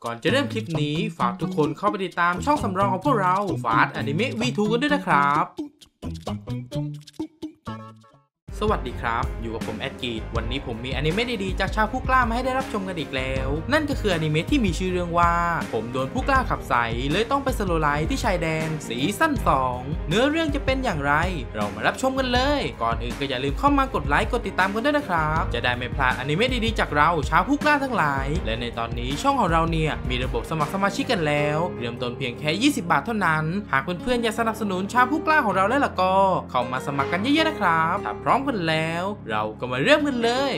ก่อนจะเริ่มคลิปนี้ฝากทุกคนเข้าไปติดตามช่องสำรองของพวกเราฟาสต์อนิเมะ V2 กันด้วยนะครับสวัสดีครับอยู่กับผมแอดกีดวันนี้ผมมีอนิเมะดีๆจากชาวผู้กล้ามาให้ได้รับชมกันอีกแล้วนั่นก็คืออนิเมะที่มีชื่อเรื่องว่าผมโดนผู้กล้าขับใส่เลยต้องไปสโลว์ไลท์ที่ชายแดนซีซั่น2เนื้อเรื่องจะเป็นอย่างไรเรามารับชมกันเลยก่อนอื่นก็อย่าลืมเข้ามากดไลค์กดติดตามกันด้วยนะครับจะได้ไม่พลาดอนิเมะดีๆจากเราชาวผู้กล้าทั้งหลายและในตอนนี้ช่องของเราเนี่ยมีระบบสมัครสมาชิกกันแล้วเริ่มต้นเพียงแค่20 บาทเท่านั้นหากเพื่อนๆอยากสนับสนุนชาวผู้กล้าของเราแล้วล่ะก็เข้ามาสมัครกันเยอะๆนะครับถ้าพร้อมกันแล้วเราก็มาเริ่มกันเลย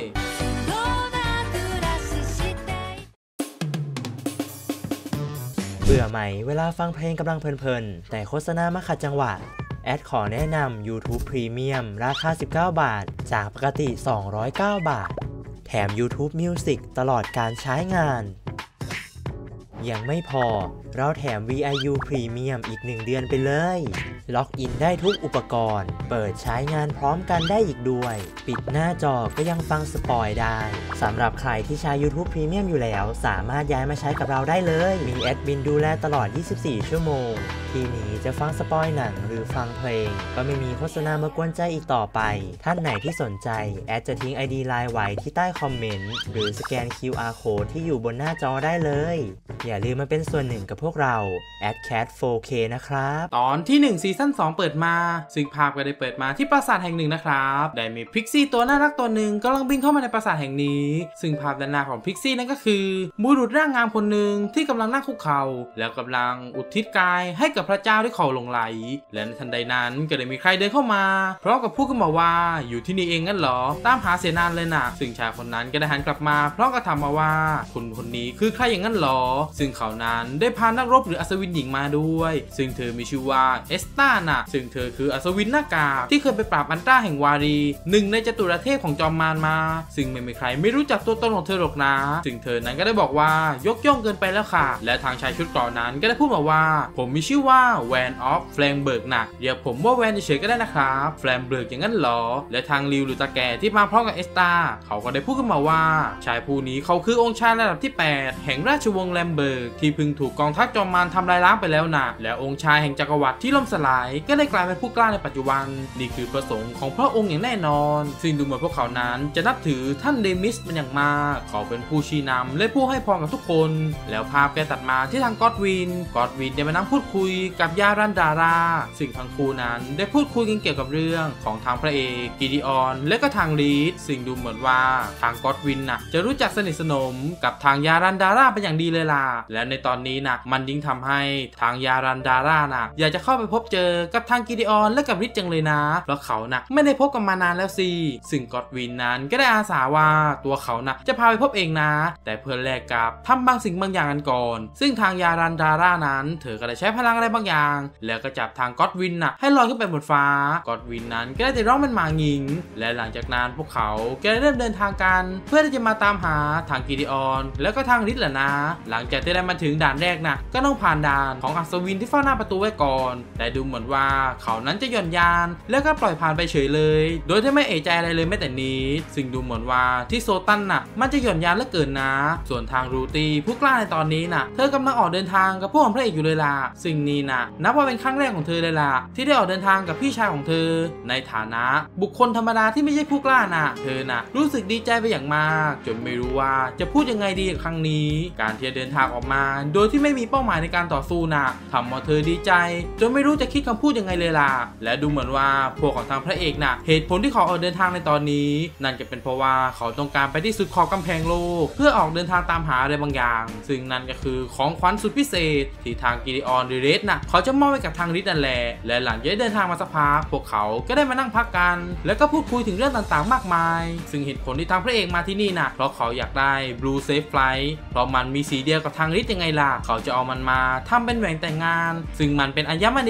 เบื่อไหมเวลาฟังเพลงกำลังเพลินๆแต่โฆษณามาขัดจังหวะแอดขอแนะนำ YouTube Premium ราคา19 บาทจากปกติ209 บาทแถม YouTube Music ตลอดการใช้งานยังไม่พอเราแถม VIU Premium อีก1 เดือนไปเลยล็อกอินได้ทุกอุปกรณ์เปิดใช้งานพร้อมกันได้อีกด้วยปิดหน้าจอก็ยังฟังสปอยได้สำหรับใครที่ใช้ YouTube Premium อยู่แล้วสามารถย้ายมาใช้กับเราได้เลยมีแอดมินดูแลตลอด24 ชั่วโมงทีนี้จะฟังสปอยหนังหรือฟังเพลงก็ไม่มีโฆษณามากวนใจอีกต่อไปท่านไหนที่สนใจแอดจะทิ้ง ID ไลน์ไว้ที่ใต้คอมเมนต์หรือสแกน QR Code ที่อยู่บนหน้าจอได้เลยอย่าลืมมาเป็นส่วนหนึ่งกับพวกเรา @cat 4K นะครับตอนที่1ซีซั่น2เปิดมาซึ่งภาพก็ได้เปิดมาที่ปราสาทแห่งหนึ่งนะครับได้มีพิกซี่ตัวน่ารักตัวหนึ่งกำลังบินเข้ามาในปราสาทแห่งนี้ซึ่งภาพด้านหน้าของพิกซี่นั่นก็คือบุรุษร่างงามคนหนึ่งที่กำลังนั่งคุกเข่าแล้วกำลังอุทิศกายให้กับพระเจ้าด้วยเขาหลงไหลและในทันใดนั้นก็ได้มีใครเดินเข้ามาพร้อมกับพูดขึ้นมาว่าอยู่ที่นี่เองงั้นเหรอตามหาเสียนานเลยนะซึ่งชายคนนั้นก็ได้หันกลับมาพร้อมกับถามมาว่าคุณคนนี้คือใครอย่างนั้นเหรอซึ่งเขานั้นได้พานักรบหรืออัศวินหญิงมาด้วยซึ่งเธอมีชื่อว่าเอสตาน่ะซึ่งเธอคืออัศวินหน้ากากที่เคยไปปราบอันต้าแห่งวารีหนึ่งในจตุรเทพของจอมมารมาซึ่งไม่มีใครไม่รู้จักตัวตนของเธอหรอกนะซึ่งเธอนั้นก็ได้บอกว่ายกย่องเกินไปแล้วค่ะและทางชายชุดเกราะนั้นก็ได้พูดมาว่าผมมีชื่อว่าแวนออฟแฟรงเบิร์กนะเดี๋ยวผมว่าแวนเฉยๆก็ได้นะครับแฟรงเบิร์กอย่างนั้นเหรอและทางริวหรือตาแก่ที่มาพร้อมกับเอสตาเขาก็ได้พูดขึ้นมาว่าชายผู้นี้เขาคือองค์ชายระดับที่8แห่งราชวงศ์แลมเบิร์กที่เพิ่งถูกกองทัพจอมมารทำลายล้างไปแล้วนะและองค์ชายแห่งจักรวรรดิที่ล่มสลายก็ได้กลายเป็นผู้กล้าในปัจจุบันนี่คือประสงค์ของพระองค์อย่างแน่นอนซึ่งดูเหมือนพวกเขานั้นจะนับถือท่านเดมิสเป็นอย่างมากเขาเป็นผู้ชี้นำและผู้ให้พรกับทุกคนแล้วภาพแกตัดมาที่ทางก็อดวินได้มานั่งพูดคุยกับยารันดาราซึ่งทั้งคู่นั้นได้พูดคุยกันเกี่ยวกับเรื่องของทางพระเอกกิดิออนและก็ทางลีดซึ่งดูเหมือนว่าทางก็อดวินน่ะจะรู้จักสนิทสนมกับทางยารันดาราเป็นอย่างดีเลยล่ะและในตอนนี้น่ะมันยิ่งทำให้ทางยารันดาราน่ะอยากจะเข้าไปพบเจอกับทางกิดิออนและกับลิดจังเลยนะเพราะเขาน่ะไม่ได้พบกันมานานแล้วสิซึ่งก็อดวินนั้นก็ได้อาสาว่าตัวเขาน่ะจะพาไปพบเองนะแต่เพื่อแลกกับทำบางสิ่งบางอย่างกันก่อนซึ่งทางยารันดารานั้นเธอก็ได้ใช้พลังอะไรบางอย่างแล้วก็จับทางก็อดวินน่ะให้ลอยขึ้นไปบนฟ้าก็อดวินนั้นก็ได้แต่ร้องเป็นหมาหงิงและหลังจากนั้นพวกเขาก็ได้เริ่มเดินทางกันเพื่อที่จะมาตามหาทางกิดิออนแล้วก็ทางลิดแหละนะหลังจากที่ได้มาถึงด่านแรกน่ะก็ต้องผ่านด่านของอัศวินที่เฝ้าหน้าประตูไว้ก่อนแต่ดูเหมือนว่าเขานั้นจะหย่อนยานแล้วก็ปล่อยผ่านไปเฉยเลยโดยที่ไม่เอะใจอะไรเลยแม้แต่นิดซึ่งดูเหมือนว่าที่โซตันน่ะมันจะหย่อนยานเหลือเกินนะส่วนทางรูตี้ผู้กล้าในตอนนี้น่ะเธอกำลังออกเดินทางกับพวกของพระเอกอยู่เลยล่ะซึ่งนี่น่ะนับว่าเป็นครั้งแรกของเธอเลยล่ะที่ได้ออกเดินทางกับพี่ชายของเธอในฐานะบุคคลธรรมดาที่ไม่ใช่ผู้กล้าน่ะเธอน่ะรู้สึกดีใจไปอย่างมากจนไม่รู้ว่าจะพูดยังไงดีกับครั้งนี้การที่จะเดินทางออกมาโดยที่ไม่มีเป้าหมายในการต่อสู้น่ะทำให้เธอดีใจจนไม่รู้จะคิดคำพูดยังไงเลยล่ะและดูเหมือนว่าพวกของทางพระเอกน่ะเหตุผลที่เขาออกเดินทางในตอนนี้นั่นก็เป็นเพราะว่าเขาต้องการไปที่สุดขอบกำแพงโลกเพื่อออกเดินทางตามหาอะไรบางอย่างซึ่งนั่นก็คือของขวัญสุดพิเศษที่ทางกิดิออนหรือเรดน่ะเขาจะมอบให้กับทางลิดนั่นแหละและหลังจากเดินทางมาสักพักพวกเขาก็ได้มานั่งพักกันแล้วก็พูดคุยถึงเรื่องต่างๆมากมายซึ่งเหตุผลที่ทางพระเอกมาที่นี่น่ะเพราะเขาอยากได้ Blue Safe Flight เพราะมันมีสีเดียวกับทางลิดยังไงล่ะเขาจะเอามันมาทำเป็นแหวนแต่งงานซึ่งมันเป็นอัญมณีที่หาย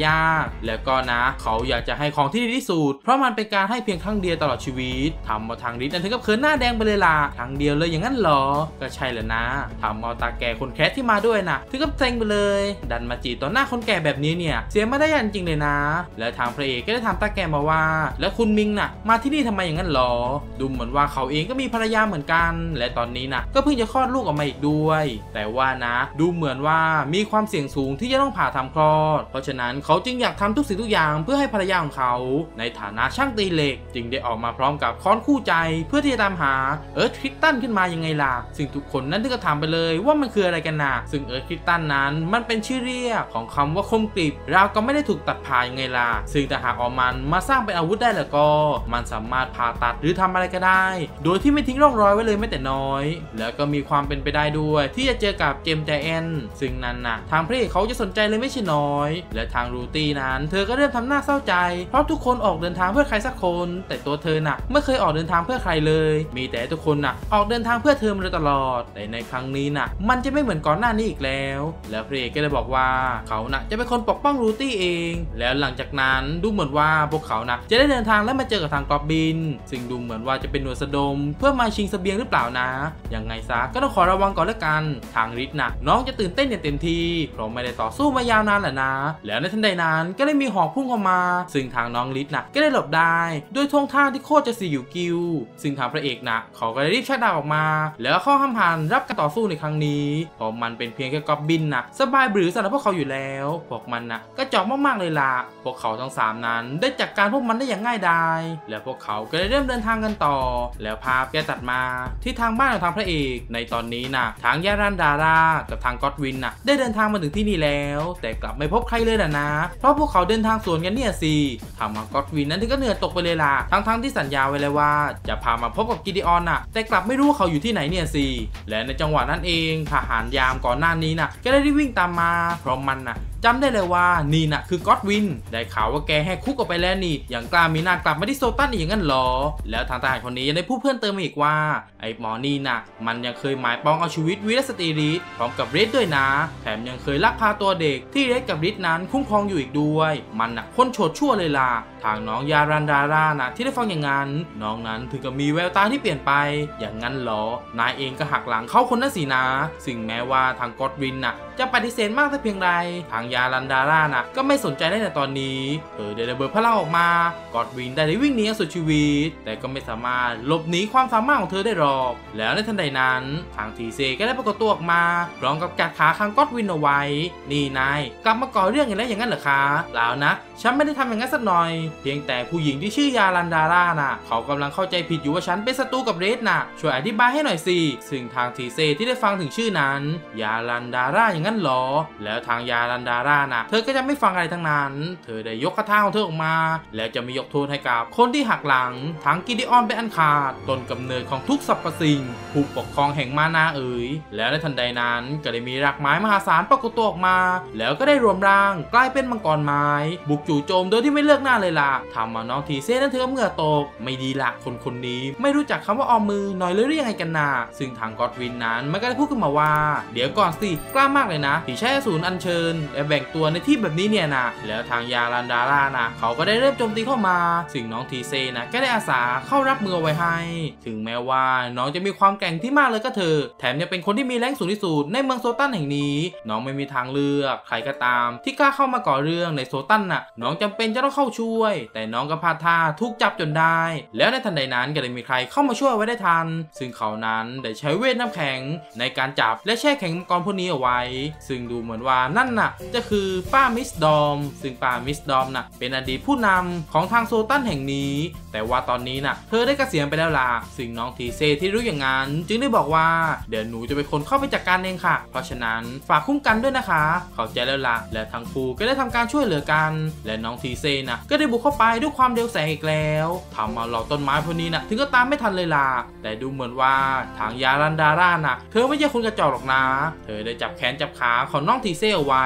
ยากแล้วก็นะเขาอยากจะให้ของที่ดีที่สุดเพราะมันเป็นการให้เพียงครั้งเดียวตลอดชีวิตทำเอาทางฤทธิ์นั้นถึงกับเขินหน้าแดงไปเลยล่ะครั้งเดียวเลยอย่างนั้นหรอก็ใช่แหละนะทำเอาตาแก่คนแคสที่มาด้วยนะถึงกับเซ็งไปเลยดันมาจีบต่อหน้าคนแก่แบบนี้เนี่ยเสียไม่ได้ยันจริงเลยนะและทางพระเอกก็ได้ถามตาแก่มาว่าแล้วคุณมิงน่ะมาที่นี่ทำไมอย่างนั้นหรอดูเหมือนว่าเขาเองก็มีภรรยาเหมือนกันและตอนนี้นะก็เพิ่งจะคลอดลูกออกมาอีกด้วยแต่ว่านะดูเหมือนว่ามีความเสี่ยงสูงที่จะต้องผ่าทำคลอดเพราะฉะนั้นเขาจึงอยากทำทุกสิ่งทุกอย่างเพื่อให้ภรรยาของเขาในฐานะช่างตีเหล็กจึงได้ออกมาพร้อมกับค้อนคู่ใจเพื่อที่จะตามหาเอิร์ธคริสตันขึ้นมายังไงล่ะซึ่งทุกคนนั้นก็ถามไปเลยว่ามันคืออะไรกันนะซึ่งเอิร์ธคริสตันนั้นมันเป็นชื่อเรียกของคำว่าคมกริบราวก็ไม่ได้ถูกตัดผ่ายังไงล่ะซึ่งถ้าหากเอามันมาสร้างเป็นอาวุธได้แล้วก็มันสามารถผ่าตัดหรือทำอะไรก็ได้โดยที่ไม่ทิ้งร่องรอยไว้เลยแม้แต่น้อยแล้วก็มีความเป็นไปได้ด้วยที่จะเจอกับเจมส์ใจแอนซึ่งนั้นนะทางพระเอกเขาจะสนใจเลยไม่ใช่น้อยและทางรูตี้นั้นเธอก็เริ่มทำหน้าเศร้าใจเพราะทุกคนออกเดินทางเพื่อใครสักคนแต่ตัวเธอน่ะไม่เคยออกเดินทางเพื่อใครเลยมีแต่ทุกคนน่ะออกเดินทางเพื่อเธอมาโดยตลอดแต่ในครั้งนี้น่ะมันจะไม่เหมือนก่อนหน้านี้อีกแล้วแล้วพระเอกก็เลยบอกว่าเขาน่ะจะเป็นคนปกป้องรูตี้เองแล้วหลังจากนั้นดูเหมือนว่าพวกเขาน่ะจะได้เดินทางและมาเจอกับทางกอบบินซึ่งดูเหมือนว่าจะเป็นหน่วยสะดมเพื่อมาชิงเสบียงหรือเปล่านะยังไงซะก็ต้องขอระวังก่อนแล้วกันทางฤทธิ์น่ะน้องจะตื่นเต้นอย่างเต็มที่เพราะไม่ได้ต่อสู้มายาวนานแหละนะแล้วในทันใดนั้นก็ได้มีหอกพุ่งเข้ามาซึ่งทางน้องฤทธิ์น่ะก็ได้หลบได้ด้วยท่วงท่าที่โคตรจะสีอยู่กิวซึ่งทางพระเอกน่ะเขาก็ได้รีบชักดาบออกมาแล้วเข้าห้ามหันรับการต่อสู้ในครั้งนี้เพราะมันเป็นเพียงแค่กอบบินน่ะสบายหรือสำหรับพวกเขาอยู่แล้วพวกมันน่ะก็จอกมากๆเลยล่ะพวกเขาทั้ง3นั้นได้จัดการพวกมันได้อย่างง่ายดายแล้วพวกเขาก็ได้เริ่มเดินทางกันต่อแล้วภาพแกตัดมาที่ทางบ้านของทางพระเอกในตอนนี้น่ะทางยารันดารากับทางก็อดวินน่ะได้เดินทางมาถึงที่นี่แล้วแต่กลับไม่พบใครเลยนะเพราะพวกเขาเดินทางสวนกันเนี่ยสิทำมาก็อดวินนั้นถึงก็เหนื่อยตกไปเลยล่ะทั้งที่สัญญาไว้เลยว่าจะพามาพบกับกิดิออนน่ะแต่กลับไม่รู้ว่าเขาอยู่ที่ไหนเนี่ยสิและในจังหวะนั้นเองทหารยามก่อนหน้านี้น่ะก็ได้วิ่งตามมาเพราะมันน่ะจำได้เลยว่านี่น่ะคือก็อดวินได้ข่าวว่าแกแหกคุกออกไปแล้วนี่อย่างกล้ามีหน้ากลับมาที่โซตันอีกอย่างนั้นหรอแล้วทางทหารคนนี้ยังได้พูดเพิ่มเติมอีกว่าไอ้หมอนี่น่ะมันยังเคยหมายปองเอาชีวิตวีรสตรีฤทธิ์พร้อมกับเรดด้วยนะแถมยังเคยลักพาตัวเด็กที่เรดกับฤทธิ์นั้นคุ้มครองอยู่อีกด้วยมันน่ะคนโฉดชั่วเลยล่ะทางน้องยารันดาราน่ะที่ได้ฟังอย่างนั้นน้องนั้นถึงกับมีแววตาที่เปลี่ยนไปอย่างนั้นหรอนายเองก็หักหลังเข้าคนนั้นสินะซึ่งแม้ว่าทางก็อดวินน่ะจะปฏิเสธมากแต่เพียงใดทางยารันดาราน่ะก็ไม่สนใจได้ในตอนนี้ได้ระเบิดพลังออกมาก็อดวินได้วิ่งหนีสุดชีวิตแต่ก็ไม่สามารถหลบหนีความสามารถของเธอได้หรอกแล้วในทันใดนั้นทางทีเซก็ได้ปรากฏตัวออกมาพร้อมกับกัดขาทางก็อดวินเอาไว้นี่นายกลับมาก่อเรื่องอย่างไรอย่างนั้นเหรอคะเปล่านะฉันไม่ได้ทำอย่างนั้นสักหน่อยเพียงแต่ผู้หญิงที่ชื่อยารันดาราน่ะเขากำลังเข้าใจผิดอยู่ว่าฉันเป็นศัตรูกับเรดน่ะช่วยอธิบายให้หน่อยสิซึ่งทางทีเซที่ได้ฟังถึงชื่อนั้นยารันดาราอย่างนั้นหรอแล้วทางยารันดาราน่ะเธอก็จะไม่ฟังอะไรทั้งนั้นเธอได้ยกคาถาของเธอออกมาแล้วจะมียกโทษให้กับคนที่หักหลังทั้งกิดิออนเป็นอันขาดต้นกำเนิดของทุกสรรพสิ่งผู้ปกครองแห่งมานาเอ๋ยแล้วในทันใดนั้นก็ได้มีรากไม้มหาศาลปรากฏตัวออกมาแล้วก็ได้รวมร่างกลายเป็นมังกรไม้บุกจู่โจมโดยที่ไม่เลือกหน้าเลยล่ะทำมาน้องทีเซ่นั้นเธอเหงื่อตกไม่ดีละคนนี้ไม่รู้จักคำว่าออมมือหน่อยเลยหรือยังไงกันน่ะซึ่งทางก็อดวินนั้นมันก็ได้พูดขึ้นมาว่าเดี๋ยวก่อนสิกล้ามากเลยนะที่ใช้อสูรอัญเชิญและแบ่งตัวในที่แบบนี้เนี่ยนะแล้วทางยารันดารานะเขาก็ได้เริ่มโจมตีเข้ามาซึ่งน้องทีเซนะก็ได้อาสาเข้ารับมือไว้ให้ถึงแม้ว่าน้องจะมีความแกร่งที่มากเลยก็เถอะแถมยังเป็นคนที่มีแรงสูงที่สุดในเมืองโซตันแห่งนี้น้องไม่มีทางเลือกใครก็ตามที่กล้าเข้ามาก่อเรื่องในโซตันน่ะน้องจำเป็นจะต้องเข้าช่วยแต่น้องก็พลาดท่าถูกจับจนได้แล้วในทันใดนั้นก็ได้มีใครเข้ามาช่วยไว้ได้ทันซึ่งเขานั้นได้ใช้เวทน้ำแข็งในการจับและแช่แข็งมังกรพวกนี้เอาไว้ซึ่งดูเหมือนว่านั่นน่ะจะคือป้ามิสดอมซึ่งป้ามิสดอมน่ะเป็นอดีตผู้นำของทางโซตันแห่งนี้แต่ว่าตอนนี้น่ะเธอได้เกษียณไปแล้วล่ะซึ่งน้องทีเซที่รู้อย่างนั้นจึงได้บอกว่าเดี๋ยวหนูจะเป็นคนเข้าไปจัดการเองค่ะเพราะฉะนั้นฝากคุ้มกันด้วยนะคะเข้าใจแล้วล่ะและทั้งคู่ก็ได้ทำการช่วยเหลือกันและน้องทีเซน่ะก็ได้บุกเข้าไปด้วยความเร็วแสงอีกแล้วทำเอาเหล่าต้นไม้พวกนี้น่ะถึงก็ตามไม่ทันเลยล่ะแต่ดูเหมือนว่าทางยารันดาราน่ะเธอไม่ใช่คนกระจอกหรอกนะเธอได้จับแขนจับขาของน้องทีเซเอาไว้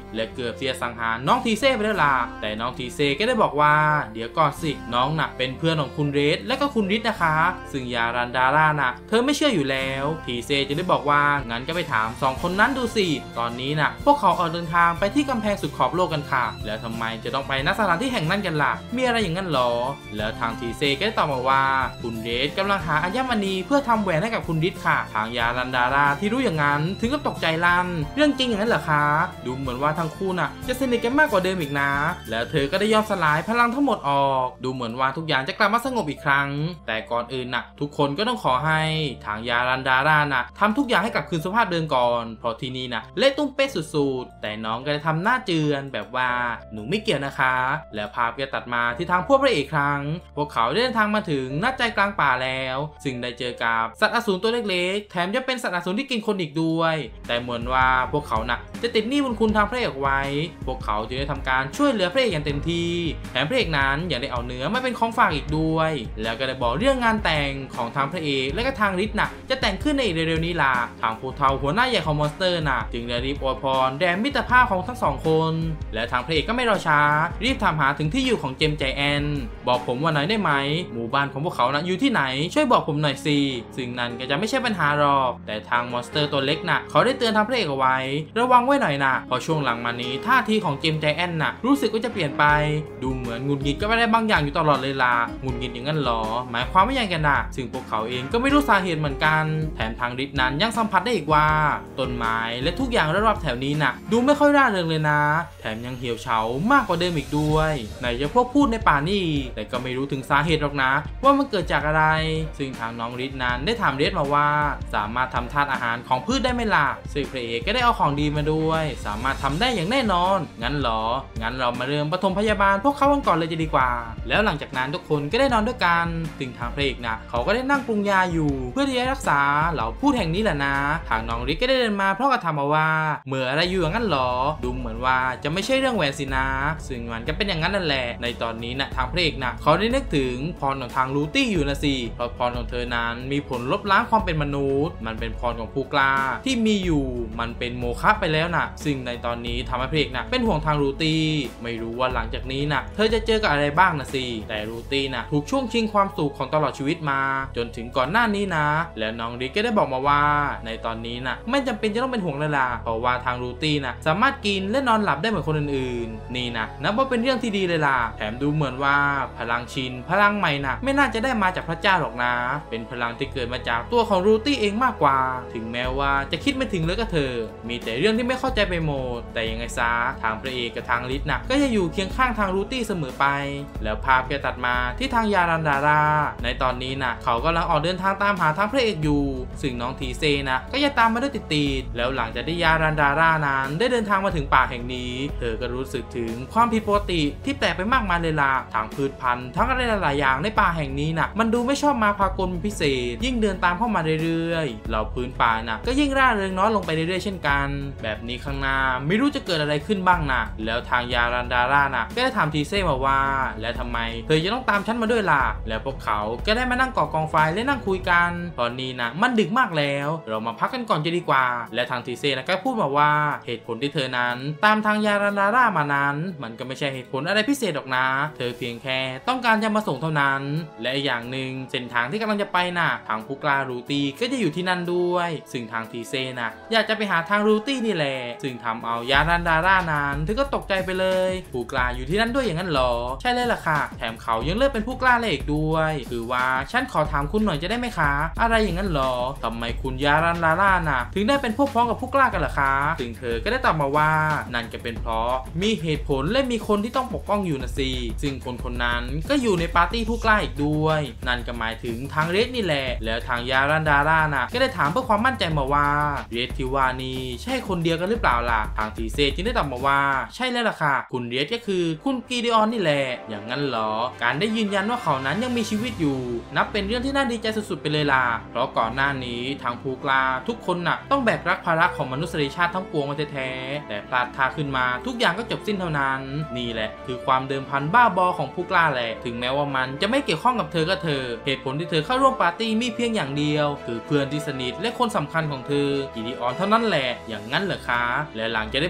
และเกือบเสียสังหารน้องทีเซ่ไปแล้วล่ะแต่น้องทีเซ่ก็ได้บอกว่าเดี๋ยวก่อนสิน้องน่ะเป็นเพื่อนของคุณเรดและก็คุณริดนะคะซึ่งยารันดาร่าน่ะเธอไม่เชื่ออยู่แล้วทีเซ่จึงได้บอกว่างั้นก็ไปถาม2คนนั้นดูสิตอนนี้น่ะพวกเขาออกเดินทางไปที่กำแพงสุดขอบโลกกันค่ะแล้วทำไมจะต้องไปณสถานที่แห่งนั้นกันล่ะมีอะไรอย่างนั้นหรอแล้วทางทีเซ่ก็ได้ตอบมาว่าคุณเรดกำลังหาอัญมณีเพื่อทำแหวนให้กับคุณริดค่ะทางยารันดาร่าที่รู้อย่างนั้นถึงกับตกใจลั่นเรื่องจริงอย่างนั้นเหรอคะดูเหมือนว่าทั้งคู่น่ะจะสนิทกันมากกว่าเดิมอีกนะแล้วเธอก็ได้ยอมสลายพลังทั้งหมดออกดูเหมือนว่าทุกอย่างจะกลับมาสงบอีกครั้งแต่ก่อนอื่นน่ะทุกคนก็ต้องขอให้ทางยารันดาร่าน่ะทำทุกอย่างให้กลับคืนสภาพเดิมก่อนเพราะที่นี่น่ะเละตุ้มเป๊ะสุดๆแต่น้องก็ได้ทำหน้าเจือนแบบว่าหนูไม่เกี่ยวนะคะแล้วภาพก็ตัดมาที่ทางพวกพระเอกครั้งพวกเขาได้เดินทางมาถึงณใจกลางป่าแล้วซึ่งได้เจอกับสัตว์อสูรตัวเล็กๆแถมยังเป็นสัตว์อสูรที่กินคนอีกด้วยแต่เหมือนว่าพวกเขาน่ะจะติดหนี้บุญคุณทางพระเอกไว้พวกเขาจึงได้ทำการช่วยเหลือพระเอกอย่างเต็มที่แถมพระเอกนั้นยังได้เอาเนื้อมาเป็นของฝากอีกด้วยแล้วก็ได้บอกเรื่องงานแต่งของทางพระเอกและก็ทางฤทธิ์น่ะจะแต่งขึ้นในอีกเร็วๆนี้ล่ะทางผู้เฒ่าหัวหน้าใหญ่ของมอนสเตอร์น่ะจึงได้รีบอวยพรแด่มิตรภาพของทั้ง2คนและทางพระเอกก็ไม่รอช้ารีบถามหาถึงที่อยู่ของเจมส์ใจแอนบอกผมว่าไหนได้ไหมหมู่บ้านของพวกเขานะอยู่ที่ไหนช่วยบอกผมหน่อยสิซึ่งนั่นก็จะไม่ใช่ปัญหาหรอกแต่ทางมอนสเตอร์ตัวเล็กน่ะเขาได้เตือนทางพระเอกเอาไว้ระวังไว้หน่อยนะพอช่วงหลังมานี้ท่าทีของเจมส์ใจแอนน่ะรู้สึกว่าจะเปลี่ยนไปดูเหมือนหงุดหงิดก็ไม่ได้บางอย่างอยู่ตลอดเลยล่ะหงุดหงิดอย่างนั้นหรอหมายความว่าอย่างกันน่ะซึ่งพวกเขาเองก็ไม่รู้สาเหตุเหมือนกันแถมทางฤทธิ์นั้นยังสัมผัสได้อีกว่าต้นไม้และทุกอย่างรอบๆแถวนี้น่ะดูไม่ค่อยร่าเริงเลยนะแถมยังเหี่ยวเฉามากกว่าเดิมอีกด้วยไหนจะพวกพูดในป่านี่แต่ก็ไม่รู้ถึงสาเหตุหรอกนะว่ามันเกิดจากอะไรซึ่งทางน้องฤทธิ์นั้นได้ถามเรดมาว่าสามารถทำธาตุอาหารของพืชได้ไหมล่ะซึ่งพระเอกก็ได้เอาของดีมาด้วยสามารถทำได้อย่างแน่นอนงั้นเหรองั้นเรามาเริ่มปฐมพยาบาลพวกเขากันก่อนเลยจะดีกว่าแล้วหลังจากนั้นทุกคนก็ได้นอนด้วยกันซึ่งทางพระเอกนะเขาก็ได้นั่งปรุงยาอยู่เพื่อที่จะรักษาเหล่าพูดแห่งนี้แหละนะทางน้องฤทธิ์ก็ได้เดินมาเพราะกระทำมาว่าเมื่ออะไรอยู่อย่างนั้นหรอดูเหมือนว่าจะไม่ใช่เรื่องแหวนสินะซึ่งมันก็เป็นอย่างนั้นนั่นแหละในตอนนี้นะทางพระเอกนะเขาได้นึกถึงพรของทางลูตี้อยู่นะสิเพราะพรของเธอนั้นมีผลลบล้างความเป็นมนุษย์มันเป็นพรของผู้กล้าที่มีอยู่มันเป็นโมฆะไปแล้วนะซึ่งในตอนนี้ทำให้พระเอกนะเป็นห่วงทางลูตี้ไม่รู้ว่าหลังจากนี้นะเธอจะเจอกับอะไรบ้างนะสิแต่ลูตี้นะถูกช่วงชิงความสุขของตลอดชีวิตมาจนถึงก่อนหน้านี้นะแล้วน้องริกก็ได้บอกมาว่าในตอนนี้นะไม่จำเป็นจะต้องเป็นห่วงเลยล่ะเพราะว่าทางลูตี้นะสามารถกินและนอนหลับได้เหมือนคนอื่นๆนี่นะนับว่าเป็นเรื่องที่ดีเลยล่ะแถมดูเหมือนว่าพลังชินพลังใหม่นะไม่น่าจะได้มาจากพระเจ้าหรอกนะเป็นพลังที่เกิดมาจากตัวของลูตี้เองมากกว่าถึงแม้ว่าจะคิดไม่ถึงเลยก็เถอะมีแต่เรื่องที่ไม่เข้าใจไปหมดแต่ยังไงซะทางพระเอกกับทางฤทธิ์นะก็จะอยู่เคียงข้างทางลูตี้เสมอไปแล้วภาพก็ตัดมาที่ทางยารันดาราในตอนนี้นะเขากำลังออกเดินทางตามหาทางพระเอกอยู่ซึ่งน้องทีเซนะก็จะตามมาด้วยติดๆแล้วหลังจากที่ยารันดารานั้นได้เดินทางมาถึงป่าแห่งนี้เธอก็รู้สึกถึงความผิดปกติที่แปลกไปมากมายเลยล่ะทางพืชพันธุ์ทั้งอะไรหลายๆอย่างในป่าแห่งนี้นะมันดูไม่ชอบมาพากลเป็นพิเศษยิ่งเดินตามเข้ามาเรื่อยๆเหล่าพื้นป่านะก็ยิ่งร่าเริงน้อยลงไปเรื่อยๆเช่นกันแบบนี้ข้างหน้าไม่รู้จะเกิดอะไรขึ้นบ้างนะแล้วทางยารันดารานะก็ได้ถามทีเซ่มาว่าแล้วทำไมเธอจะต้องตามฉันมาด้วยล่ะแล้วพวกเขาก็ได้มานั่งก่อกองไฟและนั่งคุยกันตอนนี้นะมันดึกมากแล้วเรามาพักกันก่อนจะดีกว่าและทางทีเซ่นะก็พูดมาว่าเหตุผลที่เธอนั้นตามทางยารันดารามานั้นมันก็ไม่ใช่เหตุผลอะไรพิเศษหรอกนะเธอเพียงแค่ต้องการจะมาส่งเท่านั้นและอย่างหนึ่งเส้นทางที่กำลังจะไปน่ะทางผู้กล้ารูตี้ก็จะอยู่ที่นั่นด้วยซึ่งทางทีเซ่นะอยากจะไปหาทางรูตี้นี่แหละซึ่งทำเอายารันดารานั้นเธอก็ตกใจไปเลยผู้กล้าอยู่ที่นั่นด้วยอย่างนั้นหรอใช่เลยล่ะค่ะแถมเขายังเลือกเป็นผู้กล้าเลยอีกด้วยคือว่าฉันขอถามคุณหน่อยจะได้ไหมคะอะไรอย่างนั้นหรอทำไมคุณยารันดาราน่ะถึงได้เป็นพวกพ้องกับผู้กล้ากันล่ะคะซึ่งเธอก็ได้ตอบมาว่านั่นก็เป็นเพราะมีเหตุผลและมีคนที่ต้องปกป้องอยู่นะสิซึ่งคนนั้นก็อยู่ในปาร์ตี้ผู้กล้าอีกด้วยนั่นก็หมายถึงทางเรดนี่แหละแล้วทางยารันดาราน่ะก็ได้ถามเพื่อความมั่นใจมาว่าเรดที่ว่านี่ใช่คนเดียวกันหรือเปล่าล่ะทางทีเซจึงได้ตอบมาว่าใช่แล้วล่ะค่ะคุณเรดก็คือคุณกีดิออนนี่แหละอย่างนั้นเหรอการได้ยืนยันว่าเขานั้นยังมีชีวิตอยู่นับเป็นเรื่องที่น่าดีใจสุดๆไปเลยล่ะเพราะก่อนหน้านี้ทางผู้กล้าทุกคนน่ะต้องแบกรับภาระของมนุษยชาติทั้งปวงมาแท้ๆแต่พลาดท่าขึ้นมาทุกอย่างก็จบสิ้นเท่านั้นนี่แหละคือความเดิมพันบ้าบอของผู้กล้าแหละถึงแม้ว่ามันจะไม่เกี่ยวข้องกับเธอก็เถอะเหตุผลที่เธอเข้าร่วมปาร์ตี้มีเพียงอย่างเดียวคือเพื่อนที่สนิทและคนสำคัญของเธอกีดิออนเท่านั้นแหละอย่างนั้นเหรอคะและหลังจากได้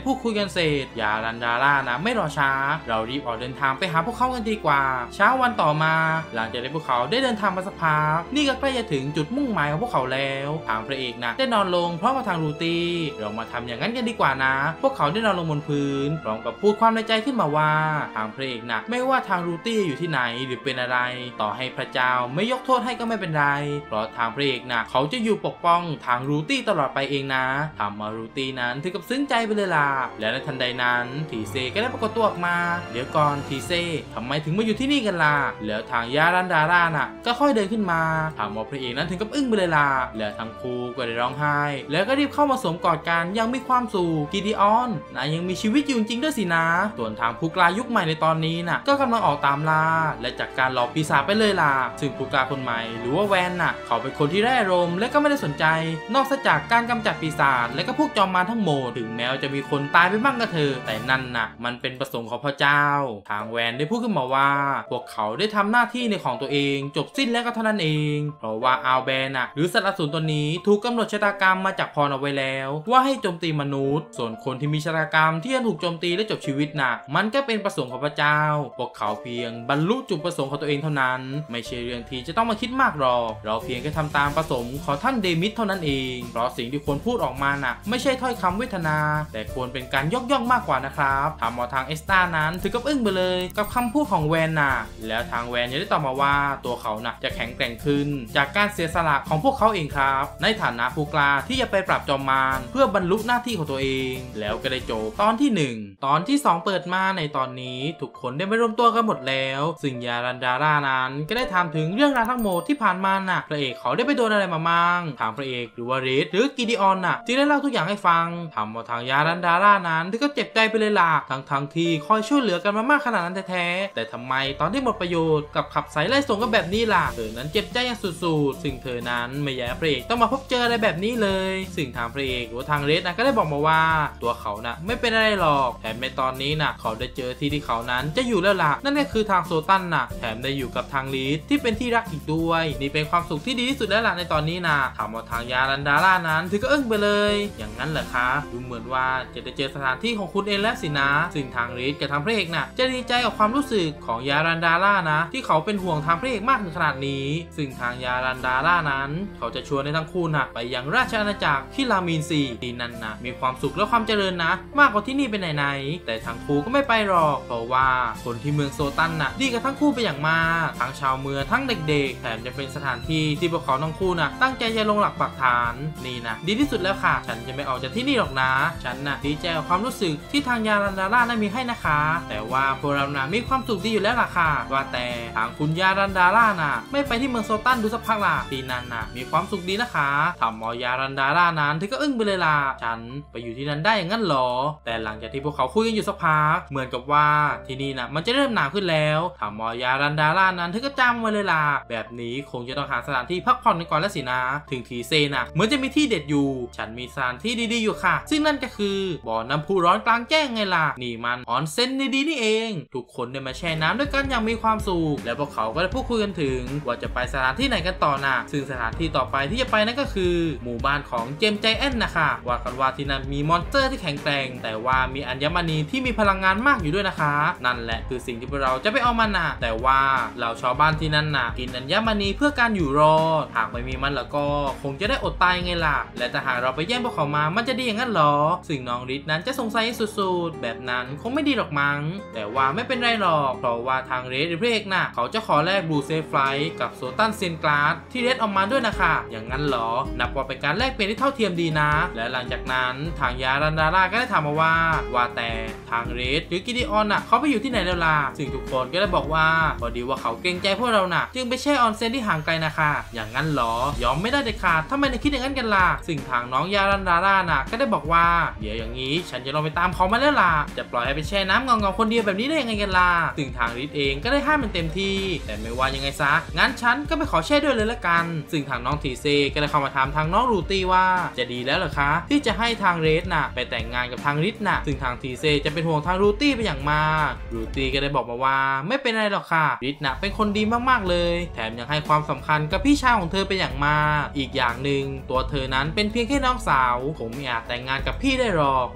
พูดคุยกันเสร็จยารันดาร่านะไม่รอช้าเรารีบออกเดินทางไปหาพวกเขากันดีกว่าเช้าวันต่อมาหลังจากที่พวกเขาได้เดินทางมาสักพักนี่ก็ใกล้จะถึงจุดมุ่งหมายของพวกเขาแล้วทางพระเอกนะได้นอนลงพร้อมกับทางรูตี้เรามาทำอย่างนั้นกันดีกว่านะพวกเขาได้นอนลงบนพื้นพร้อมกับพูดความในใจขึ้นมาว่าทางพระเอกนะไม่ว่าทางรูตี้อยู่ที่ไหนหรือเป็นอะไรต่อให้พระเจ้าไม่ยกโทษให้ก็ไม่เป็นไรเพราะทางพระเอกนะเขาจะอยู่ปกป้องทางรูตี้ตลอดไปเองนะทำมารูตี้นั้นถึงกับซึ้งใจไปเลยล่ะและในทันใดนั้นทีเซก็ได้ปรากฏตัวออกมาเดี๋ยวก่อนทีเซทำไมถึงมาอยู่ที่นี่กันล่ะแล้วทางยารันดาร่าน่ะก็ค่อยเดินขึ้นมาทางหมอพระเอกนั้นถึงกับอึ้งไปเลยล่ะแล้วทั้งคู่ก็ได้ร้องไห้แล้วก็รีบเข้ามาสวมกอดกันยังมีความสุขกิดีออนนายยังมีชีวิตอยู่จริงด้วยสินะส่วนทางผู้กล้ายุคใหม่ในตอนนี้น่ะก็กำลังออกตามล่าและจัดการหลอกปีศาจไปเลยล่ะซึ่งผู้กล้าคนใหม่หรือว่าแวนน่ะเขาเป็นคนที่ไร้อารมณ์และก็ไม่ได้สนใจนอกจากการกำจัดปีศาจและก็พวกจอมมารทั้งหมดถึงแม้จะมีคนตายไปบ้างก็เถอะแต่นั่นน่ะมันเป็นประสงค์ของพระเจ้าทางแวนได้พูดขึ้นมาว่าพวกเขาได้ทำหน้าที่ในของตัวเองจบสิ้นแล้วก็เท่านั้นเองเพราะว่าอัลแบนน่ะหรือสัตว์อสูรตัวนี้ถูกกำหนดชะตากรรมมาจากพรเอาไว้แล้วว่าให้โจมตีมนุษย์ส่วนคนที่มีชะตากรรมที่จะถูกโจมตีและจบชีวิตน่ะมันก็เป็นประสงค์ของพระเจ้าพวกเขาเพียงบรรลุจุดประสงค์ของตัวเองเท่านั้นไม่ใช่เรื่องที่จะต้องมาคิดมากหรอกเราเพียงแค่ทำตามประสงค์ของท่านเดมิดเท่านั้นเองเพราะสิ่งที่ควรพูดออกมาน่ะไม่ใช่ถ้อยคำเวทนาแต่ควรเป็นการยกย่องมากกว่านะครับทำเอาทางเอสตานั้นถึงกับอึ้งไปเลยกับคำพูดของแวนน่ะแล้วทางแวนยังได้ตอบมาว่าตัวเขาน่ะจะแข็งแกร่งขึ้นจากการเสียสละของพวกเขาเองครับในฐานะผู้กล้าที่จะไปปราบจอมมารเพื่อบรรลุหน้าที่ของตัวเองแล้วก็ได้จบตอนที่1ตอนที่2เปิดมาในตอนนี้ทุกคนได้มารวมตัวกันหมดแล้วซึ่งยารันดาร่านั้นก็ได้ถามถึงเรื่องราวทั้งหมดที่ผ่านมาน่ะพระเอกเขาได้ไปโดนอะไรมามั่งทางพระเอกหรือว่าเรดหรือกิดีออนน่ะจึงได้เล่าทุกอย่างให้ฟังทำเอาทางยารันดาร่านั้นที่ก็เจ็บใจไปเลยล่ะทั้งที่คอยช่วยเหลือกันมามากขนาดนั้นแท้ๆแต่ทำไมตอนที่หมดประโยชน์กับขับสายไล่ส่งกันแบบนี้ล่ะเธอนั้นเจ็บใจอย่างสุดๆซึ่งเธอนั้นไม่อยากพระเอกต้องมาพบเจออะไรแบบนี้เลยซึ่งทางพระเอกหรือทางเรดนะก็ได้บอกมาว่าตัวเขาน่ะไม่เป็นอะไรหรอกแถมในตอนนี้น่ะเขาได้เจอที่เขานั้นจะอยู่แล้วล่ะนั่นก็คือทางโซตันน่ะแถมได้อยู่กับทางลีดที่เป็นที่รักอีกด้วยนี่เป็นความสุขที่ดีที่สุดแล้วล่ะในตอนนี้นะถามว่าทางยารันดาร่านั้นถือก็อึ้งไปเลยอย่างนั้นเหรอคะดูเหมือนว่าจะได้เจอสถานที่ของคุณเองแล้วสินะซึ่งทางลีดกับทางพระเอกน่ะจะดีใจกับความรู้สึกของยารันดาร่านะที่เขาเป็นห่วงทางพระเอกมากถึงขนาดนี้ซึ่งทางยารันดาร่านั้นเขาจะชวนในทั้งคู่น่ะไปยังราชอาณาจักรที่ลามีนซีที่นั่นนะมีความสุขและความเจริญนะมากกว่าที่นี่เป็นไหนๆแต่ทางคู่ก็ไม่ไปหรอกเพราะว่าคนที่เมืองโซตันน่ะดีกับทั้งคู่ไปอย่างมากทั้งชาวเมืองทั้งเด็กๆแถมจะเป็นสถานที่ที่พวกเขาทั้งคู่น่ะตั้งใจจะลงหลักปักฐานนี่นะดีที่สุดแล้วค่ะฉันจะไม่ออกจากที่นี่หรอกนะฉันน่ะดีใจกับความรู้สึกที่ทางยารันดาร่านั้นมีให้นะคะแต่ว่าพวกเราน่ะมีความสุขดีอยู่แล้วล่ะค่ะว่าแต่ทางคุณยารันดาร่าน่ะไม่ไปที่เมืองโซตันดูสักพักล่ะที่นั่นน่ะมีความสุขดีนะคะทำยารันดาร่านั้นถึงก็อึ้งไปเลยล่ะฉันไปอยู่ที่นั่นได้อย่างนั้นหรอแต่หลังจากที่พวกเขาคุยกันอยู่สักพักเหมือนกับว่าที่นี่น่ะมันจะเริ่มหนาวขึ้นแล้วทำยารันดาร่านั้นถึงก็จำไว้เลยล่ะแบบนี้คงจะต้องหาสถานที่พักผ่อนกันก่อนแล้วสินะถึงทีเซน่ะเหมือนจะมีที่เด็ดอยู่ฉันมีสถานที่ดีๆอยู่ค่ะซึ่งนั่นก็คือบ่อน้ำพุร้อนกลางแจ้งไงล่ะนี่มันออนเซ็นดีๆนี่เองทุกคนได้มาแช่น้ำด้วยกันอย่างมีความสุขและพวกเขาก็ได้พูดคุยกันถึงว่าจะไปสถานที่ไหนกันต่อน่ะซึ่งสถานที่ต่อไปที่จะไปนั่นก็คือหมู่บ้านของเจมส์ใจแอนนะคะว่ากันว่าที่นั่นมีมอนสเตอร์ที่แข็งแกร่งแต่ว่ามีอัญมณีที่มีพลังงานมากอยู่ด้วยนะคะนั่นแหละคือสิ่งที่พวกเราจะไปเอามันน่ะแต่ว่าเราชาวบ้านที่นั่นน่ะกินอัญมณีเพื่อการอยู่รอดหากไม่มีมันแล้วก็คงจะได้อดตายไงล่ะและถ้าหากเราไปแย่งพวกเขามามันจะดีอย่างนั้นหรอซึ่งน้องริดนั้นจะสงสัยสุดๆแบบนั้นคงไม่ดีหรอกมั้งแต่ว่าไม่เป็นไรหรอกเพราะว่าทางเรดหรือพระเอกน่ะเขาจะขอแลกบลูเซฟไฟท์กับโซตันเซนกลาสที่เรดเอามาด้วยนะคะอย่างนั้นหรอนับว่าเป็นการแลกเปลี่ยนที่เท่าเทียมดีนะและหลังจากนั้นทางยารันดาร่าก็ได้ถามมาว่าแต่ทางเรดหรือกิดีออนน่ะเขาไปอยู่ที่ไหนแล้วล่ะซึ่งทุกคนก็ได้บอกว่าพอดีว่าเขาเกรงใจพวกเราน่ะจึงไปแช่ออนเซนที่ห่างไกลนะคะอย่างนั้นหรอยอมไม่ได้เด็ดขาดทำไมถึงคิดอย่างนั้นกันล่ะซึ่งทางน้องยารันดาร่าน่ะก็ได้บอกว่าเดี๋ยวอย่างนี้ฉันจะลองไปตามเขามาแล้วล่ะจะปล่อยให้ไปแช่น้ำเงาๆคนเดียวแบบนี้ได้ยังไงกันล่ะซึ่งทางริดเองก็ได้ห้ามมันเต็มที่แต่ไม่ว่ายังไงซะงั้นฉันก็ไปขอแช่ด้วยเลยละกันซึ่งทางน้องทีเซก็ได้เข้ามาถามทางน้องรูตี้ว่าจะดีแล้วเหรอคะที่จะให้ทางเรดน่ะไปแต่งงานกับทางริดน่ะซึ่งทางทีเซจะเป็นห่วงทางรูตี้ไปอย่างมากรูตี้ก็ได้บอกมาว่าไม่เป็นไรหรอกค่ะริดน่ะเป็นคนดีมากๆเลยแถมยังให้ความสำคัญกับพี่ชายของเธอเป็นอย่างมากอีกอย่างหนึ่งตัวเธอนั้นเป็นเพียงแค่น้องสาวคงไม่อาจแต่งงานกับพี่ได้หรอก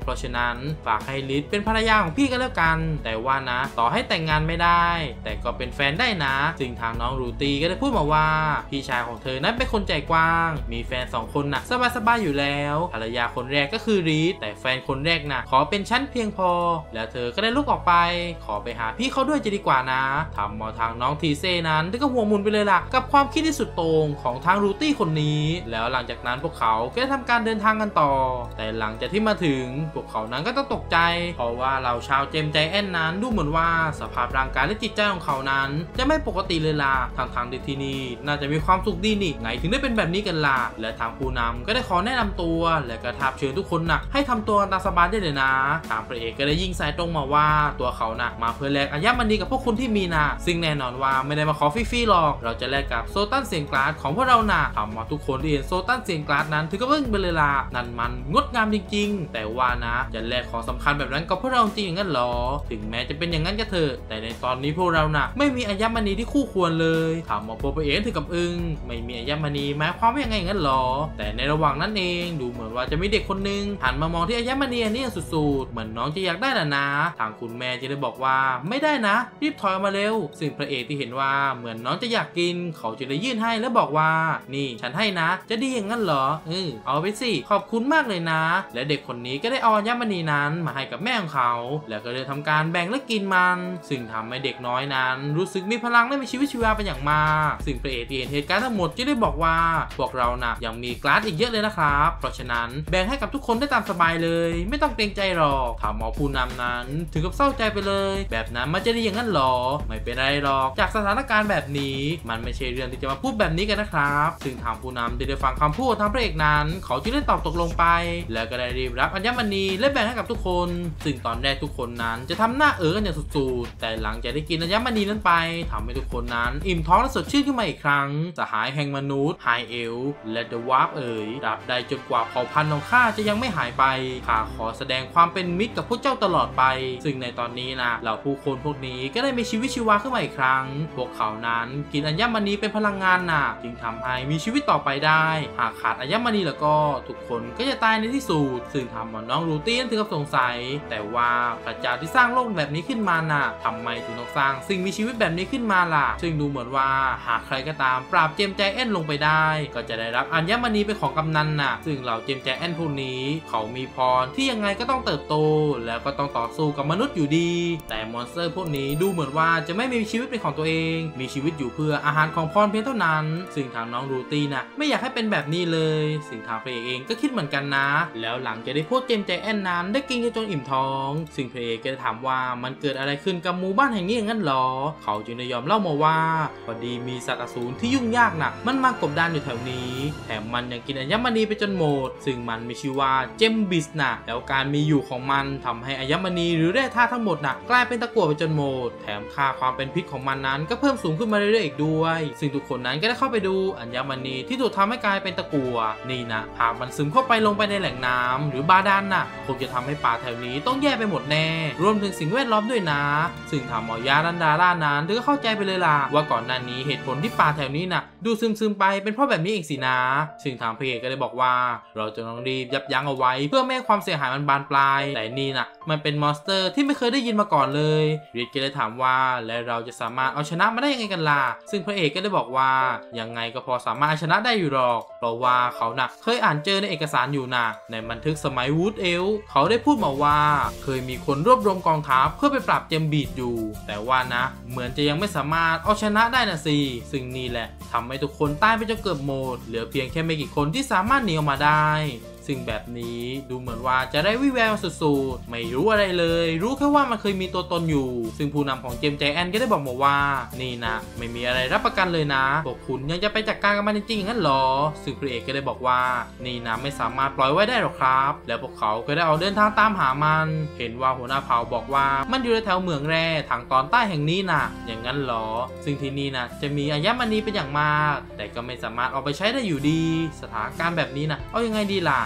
เพราะฉะนั้นฝากให้ลิซเป็นภรรยาของพี่กันแล้วกันแต่ว่านะต่อให้แต่งงานไม่ได้แต่ก็เป็นแฟนได้นะซึ่งทางน้องรูตี้ก็ได้พูดมาว่าพี่ชายของเธอนั้นเป็นคนใจกว้างมีแฟน2คนน่ะสบายๆอยู่แล้วภรรยาคนแรกก็คือลิซแต่แฟนคนแรกน่ะขอเป็นชั้นเพียงพอแล้วเธอก็ได้ลุกออกไปขอไปหาพี่เขาด้วยจะดีกว่านะทำมาทางน้องทีเซ่นั้นก็หัวมุนไปเลยล่ะกับความคิดที่สุดโต่งของทางรูตี้คนนี้แล้วหลังจากนั้นพวกเขาก็ได้ทำการเดินทางกันต่อแต่หลังจากที่มาถึงพวกเขานั้นก็ต้องตกใจเพราะว่าเราชาวเจมใจแอนนั้นดูเหมือนว่าสภาพร่างกายและจิตใจของเขานั้นจะไม่ปกติเลยล่ะทางที่นี่น่าจะมีความสุขดีนี่ไงถึงได้เป็นแบบนี้กันล่ะและทางผู้นำก็ได้ขอแนะนำตัวและก็ท้าเชิญทุกคนนะให้ทำตัวตามสบายได้เลยนะทางพระเอกก็ได้ยิงสายตรงมาว่าตัวเขานะมาเพื่อแลกอัญมณีกับพวกคุณที่มีนะซึ่งแน่นอนว่าไม่ได้มาขอฟรีๆหรอกเราจะแลกกับโซตันเสียงกลาสของพวกเรานะทำมาทุกคนที่เห็นโซตันเสียงกลาสนั้นถือก็เพิ่งไปเลยล่ะนั่นมันงดงามจริงๆแต่ว่านะจะแลกของสำคัญแบบนั้นกับพวกเราจริงอย่างนั้นหรอถึงแม้จะเป็นอย่างนั้นก็เถอะแต่ในตอนนี้พวกเรานะไม่มีอัญมณีที่คู่ควรเลยถามหมอโปรเอกถึงกับอึ้งไม่มีอัญมณีหมายความว่ายังไงงั้นหรอแต่ในระหว่างนั้นเองดูเหมือนว่าจะมีเด็กคนนึงหันมามองที่อัญมณีอันนี้สุดๆเหมือนน้องจะอยากได้นะทางคุณแม่จะได้บอกว่าไม่ได้นะรีบถอยออกมาเร็วซึ่งพระเอกที่เห็นว่าเหมือนน้องจะอยากกินเขาจะได้ยื่นให้แล้วบอกว่านี่ฉันให้นะจะดีอย่างนั้นเหรอเอาไปสิขอบคุณมากเลยนะและเด็กคนนี้ก็ได้เอาอัญมณีนั้นมาให้กับแม่ของเขาแล้วก็เลยทำการแบ่งและกินมันซึ่งทำให้เด็กน้อยนั้นรู้สึกมีพลังและมีชีวิตชีวาเป็นอย่างมากซึ่งพระเอกที่เห็นเหตุการณ์ทั้งหมดจะได้บอกว่าพวกเรานะยังมีกลาสอีกเยอะเลยนะครับเพราะฉะนั้นแบ่งให้กับทุกคนได้ตามสบายเลยไม่ต้องเกรงใจหรอกถามหมอผู้นำนั้นถึงกับเศร้าใจไปเลยแบบนั้นมันจะดีอย่างนั้นหรอไม่เป็นไรหรอกจากสถานการณ์แบบนี้มันไม่ใช่เรื่องที่จะมาพูดแบบนี้กันนะครับซึ่งทางผู้นำได้ฟังคำพูดทางพระเอกนั้นเขาจึงได้ตอบตกลงไปแล้วก็ได้รีบรับอัญมณีและแบ่งให้กับทุกคนซึ่งตอนแรกทุกคนนั้นจะทำหน้ากันอย่างสุดๆแต่หลังจากได้กินอัญมณีนั้นไปทำให้ทุกคนนั้นอิ่มท้องและสดชื่นขึ้นมาอีกครั้งสหายแห่งมนุษย์ไฮเอลและเดอะวาร์ฟตราบใดจนกว่าเผ่าพันธุ์ของข้าจะยังไม่หายไปข้าขอแสดงความเป็นมิตรกับพวกเจ้าตลอดไปซึ่งในตอนนี้นะเหล่าผู้คนพวกนี้ก็ได้มีชีวิตชีวาขึ้นมาอีกครั้งพวกเขานั้นกินอัญมณีเป็นพลังงานน่ะจึงทำให้มีชีวิตต่อไปได้หากขาดอัญมณีแล้วก็ทุกคนก็จะตายในที่สุดซึ่งทำให้น้องรูตี้ถึงกับสงสัยแต่ว่าพระเจ้าที่สร้างโลกแบบนี้ขึ้นมาน่ะทำไมถึงต้องสร้างสิ่งมีชีวิตแบบนี้ขึ้นมาล่ะซึ่งดูเหมือนว่าหากใครก็ตามปราบเจมใจแอนลงไปได้ก็จะได้รับอัญมณีเป็นของกำนันน่ะซึ่งเหล่าเจมใจแอนพวกนี้เขามีพรที่ยังไงก็ต้องเติบโตแล้วก็ต้องต่อสู้กับมนุษย์อยู่ดีแต่มอนสเตอร์พวกนี้ดูเหมือนว่าจะไม่มีชีวิตเป็นของตัวเองมีชีวิตอยู่เพื่ออาหารของพรเพียงเท่านั้นซึ่งทางน้องรูตี้น่ะไม่อยากให้เป็นแบบนี้เลยซึ่งทางพระเอกเองก็คิดเหมือนกันนะแล้วหลังจากได้พวกเจมใจแอนนั้นได้กินจนอิ่มท้องซึ่งพระเอกก็ถามว่ามันเกิดอะไรขึ้นกับหมู่บ้านแห่งนี้อย่างนั้นหรอเขาจึงได้ยอมเล่ามาว่าพอดีมีสัตว์อสูรที่ยุ่งยากหนักมันมากบดานอยู่แถวนี้แถมมันยังกินอัญมณีไปจนหมดซึ่งมันมีชื่อว่าเจมบิสนะแล้วการมีอยู่ของมันทำให้อัญมณีหรือแร่ธาตุทั้งหมดนะกลายเป็นตะกั่วไปจนหมดแถมค่าความเป็นพิษของมันนั้นก็เพิ่มสูงขึ้นมาเรื่อยๆอีกด้วยซึ่งทุกคนนั้นก็ได้เข้าไปดูอัญมณีที่ถูกทำให้กลายเป็นตะกั่วนี่นะหากมันซึมเข้าไปลงไปในแหล่งน้ำหรือบาดาลน่ะคงจะทำให้ป่าแถวนี้ต้องแย่ไปหมดแน่รวมถึงสิ่งแวดล้อมด้วยนะซึ่งทำหมอยาดันดาร่านั้นเธอก็เข้าใจไปเลยล่ะว่าก่อนหน้านี้เหตุผลที่ป่าแถวนี้น่ะดูซึมๆไปเป็นเพราะแบบนี้เองสินะซึ่งทางพระเอกก็เลยบอกว่าเราจะต้องรีบยับยั้งเอาไว้เพื่อไม่ให้ความเสียหายมันบานปลายแต่นี่น่ะมันเป็นมอนสเตอร์ที่ไม่เคยได้ยินมาก่อนเลยริดก็เลยถามว่าและเราจะสามารถเอาชนะมันได้ยังไงกันล่ะซึ่งพระเอกก็ได้บอกว่ายังไงก็พอสามารถเอาชนะได้อยู่หรอกเพราะว่าเขาน่ะเคยอ่านเจอในเอกสารอยู่น่ะในบันทึกสมัยวูดเอลเขาได้พูดมาว่าเคยมีคนรวบรวมกองทัพเพื่อไปปราบเจมบีดอยู่แต่ว่านะเหมือนจะยังไม่สามารถเอาชนะได้นะสิซึ่งนี่แหละทำให้ทุกคนตายไปจนเกือบหมดเหลือเพียงแค่ไม่กี่คนที่สามารถหนีออกมาได้ซึ่งแบบนี้ดูเหมือนว่าจะได้วิแววสุดๆไม่รู้อะไรเลยรู้แค่ว่ามันเคยมีตัวตนอยู่ซึ่งผู้นำของเจมใจแอนก็ได้บอกมาว่านี่นะไม่มีอะไรรับประกันเลยนะพวกคุณยังจะไปจัดการกับมันจริงๆงั้นหรอซึ่งพระเอกก็ได้บอกว่านี่นะไม่สามารถปล่อยไว้ได้หรอกครับแล้วพวกเขาก็ได้ออกเดินทางตามหามันเห็นว่าหัวหน้าเผ่าบอกว่ามันอยู่ในแถวเมืองแร่ทางตอนใต้แห่งนี้นะอย่างนั้นหรอซึ่งที่นี่นะจะมีอัญมณีเป็นอย่างมากแต่ก็ไม่สามารถเอาไปใช้ได้อยู่ดีสถานการณ์แบบนี้นะเอายังไงดีล่ะ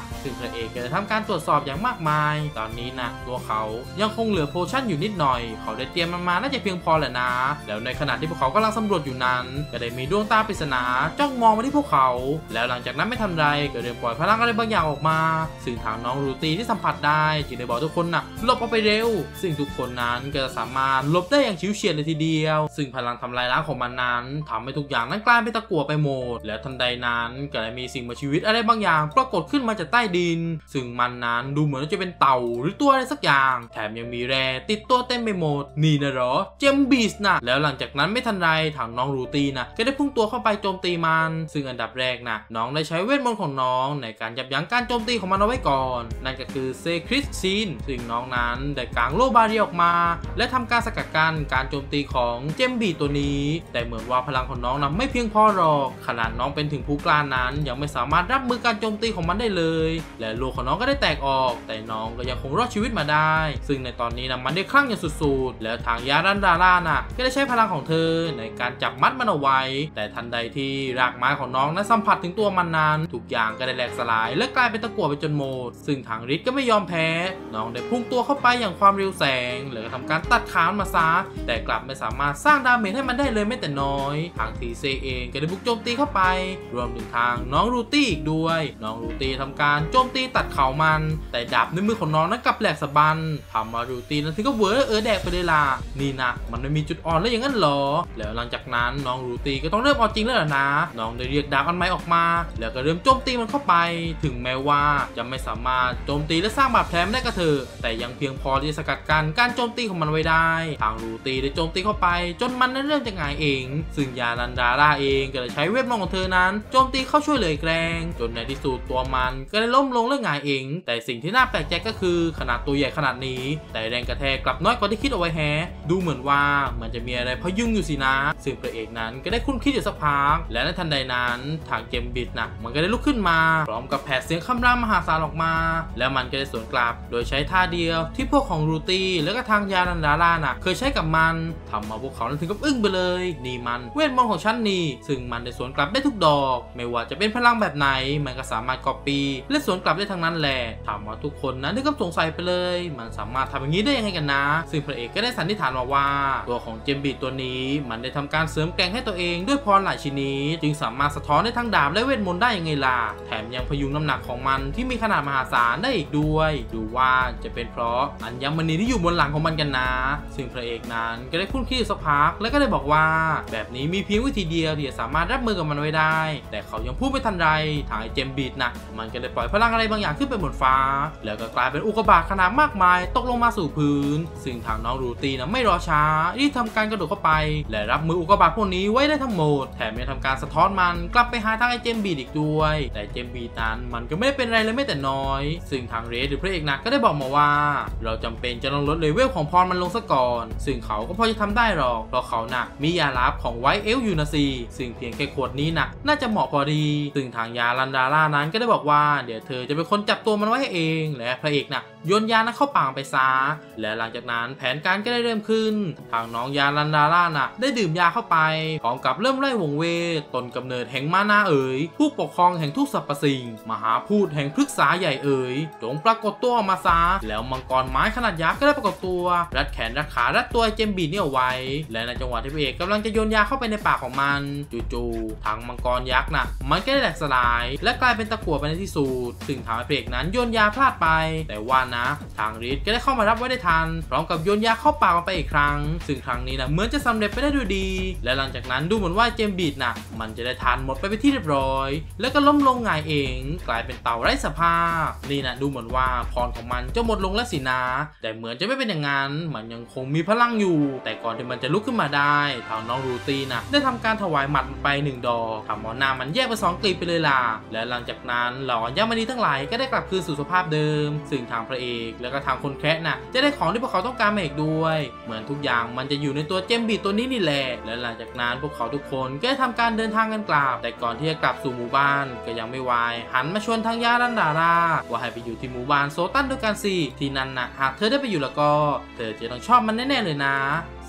ซึ่งพระเอกก็ได้ทำการตรวจสอบอย่างมากมายตอนนี้นะตัวเขายังคงเหลือโพชั่นอยู่นิดหน่อยเขาได้เตรียมมันมาน่าจะเพียงพอแหละนะแล้วในขณะที่พวกเขากำลังสำรวจอยู่นั้นก็ได้มีดวงตาปริศนาจ้องมองมาที่พวกเขาแล้วหลังจากนั้นไม่ทันไรก็เริ่มปล่อยพลังอะไรบางอย่างออกมาซึ่งทางน้องรูตี้ที่สัมผัสได้จึงได้บอกทุกคนนะหลบออกไปเร็วซึ่งทุกคนนั้นก็จะสามารถหลบได้อย่างฉิวเฉียดเลยทีเดียวซึ่งพลังทำลายล้างของมันนั้นทำให้ทุกอย่างนั้นกลายเป็นตะกั่วไปหมดแล้วทันใดนั้นก็ได้มีสิ่งมีชีวิตอะไรบางอย่างปรากฏขึ้นมาจากใต้ดินซึ่งมันนั้นดูเหมือนจะเป็นเต่าหรือตัวอะไรสักอย่างแถมยังมีแร่ติดตัวเต็มไปหมดนี่นะเหรอเจมบีสนะแล้วหลังจากนั้นไม่ทันไรทางน้องรูตี้นะก็ได้พุ่งตัวเข้าไปโจมตีมันซึ่งอันดับแรกนะน้องได้ใช้เวทมนต์ของน้องในการยับยั้งการโจมตีของมันเอาไว้ก่อนนั่นก็คือเซคริสซีนซึ่งน้องนั้นได้กางโลบาเรียออกมาและทำการสกัดกั้นการโจมตีของเจมบีตัวนี้แต่เหมือนว่าพลังของน้องนั้นไม่เพียงพอหรอกขนาดน้องเป็นถึงผู้กล้านั้นยังไม่สามารถรับมือการโจมตีของมันได้เลยและลูกของน้องก็ได้แตกออกแต่น้องก็ยังคงรอดชีวิตมาได้ซึ่งในตอนนี้นะมันได้คลั่งอย่างสุดๆแล้วทางยารันดาร่าน่ะก็ได้ใช้พลังของเธอในการจับมัดมันเอาไว้แต่ทันใดที่รากไม้ของน้องนั้นสัมผัสถึงตัวมันนั้นทุกอย่างก็ได้แหลกสลายและกลายเป็นตะกั่วไปจนหมดซึ่งทางริดก็ไม่ยอมแพ้น้องได้พุ่งตัวเข้าไปอย่างความเร็วแสงแล้วก็ทำการตัดขามันมาซะแต่กลับไม่สามารถสร้างดาเมจให้มันได้เลยแม้แต่น้อยทางทีเซเองก็ได้บุกโจมตีเข้าไปรวมถึงทางน้องรูตี้อีกด้วยน้องรูตี้ทำการโจมตีตัดเข่ามันแต่ดาบในมือของน้องนั้นกลับแหลกสะบันทำมารูตี้นั้นถึงก็เวอแดกไปเลยล่ะนี่นะมันไม่มีจุดอ่อนแล้วอย่างนั้นหรอแล้วหลังจากนั้นน้องรูตี้ก็ต้องเริ่มเอาจริงแล้วนะน้องได้เรียกดาบอันใหม่ออกมาแล้วก็เริ่มโจมตีมันเข้าไปถึงแม้ว่าจะไม่สามารถโจมตีและสร้างบาดแผลได้ก็เถอะแต่ยังเพียงพอที่จะสกัดกั้นการโจมตีของมันไว้ได้ทางรูตี้ได้โจมตีเข้าไปจนมันนั้นเริ่มจะหงายเองซึ่งยานันดาร่าเองก็เลยใช้เวทมนต์ของเธอนั้นโจมตีเข้าช่วยเหลืออีกแรงจนในที่สุดตัวมันก็ได้ล้มลงและหงายเองแต่สิ่งที่น่าแปลกใจก็คือขนาดตัวใหญ่ขนาดนี้แต่แรงกระแทกกลับน้อยกว่าที่คิดเอาไว้แฮะดูเหมือนว่ามันจะมีอะไรพยุงอยู่สินะซึ่งพระเอกนั้นก็ได้คุ้นคิดอยู่สักพักและในทันใดนั้นทางเจมบิดนะมันก็ได้ลุกขึ้นมาพร้อมกับแผดเสียงคำรามมหาศาลออกมาแล้วมันก็ได้สวนกลับโดยใช้ท่าเดียวที่พวกของรูตี้แล้วก็ทางยานันดาร่าน่ะเคยใช้กับมันทำมาพวกเขานั้นถึงกับอึ้งไปเลยนี่มันเวทมนต์ของฉันนี่ซึ่งมันได้สวนกลับได้ทุกดอกไม่ว่าจะเป็นพลังแบบไหนมันก็สามารถก๊อปปี้และสวนกลับได้ทั้งนั้นแหละถามว่าทุกคนนั้นนึกก็สงสัยไปเลยมันสามารถทำอย่างนี้ได้ยังไงกันนะซึ่งพระเอกก็ได้สันนิษฐานมาว่าตัวของเจมบิดตัวนี้มันได้ทำการเสริมแกร่งให้ตัวเองด้วยพรหลายชนิดจึงสามารถสะท้อนได้ทั้งดาบและเวทมนต์ได้ยังไงล่ะแถมยังพยุงน้ำหนักของมันที่มีขนาดมหาศาลได้อีกด้วยดูว่าจะเป็นเพราะอัญมณีที่อยู่บนหลังของมันกันนะซึ่งพระเอกนั้นก็ได้คุ้นคิดสักพักแล้วก็ได้บอกว่าแบบนี้มีเพียงวิธีเดียวที่จะสามารถรับมือกับมันไว้ได้แต่เขายังพูดไม่ทันไรทางเจมบิดนะมันก็ได้ปล่อยพลังอะไรบางอย่างขึ้นไปบนฟ้าแล้วก็กลายเป็นอุกกาบาตขนาดมากมายตกลงมาสู่พื้นซึ่งทางน้องรูตี้นะไม่รอช้ารีบทำการกระโดดเข้าไปและรับมืออุกกาบาตพวกนี้ไว้ได้ทั้งหมดแถมยังทำการสะท้อนมันกลับไปหาทางเจมบิดอีกด้วยแต่เจมบิดนั้นมันก็ไม่ได้เป็นไรเลยแม้แต่น้อยซึ่งทางเรดหรือพระเอกนะก็ได้บอกมาว่าเราจำเป็นจะต้องลดเลเวลของพรมันลงซะก่อนซึ่งเขาก็พอจะทำได้หรอกเพราะเขานะมียาลับของไวท์เอลอยู่นะสิซึ่งเพียงแค่ขวดนี้นะน่าจะเหมาะพอดีซึ่งทางยาลันดาร่านั้นก็ได้บอกว่าเดี๋ยวเธอจะเป็นคนจับตัวมันไว้ให้เองและพระเอกนะโยนยานั้นเข้าปากไปซะและหลังจากนั้นแผนการก็ได้เริ่มขึ้นทางน้องยาลันดาร่านะได้ดื่มยาเข้าไปพร้อมกับเริ่มไล่วงเวทต้นกำเนิดแห่งมานาเอ๋ยผู้ปกครองแห่งทุกสรรพสิ่งมหาพูดแห่งพฤกษาใหญ่เอ๋ยจงปรากฏตัวออกมาซะแล้วมังกรไม้ขนาดยักษ์ก็ได้ปรากฏตัวรัดแขนรัดขารัดตัวเจมบีนี่เอาไว้และในจังหวะที่พระเอกกำลังจะโยนยาเข้าไปในปากของมันจู่ๆทางมังกรยักษ์น่ะมันก็ได้แหลกสลายและกลายเป็นตะกั่วไปในที่สุดซึ่งทางพระเอกนั้นโยนยาพลาดไปแต่ว่านะทางฤทธิ์ก็ได้เข้ามารับไว้ได้ทันพร้อมกับโยนยาเข้าปากมันไปอีกครั้งซึ่งครั้งนี้นะเหมือนจะสำเร็จไปได้ด้วยดีและหลังจากนั้นดูเหมือนว่าเจมบีน่ะมันจะได้ทานหมดไปเป็นที่เรียบร้อยแล้วก็ล้มลงหงายเองกลายเป็นเต่าไร้สภาพนี่นะดูเหมือนว่าพรของมันจะหมดลงแล้วสินะแต่เหมือนจะไม่เป็นอย่างนั้นมันยังคงมีพลังอยู่แต่ก่อนที่มันจะลุกขึ้นมาได้ทางน้องรูตี้นะได้ทำการถวายหมัดไป1 ดอกทำเอาหน้ามันแยกไป2 กลีบไปเลยล่ะและหลังจากนั้นเหล่าอัญมณีทั้งหลายก็ได้กลับคืนสู่สภาพเดิมซึ่งทางพระเอกแล้วก็ทางคนแคะน่ะจะได้ของที่พวกเขาต้องการมาอีกด้วยเหมือนทุกอย่างมันจะอยู่ในตัวเจมบีตัวนี้นี่แหละและหลังจากนั้นพวกเขาทุกคนก็ได้ทำการเดินทางกันกลับแต่ก่อนที่จะกลับสู่หมู่บ้านก็ยังไม่วายหันมาชวนทางยาลันดาร่าว่าให้ไปอยู่ที่หมู่บ้านโซตันด้วยกันสิที่นั่นน่ะหากเธอได้ไปอยู่แล้วก็เธอจะต้องชอบมันแน่ๆเลยนะ ซ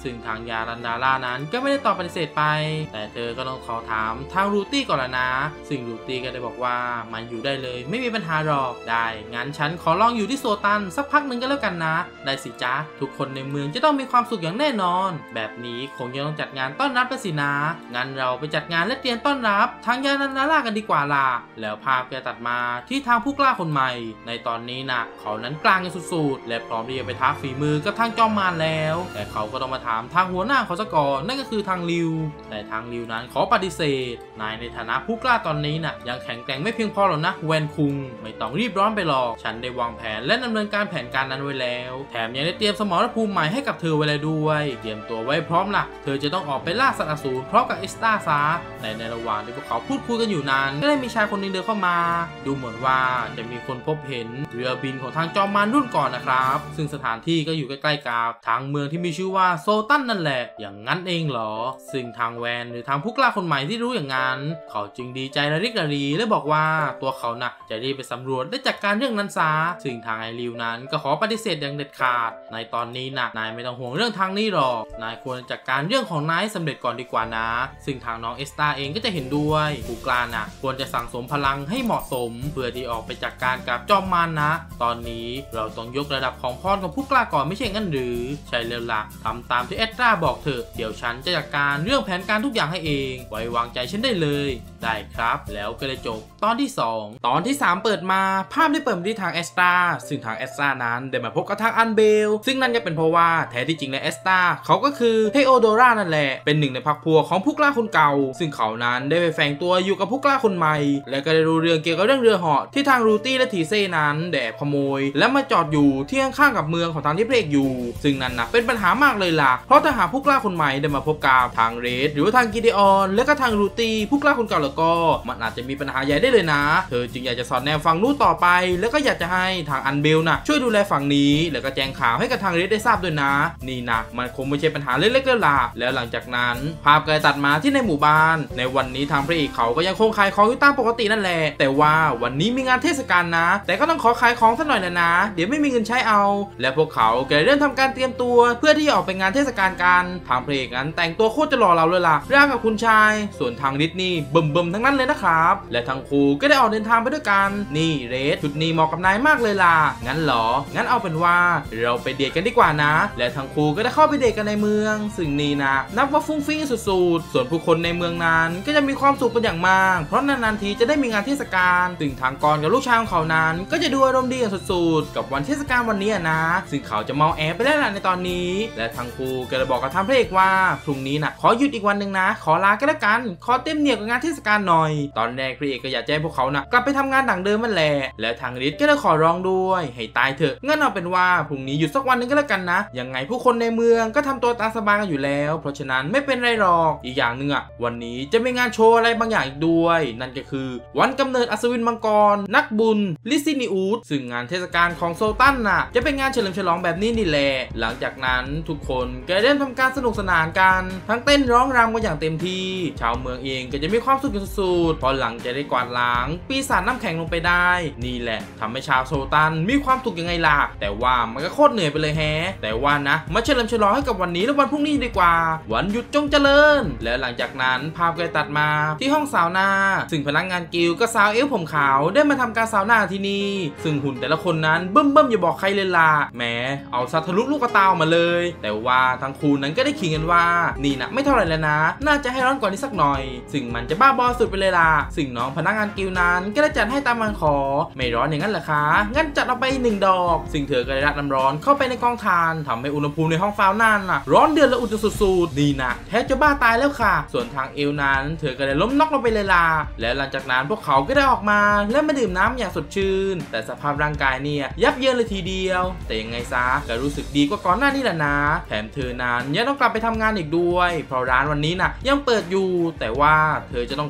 ซึ่งทางยาลันดาร่านั้นก็ไม่ได้ตอบปฏิเสธไปแต่เธอก็ต้องขอถามทางรูตี้ก่อนละนะซึ่งรูตี้ก็ได้บอกว่ามันอยู่ได้เลยไม่มีปัญหาหรอกได้งั้นฉันขอลองอยู่ที่โซตันสักพักหนึ่งก็แล้วกันนะได้สิจ๊ะทุกคนในเมืองจะต้องมีความสุขอย่างแน่นอนแบบนี้คงจะต้องจัดงานต้อนรับกันสินะงั้นเราไปจัดงานและเตรียมต้อนรับทางยาลันดาร่ากันดีกว่าล่ะแล้วภาพก็ตัดมาที่ทางผู้กล้าคนใหม่ในตอนนี้นะเขานั้นกลางกันสุดๆและพร้อมที่จะไปท้าฝีมือกับทางจอมมารแล้วแต่เขาก็ต้องมาถามทางหัวหน้าเขาซะก่อนนั่นก็คือทางริวแต่ทางริวนั้นขอปฏิเสธนายในฐานะผู้กล้าตอนนี้นะยังแข็งแกร่งไม่เพียงพอหรอกนะแวนคุงไม่ต้องรีบร้อนไปหรอกฉันได้วางแผนและดำเนินการแผนการนั้นไว้แล้วแถมยังได้เตรียมสมรภูมิใหม่ให้กับเธอไว้แล้วด้วยเตรียมตัวไว้พร้อมล่ะเธอจะต้องออกไปล่าสัตว์อสูรพร้อมกับเอสตาซาแต่ในระหว่างที่พวกเขาพูดคุยกันอยู่นั้นก็ได้มีชายคนนึงเดินเข้ามาดูเหมือนว่าจะมีคนพบเห็นเรือบินของทางจอมมารรุ่นก่อนนะครับซึ่งสถานที่ก็อยู่ใกล้ๆกับทางเมืองที่มีชื่อว่าโซตันนั่นแหละอย่างนั้นเองเหรอซึ่งทางแวนหรือทางผู้กล้าคนใหม่ที่รู้อย่างนั้นเขาจึงดีใจระริกระรีและบอกว่าตัวเขาน่ะจะรีบไปสำรวจและจัดการเรื่องนั้นซะซึ่งทางไอริวนั้นก็ขอปฏิเสธอย่างเด็ดขาดในตอนนี้นะนายไม่ต้องห่วงเรื่องทางนี้หรอกนายควรจัดการเรื่องของนายสำเร็จก่อนดีกว่านะซึ่งทางน้องเอสตาเองก็จะเห็นด้วยผู้กล้าน่ะควรจะสั่งสมพลังให้เหมาะสมเพื่อที่ออกไปจัดการกับจอมมารนะตอนนี้เราต้องยกระดับของพรของผู้กล้าก่อนไม่ใช่งั้นหรือใช่แล้วล่ะทำตามที่เอสตาบอกเถอะเดี๋ยวฉันจะจัดการเรื่องแผนการทุกอย่างให้เองไว้วางใจฉันได้เลยได้ครับแล้วก็เลยจบตอนที่2ตอนที่3เปิดมาภาพได้เปิดมาที่ทางเอสตาซึ่งทางเอสตานั้นได้มาพบกับทางอันเบลซึ่งนั่นก็เป็นเพราะว่าแท้ที่จริงในเอสตาเขาก็คือเทโอโดรานั่นแหละเป็นหนึ่งในพรรคพวกของผู้กล้าคนเก่าซึ่งเขานั้นได้ไปแฝงตัวอยู่กับผู้กล้าคนใหม่และก็ได้รู้เรื่องเกี่ยวกับเรื่องเรือเหาะที่ทางรูตี้และทีเซ่นั้นได้แอบขโมยและมาจอดอยู่ที่ข้างๆกับเมืองของทางที่พระเอกอยู่ซึ่งนั่นนะเป็นปัญหามากเลยล่ะเพราะถ้าหากผู้กล้าคนใหม่ได้มาพบกับทางเรดหรือว่าทางกิเดออนและก็ทางรูตี้ผู้กล้าคนเก่าแล้วก็มันอาจจะมีปัญหาใหญ่ได้เลยนะเธอจึงอยากจะสอนแนวฝั่งนู้นต่อไปแล้วก็อยากจะให้ทางอันเบลนะช่วยดูแลฝั่งนี้แล้วก็แจ้งข่าวให้กับทางเรดได้ทราบด้วยนะนี่นะมันคงไม่ใช่ปัญหาเล็กๆแล้วล่ะแล้วหลังจากนั้นภาพก็ตัดมาที่ในหมู่บ้านในวันนี้ทางพระเอกเขาก็ยังคงขายของอยู่ตามปกตินั่นแหละแต่ว่าวันนี้มีงานเทศกาลนะแต่ก็ต้องขอขายของสักหน่อยนะเดี๋ยวไม่มีเงินใช้เอาและพวกเขาก็เริ่มทำการเตรียมตัวเพื่อที่จะออกไปงานเทศกาลกันทางพระเอกนั้นแต่งตัวโคตรจะหล่อเราเลยล่ะร่างกับคุณชายส่วนทางดิสนี่เบิ่มๆทั้งนั้นเลยนะครับและทั้งคู่ก็ได้ออกเดินทางไปด้วยกันนี่เรดชุดนี้เหมาะกับนายมากเลยล่ะงั้นเหรองั้นเอาเป็นว่าเราไปเดทกันดีกว่านะและทั้งคู่ก็ได้เข้าไปเดทกันในเมืองซึ่งนี่นะนับว่าฟุ้งฟิ้งสุดๆส่วนผู้คนในเมืองนั้นก็จะมีความสุขเป็นอย่างมากเพราะนานๆทีจะได้มีงานเทศกาลซึ่งทางกรกับลูกชายของเขานั้นก็จะดูอารมณ์ดีกันสุดๆกับวันเทศกาลวันนี้นะซึ่งเขาจะเมาแอบไปได้ละในตอนนี้และทั้งคู่ก็เลยบอกกับทางพระเอกว่าพรุ่งนี้นะขอหยุดอีกวันหนึ่งนะขอลาก็แล้วกันขอเต็มเหนียวกับงานเทศกาลหน่อยตอนแรกพระเอกก็อยากแจ้งพวกเขานะกลับไปทำงานดั่งเดิมมันแหละแล้วทางฤทธิ์ก็ได้ขอร้องด้วยให้ตายเถอะงั้นเอาเป็นว่าพรุ่งนี้หยุดสักวันหนึ่งก็แล้วกันนะยังไงผู้คนในเมืองก็ทำตัวตามสบายกันอยู่แล้วเพราะฉะนั้นไม่เป็นไรหรอกอีกอย่างหนึ่งวันนี้จะมีงานโชว์อะไรบางอย่างอีกด้วยนั่นก็คือวันกำเนิดอัศวินมังกรนักบุญลิซินิอูดซึ่งงานเทศกาลของโซตันน่ะจะเป็นงานเฉลิมฉลองแบบนี้นี่แหละหลังจากนั้นทุกคนก็เริ่มทำการสนุกสนานกันทั้งเต้นร้องรำกันอย่างเต็มที่ชาวเมืองเองก็จะมีความสุขสุดๆพอหลังจะได้กวาดล้างปีศาจน้ำแข็งลงไปได้นี่แหละทำให้ชาวโซตันมีความสุขยังไงล่ะแต่ว่ามันก็โคตรเหนื่อยไปเลยแฮะแต่ว่านะมาเฉลิมฉลองให้กับวันนี้และวันพรุ่งนี้ดีกว่าวันหยุดจงเจริญแล้วหลังจากนั้นภาพก็ตัดมาที่ห้องสาวนาซึ่งพนักงานกิลด์กับสาวเอลผมขาวได้มาทำการสาวนาที่นี่ซึ่งหุ่นแต่ละคนนั้นเบิ่มอย่าบอกใครเลยล่ะแหมเอาสัตว์ทะลุลูกกระตามาเลยแต่ว่าทั้งคู่นั้นก็ได้ขิงกันว่านี่นะไม่เท่าไหร่แล้วนะน่าจะให้ร้อนกว่านี้สักหน่อยซึ่งมันจะบ้าบอสุดไปเลยล่ะซึ่งน้องพนักงานกิลด์นั้นก็ได้จัดให้ตามมันขอไม่ร้อนอย่างนั้นเหรอคะงั้นจัดเอาไป1 ดอกซึ่งเธอก็ได้รับน้ำร้อนเข้าไปในกองถ่านทำให้อุณหภูมิในห้องฟาวนั่นน่ะร้อนเดือดและอุ่นสุดๆนี่นะแทบจะบ้าตายแล้วค่ะส่วนทางเอลนั้นเธอก็ได้ล้มน็อกลงไปเลยล่ะและหลังจากนั้นพวกเขาก็ได้ออกมาและมาดื่มน้ำอย่างสดชื่นแต่สภาพร่างกายเนี่ยยับเยินเลยทีเดียวแต่ยังไงซะก็รู้สึกดีกว่าก่อนหน้านี้แหละนะแถมเธอนั้นยังต้องกลับไปทำงานอีกด้วยเพราะร้านวันนี้น่ะยังเปิดอยู่แต่ว่าเธอจะต้อง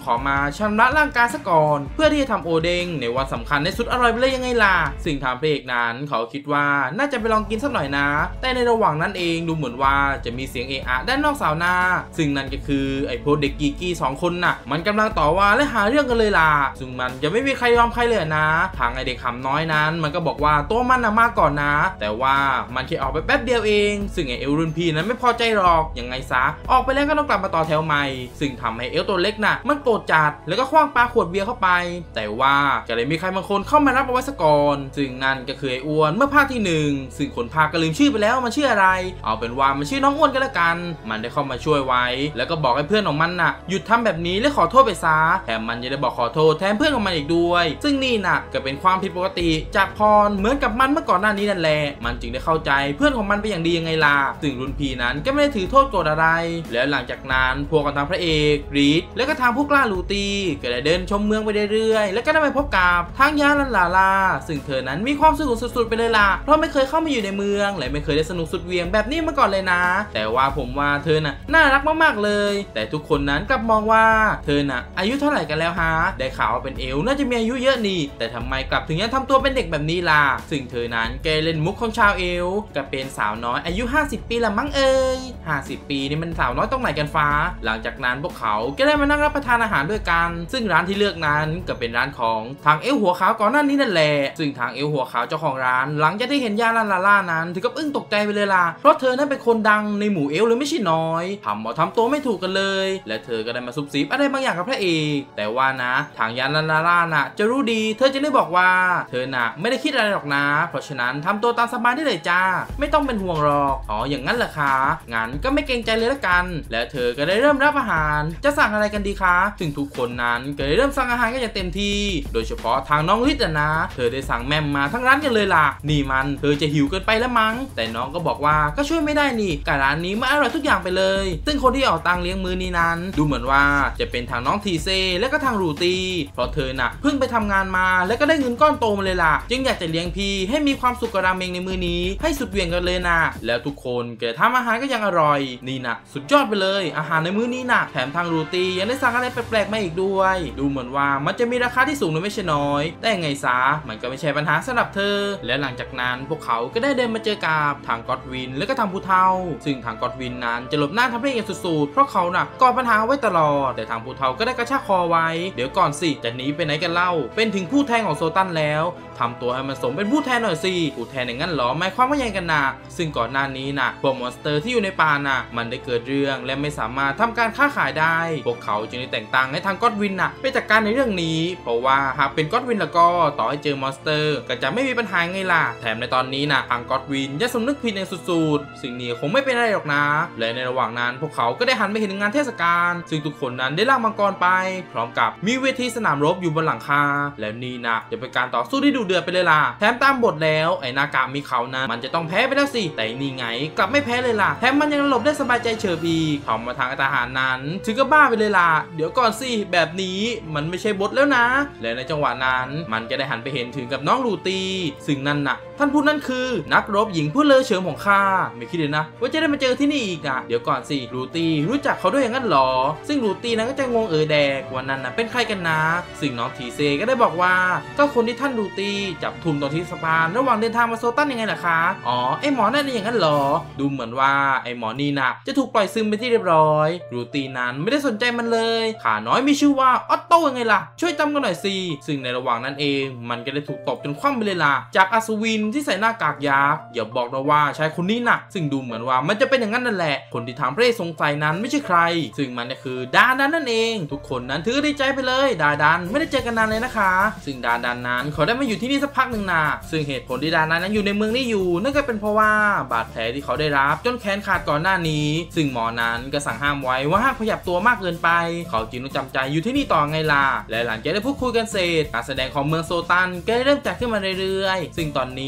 ขอมาชำระร่างกายซะก่อนเพื่อที่จะทำโอเด้งในวันสำคัญในสุดอร่อยไปเลยยังไงล่ะซึ่งทางพระเอกนั้นเขาคิดว่าน่าจะไปลองกินสักหน่อยนะแต่ในระหว่างนั้นเองดูเหมือนว่าจะมีเสียงเอะอะด้านนอกสาวนาซึ่งนั่นก็คือไอ้พวกเด็กกีกี้2 คนน่ะมันกำลังต่อว่าและหาเรื่องกันเลยล่ะซึ่งมันจะไม่มีใครยอมใครเลยนะทางไอเด็กหำน้อยนั้นมันก็บอกว่าตัวมันน่ะมาก่อนนะแต่ว่ามันแค่ออกไปแป๊บเดียวเองซึ่งไอเอลรุ่นพี่นั้นไม่พอใจหรอกยังไงซะออกไปแล้วก็ต้องกลับมาต่อแถวใหม่ซึ่งทำให้เอลตัวเล็กน่ะมันโกรธจัดแล้วก็คว้างปาขวดเบียร์เข้าไปแต่ว่าก็เลยมีใครบางคนเข้ามารับเอาไว้ซะก่อนซึ่งนั่นก็คือไอ้อ้วนเมื่อภาคที่1ซึ่งคนภาคก็ลืมชื่อไปแล้วมันชื่ออะไรเอาเป็นว่ามันชื่อน้องอ้วนก็แล้วกันมันได้เข้ามาช่วยไว้แล้วก็บอกให้เพื่อนของมันน่ะหยุดทำแบบนี้และขอโทษไปซะแถมมันยังได้บอกขอโทษแทนเพื่อนของมันอีกด้วยซึ่งนี่น่ะก็เป็นความผิดปกติจากพรเหมือนกับมันเมื่อก่อนหน้านี้นั่นแหละมันจึงได้เข้าใจเพื่อนของมันไปอย่างดียังไงล่ะซึ่งรุ่นพี่นั้นก็ไม่ได้ถือโทษโกรธอะไรแล้วหลังจากนั้นพวกกันทางพระเอกรีดแล้วก็ทางผู้กล้าลูตีก็ได้เดินชมเมืองไปเรื่อยๆแล้วก็ได้ไปพบกับทางยาลันลาลาซึ่งเธอนั้นมีความสนุกสุดๆไปเลยล่ะเพราะไม่เคยเข้ามาอยู่ในเมืองและไม่เคยได้สนุกสุดเวียงแบบนี้มาก่อนเลยนะแต่ว่าผมว่าเธอน่ะน่ารักมากๆเลยแต่ทุกคนนั้นกลับมองว่าเธอน่ะอายุเท่าไหร่กันแล้วฮะได้ข่าวว่าเป็นเอลน่าจะมีอายุเยอะนี่แต่ทำไมกลับถึงยังทำตัวเป็นเด็กแบบนี้ล่ะซึ่งเธอนั้นแกเล่นมุกของชาวเอลก็เป็นสาวน้อยอายุ50 ปีละมั้ง50 ปีนี่มันสาวน้อยตรงไหนกันฟ้าหลังจากนั้นพวกเขาก็ได้มานั่งรับประทานอาหารด้วยกันซึ่งร้านที่เลือกนั้นก็เป็นร้านของทางเอลหัวขาวก่อนหน้านี้นั่นแหละซึ่งทางเอลหัวขาวเจ้าของร้านหลังจากได้เห็นยาลันลาล่านั้นถึงกับอึ้งตกใจไปเลยล่ะเพราะเธอนั้นเป็นคนดังในหมู่เอลเลยไม่ใช่น้อยทำตัวไม่ถูกกันเลยและเธอก็ได้มาซุบซิบอะไรบางอย่างกับพระเอกแต่ว่านะทางยาลันลาล่าน่ะจะรู้ดีเธอจะได้บอกว่าเธอน่ะไม่ได้คิดอะไรหรอกนะเพราะฉะนั้นทำตัวตามสบายได้เลยจ้าไม่ต้องเป็นห่วงหรอกอ๋ออย่างนั้นเหรอคะงั้นก็ไม่เกรงใจเลยละกันและเธอก็ได้เริ่มรับอาหารจะสั่งอะไรกันดีคะซึ่งทุกคนนั้นก็ได้เริ่มสั่งอาหารกันอย่างเต็มที่โดยเฉพาะทางน้องลิศนะเธอได้สั่งแม่มมาทั้งร้านกันเลยล่ะนี่มันเธอจะหิวเกินไปแล้วมั้งแต่น้องก็บอกว่าก็ช่วยไม่ได้นี่กับร้านนี้มันอร่อยทุกอย่างไปเลยซึ่งคนที่ออกตังเลี้ยงมื้อนี้นั้นดูเหมือนว่าจะเป็นทางน้องทีเซและก็ทางรูตีเพราะเธอน่ะเพิ่งไปทำงานมาแล้วก็ได้เงินก้อนโตมาเลยล่ะจึงอยากจะเลี้ยงพี่ให้มีความสุขกับราเมงในมื้อนี้ให้สุดเหวี่ยงกันเลยนะแล้วทุกคนก็ทำอาหารก็ยังอร่อยนี่นะสุดยอดไปเลยอาหารในมื้อนี้นะแถมทางรูตียังได้สั่งอะไรแปลกๆมาอีกด้วยดูเหมือนว่ามันจะมีราคาที่สูงไม่ใช่น้อยแต่ไงซะมันก็ไม่ใช่ปัญหาสำหรับเธอและหลังจากนั้นพวกเขาก็ได้เดินมาเจอกับทางก็อดวินและก็ทางผู้เฒ่าซึ่งทางก็อดวินนั้นจะหลบหน้าทำให้อย่างสุดๆเพราะเขาน่ะก่อปัญหาไว้ตลอดแต่ทางผู้เฒ่าก็ได้กระชากคอไว้เดี๋ยวก่อนสิจะหนีไปไหนกันเล่าเป็นถึงผู้แทนของโซตันแล้วทำตัวให้มันสมเป็นผู้แทนหน่อยสิผู้แทนอย่างนั้นหรอหมายความว่ายังกันนะซึ่งก่อนหน้านี้นะพวกมอนสเตอร์ที่อยู่ในป่าน่ะมันได้เกิดเรื่องและไม่สามารถทำการค้าขายได้พวกเขาจึงได้แต่งตั้งให้ทางก็อดวินน่ะไปจัดการในเรื่องนี้เพราะว่าหากเป็นก็อดวินแล้วก็ต่อให้เจอมอนสเตอร์ก็จะไม่มีปัญหาไงล่ะแถมในตอนนี้น่ะทางก็อดวินจะสำนึกผิดในสุดๆสิ่งนี้คงไม่เป็นอะไรหรอกนะและในระหว่างนั้นพวกเขาก็ได้หันไปเห็นงานเทศกาลซึ่งทุกคนนั้นได้ลากมังกรไปพร้อมกับมีเวทีสนามรบอยู่บนหลังคาแล้วนี่นะจะเป็นการต่อสู้ที่ดุเดือดไปเลยล่ะแถมตามบทแล้วไอ้นากามีเขานะมันจะต้องแพ้ไปแล้วสิแต่นี่ไงกลับไม่แพ้เลยล่ะแถมมันยังหลบได้สบายใจเฉิบอีกเข้ามาทางทหารนั้นถึงก็บ้าไปเลยล่ะเดี๋ยวก่อนสิแบบนี้มันไม่ใช่บทแล้วนะและในจังหวะนั้นมันก็ได้หันไปเห็นถึงกับน้องลูตีซึ่งนั่นน่ะท่านผู้นั้นคือนักรบหญิงผู้เลอเฉิมของข้าไม่คิดเลยนะว่าจะได้มาเจอที่นี่อีกอ่ะเดี๋ยวก่อนสิลูตีรู้จักเขาด้วยอย่างนั้นหรอซึ่งลูตีนั้นก็จะงงแดกวันนั้นน่ะเป็นใครกันนะซึ่งน้องทีเซก็ได้บอกว่าก็คนที่ท่านลูตีจับทุ่มตอนที่สะพานระหว่างเดินทางมาโซตันยังไงล่ะคะอ๋อไอหมอนั่นอย่างนั้นหรอดูเหมือนว่าไอหมอนี่น่ะจะถูกปล่อยซึมไปที่เรียบร้อยลูตีนั้นไม่ได้สนใจมันเลยขาน้อยมีชื่อว่าออตโต้ยังไงล่ะช่วยจำกันหน่อยสิซึ่งในระหว่างนั้นเองมันก็ได้ถูกตบจนคว่ำไปเลยล่ะจากอัศวินที่ใส่หน้ากากยักษ์อย่าบอกนะว่าชายคนนี้น่ะซึ่งดูเหมือนว่ามันจะเป็นอย่างนั้นนั่นแหละคนที่ทำพระเอกสงสัยนั้นไม่ใช่ใครซึ่งมันก็คือดาดันนั่นเองทุกคนนั้นถือดีใจไปเลยดาดันไม่ได้เจอกันนานเลยนะคะซึ่งดาดันนั้นเขาได้มาอยู่ที่นี่สักพักหนึ่งนะซึ่งเหตุผลที่ดาดันนั้นอยู่ในเมืองนี้อยู่นั่นก็เป็นเพราะว่าบาดแผลที่เขาได้รับจนแขนขาดก่อนหน้านี้ซึ่งหมอนั้นก็สั่งห้ามไว้ว่าห้ามขยับตัวมากเกินไปเขาจึงต้องจำใจอยู่ที่นี่ต่อไงล่ะและหลังจากได้พูดคุยกันเสร็จการแสดงของเมืองโซตันก็ได้เริ่มจัดขึ้นมาเรื่อยๆซึ่งตอนนี้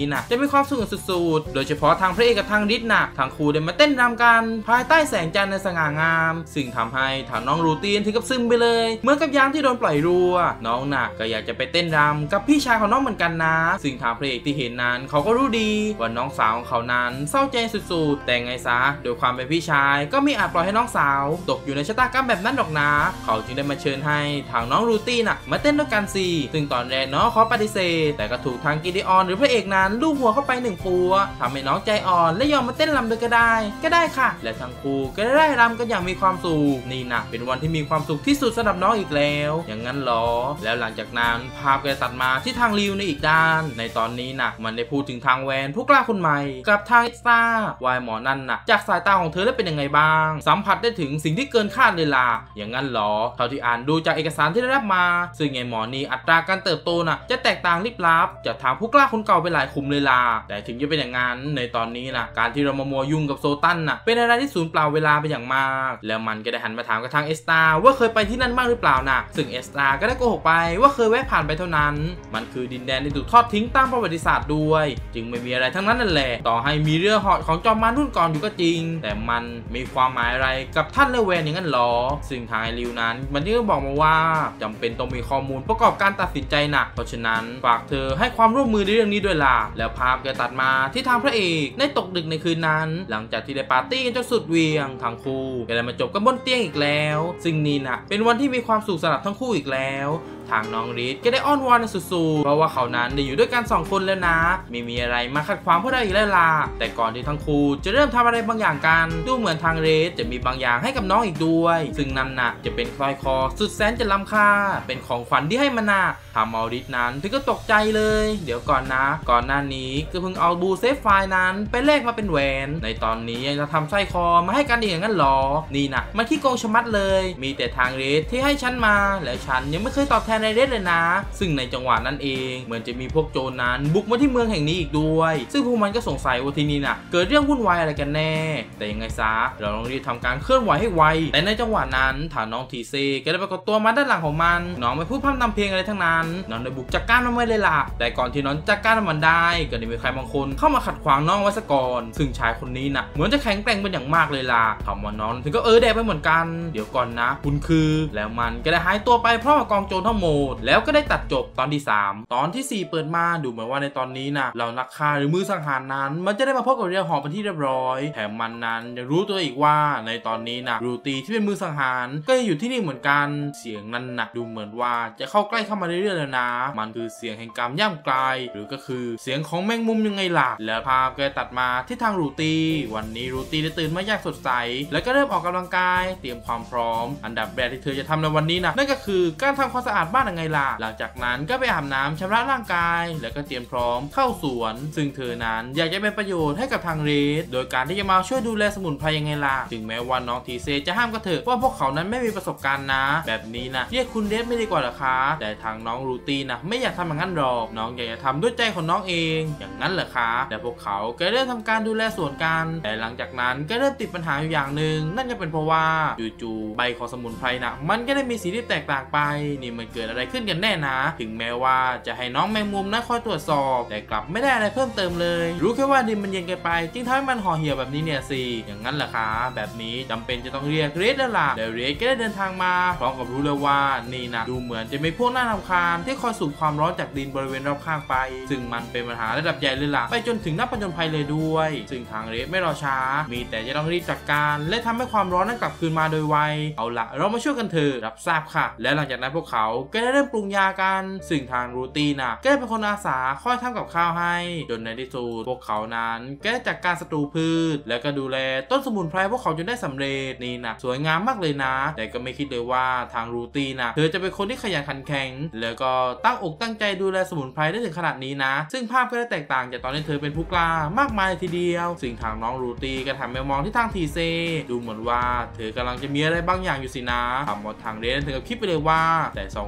นะจะมีความสุขสุดๆโดยเฉพาะทางพระเอกกับทางฤทธิ์นะทั้งคู่ได้มาเต้นรำกันภายใต้แสงจันทร์ในสง่างามซึ่งทำให้ทางน้องรูตีนถึงกับซึมไปเลยเหมือนกับยางที่โดนปล่อยรัวน้องน่ะก็อยากจะไปเต้นรำกับพี่ชายของน้องเหมือนกันนะซึ่งทางพระเอกที่เห็นนั้นเขาก็รู้ดีว่าน้องสาวของเขานั้นเศร้าใจสุดๆแต่ไงซะโดยความเป็นพี่ชายก็มีอาจปล่อยให้น้องสาวตกอยู่ในชะตากรรมแบบนั้นหรอกนะเขาจึงได้มาเชิญให้ทางน้องรูตี้น่ะมาเต้นด้วยกันสิซึ่งตอนแรกน้องขอปฏิเสธแต่ก็ถูกทางกิดิออนหรือพระเอกนั้นลูบหัวเข้าไป1ปัวทำให้น้องใจอ่อนและยอมมาเต้นรำด้วยก็ได้ค่ะและทั้งคู่ก็ได้รำกันอย่างมีความสุขนี่นะเป็นวันที่มีความสุขที่สุดสำหรับน้องอีกแล้วอย่างนั้นหรอแล้วหลังจากนั้นภาพก็ตัดมาที่ทางริวในอีกด้านในตอนนี้นะมันได้พูดถึงทางแวนผู้กล้าคนใหม่กับทางเอ็กซ์ตร้าวายหมอนั่นนะจากสายตาของเธอแล้วเป็นยังไงบ้างสัมผัสได้ถึงสิ่งที่เกินคาดเลยล่ะอย่างนั้นหรอเท่าที่อ่านดูจากเอกสารที่ได้รับมาซึ่งไงหมอนี่อัตราการเติบโตนะจะแตกต่างลิบลับจากทางผู้กล้าคนเก่าไปหลายคุมเลยล่ะแต่ถึงจะเป็นอย่างนั้นในตอนนี้นะการที่เรามามัวยุ่งกับโซตันนะเป็นอะไรที่สูญเปล่าเวลาไปอย่างมากแล้วมันก็ได้หันมาถามกับทางเอสตาว่าเคยไปที่นั่นบ้างหรือเปล่านะซึ่งเอสตาก็ได้โกหกไปว่าเคยแวะผ่านไปเท่านั้นมันคือดินแดนที่ถูกทอดทิ้งตามประวัติศาสตร์ด้วยจึงไม่มีอะไรทั้งนั้นนั่นแหละต่อให้มีเรือเหาะของจอมมารรุ่นก่อนอยู่ก็จริงแต่มันมีความหมายอะไรกับท่านและแวนอย่างนั้นหรอซึ่งทางไอริวนั้นมันก็บอกมาว่าจำเป็นต้องมีข้อมูลประกอบการตัดสินใจนะเพราะฉะนั้นฝากเธอให้ความร่วมมือในเรื่องนี้ด้วยล่ะแล้วภาพก็ตัดมาที่ทางพระเอกในตกดึกในคืนนั้นหลังจากที่ได้ปาร์ตี้กันจนสุดเวียงทั้งคู่ก็ได้มาจบกันบนเตียงอีกแล้วซึ่งนี่นะเป็นวันที่มีความสุขสำหรับทั้งคู่อีกแล้วทางน้องฤทธิ์ก็ได้อ้อนวอนสุดๆเพราะว่าเขานั้นได้อยู่ด้วยกัน2คนแล้วนะไม่มีอะไรมาขัดขวางพวกเราอีกแล้วล่ะแต่ก่อนที่ทั้งคู่จะเริ่มทำอะไรบางอย่างกันดูเหมือนทางฤทธิ์จะมีบางอย่างให้กับน้องอีกด้วยซึ่งนั่นนะจะเป็นสร้อยคอสุดแสนจะล้ำค่าเป็นของขวัญที่ให้มานะทำเอาฤทธิ์นั้นถึงก็ตกใจเลยเดี๋ยวก่อนนะก่อนหน้านี้ก็เพิ่งเอาบูเซฟไฟนั้นไปแลกมาเป็นแหวนในตอนนี้ยังจะทำสร้อยคอมาให้กันอีกอย่างนั้นหรอนี่นะมันขี้โกงชะมัดเลยมีแต่ทางฤทธิ์ที่ให้ฉันมาและฉันยังไม่เคยตอบแทนในเรดเลยนะซึ่งในจังหวะนั้นเองเหมือนจะมีพวกโจรนั้นบุกมาที่เมืองแห่งนี้อีกด้วยซึ่งพวกมันก็สงสัยว่าที่นี่น่ะเกิดเรื่องวุ่นวายอะไรกันแน่แต่ยังไงซะเราต้องรีบทำการเคลื่อนไหวให้ไวแต่ในจังหวะนั้นฐานน้องทีเซก็ได้ปรากฏตัวมาด้านหลังของมันน้องไม่พูดพร่ำทำเพลงอะไรทั้งนั้นน้องได้บุกจัดการมันไว้เลยล่ะแต่ก่อนที่น้องจัดการมันได้ก็ได้มีใครบางคนเข้ามาขัดขวางน้องไว้ซะก่อนซึ่งชายคนนี้น่ะเหมือนจะแข็งแกร่งเป็นอย่างมากเลยล่ะทำว่าน้องถึงก็แดกไปเหมือนกันเดี๋ยวก่อนนะคุณคือแล้วมันก็ได้หายตัวไปพร้อมกับกองโจรทั้งหมดแล้วก็ได้ตัดจบตอนที่3ตอนที่4เปิดมาดูเหมือนว่าในตอนนี้นะเรานักฆ่าหรือมือสังหารนั้นมันจะได้มาพบกับเรือหอบเป็นที่เรียบร้อยแถมมันนั้นยังรู้ตัวอีกว่าในตอนนี้นะรูตีที่เป็นมือสังหารก็อยู่ที่นี่เหมือนกันเสียงนั้นนะดูเหมือนว่าจะเข้าใกล้เข้ามาเรื่อยๆแล้วนะมันคือเสียงแห่งกรรมย่ำไกลหรือก็คือเสียงของแมงมุมยังไงล่ะแล้วภาพก็ตัดมาที่ทางรูตีวันนี้รูตีได้ตื่นมาอย่างสดใสแล้วก็เริ่มออกกำลังกายเตรียมความพร้อมอันดับแรกที่เธอจะทำในวันนี้นะนั่นก็คือการทำความสะอาดบ้านยังไงล่ะหลังจากนั้นก็ไปอาบน้ำชำระร่างกายแล้วก็เตรียมพร้อมเข้าสวนซึ่งเธอนั้นอยากจะเป็นประโยชน์ให้กับทางเรดโดยการที่จะมาช่วยดูแลสมุนไพรยังไงล่ะถึงแม้ว่าน้องทีเซจะห้ามก็เถอะว่าพวกเขานั้นไม่มีประสบการณ์นะแบบนี้นะเรียกคุณเรดไม่ดีกว่าหรอคะแต่ทางน้องรูตีนะไม่อยากทำอย่างนั้นหรอกน้องอยากจะทำด้วยใจของน้องเองอย่างนั้นเหรอคะแต่พวกเขาก็เริ่มทำการดูแลสวนกันแต่หลังจากนั้นก็เริ่มติดปัญหาอยู่อย่างหนึ่งนั่นก็เป็นเพราะว่าจู่ๆใบของสมุนไพรนะมันก็ได้มีสีที่แตกต่างไปนี่มันเกิดอะไรขึ้นกันแน่นะถึงแม้ว่าจะให้น้องแมงมุมนะคอยตรวจสอบแต่กลับไม่ได้อะไรเพิ่มเติมเลยรู้แค่ว่าดินมันเย็นเกินไปจึงทำให้มันห่อเหี่ยวแบบนี้เนี่ยสิอย่างนั้นแหละคะแบบนี้จำเป็นจะต้องเรียกเรดแล้วล่ะแต่เรดก็ได้เดินทางมาพร้อมกับรู้เลยว่านี่นะดูเหมือนจะมีพวกน่ารำคาญที่คอยสูบความร้อนจากดินบริเวณรอบข้างไปซึ่งมันเป็นปัญหาระดับใหญ่เลยล่ะไปจนถึงนักผจญภัยเลยด้วยซึ่งทางเรดไม่รอช้ามีแต่จะต้องรีบจัดการและทำให้ความร้อนนั้นกลับคืนมาโดยไวเอาละเรามาช่วยกันเถอะรับทราบค่ะและหลังจากนั้นพวกเขาก็ได้เริ่มปรุงยากันซึ่งทางรูตีน่ะก็ได้เป็นคนอาสาคอยทำกับข้าวให้จนในที่สุดพวกเขานั้นก็ได้จัดการศัตรูพืชแล้วก็ดูแลต้นสมุนไพรพวกเขาจนได้สำเร็จนี่นะสวยงามมากเลยนะแต่ก็ไม่คิดเลยว่าทางรูตีน่ะเธอจะเป็นคนที่ขยันขันแข็งแล้วก็ตั้งอกตั้งใจดูแลสมุนไพรได้ถึงขนาดนี้นะซึ่งภาพก็ได้แตกต่างจากตอนที่เธอเป็นผู้กล้ามากมายทีเดียวซึ่งทางน้องรูตีก็ทำให้มองที่ทางทีเซดูเหมือนว่าเธอกำลังจะมีอะไรบางอย่างอยู่สินะทำหมดทางเรนถึงกับคิดไปเลยว่าแต่2คน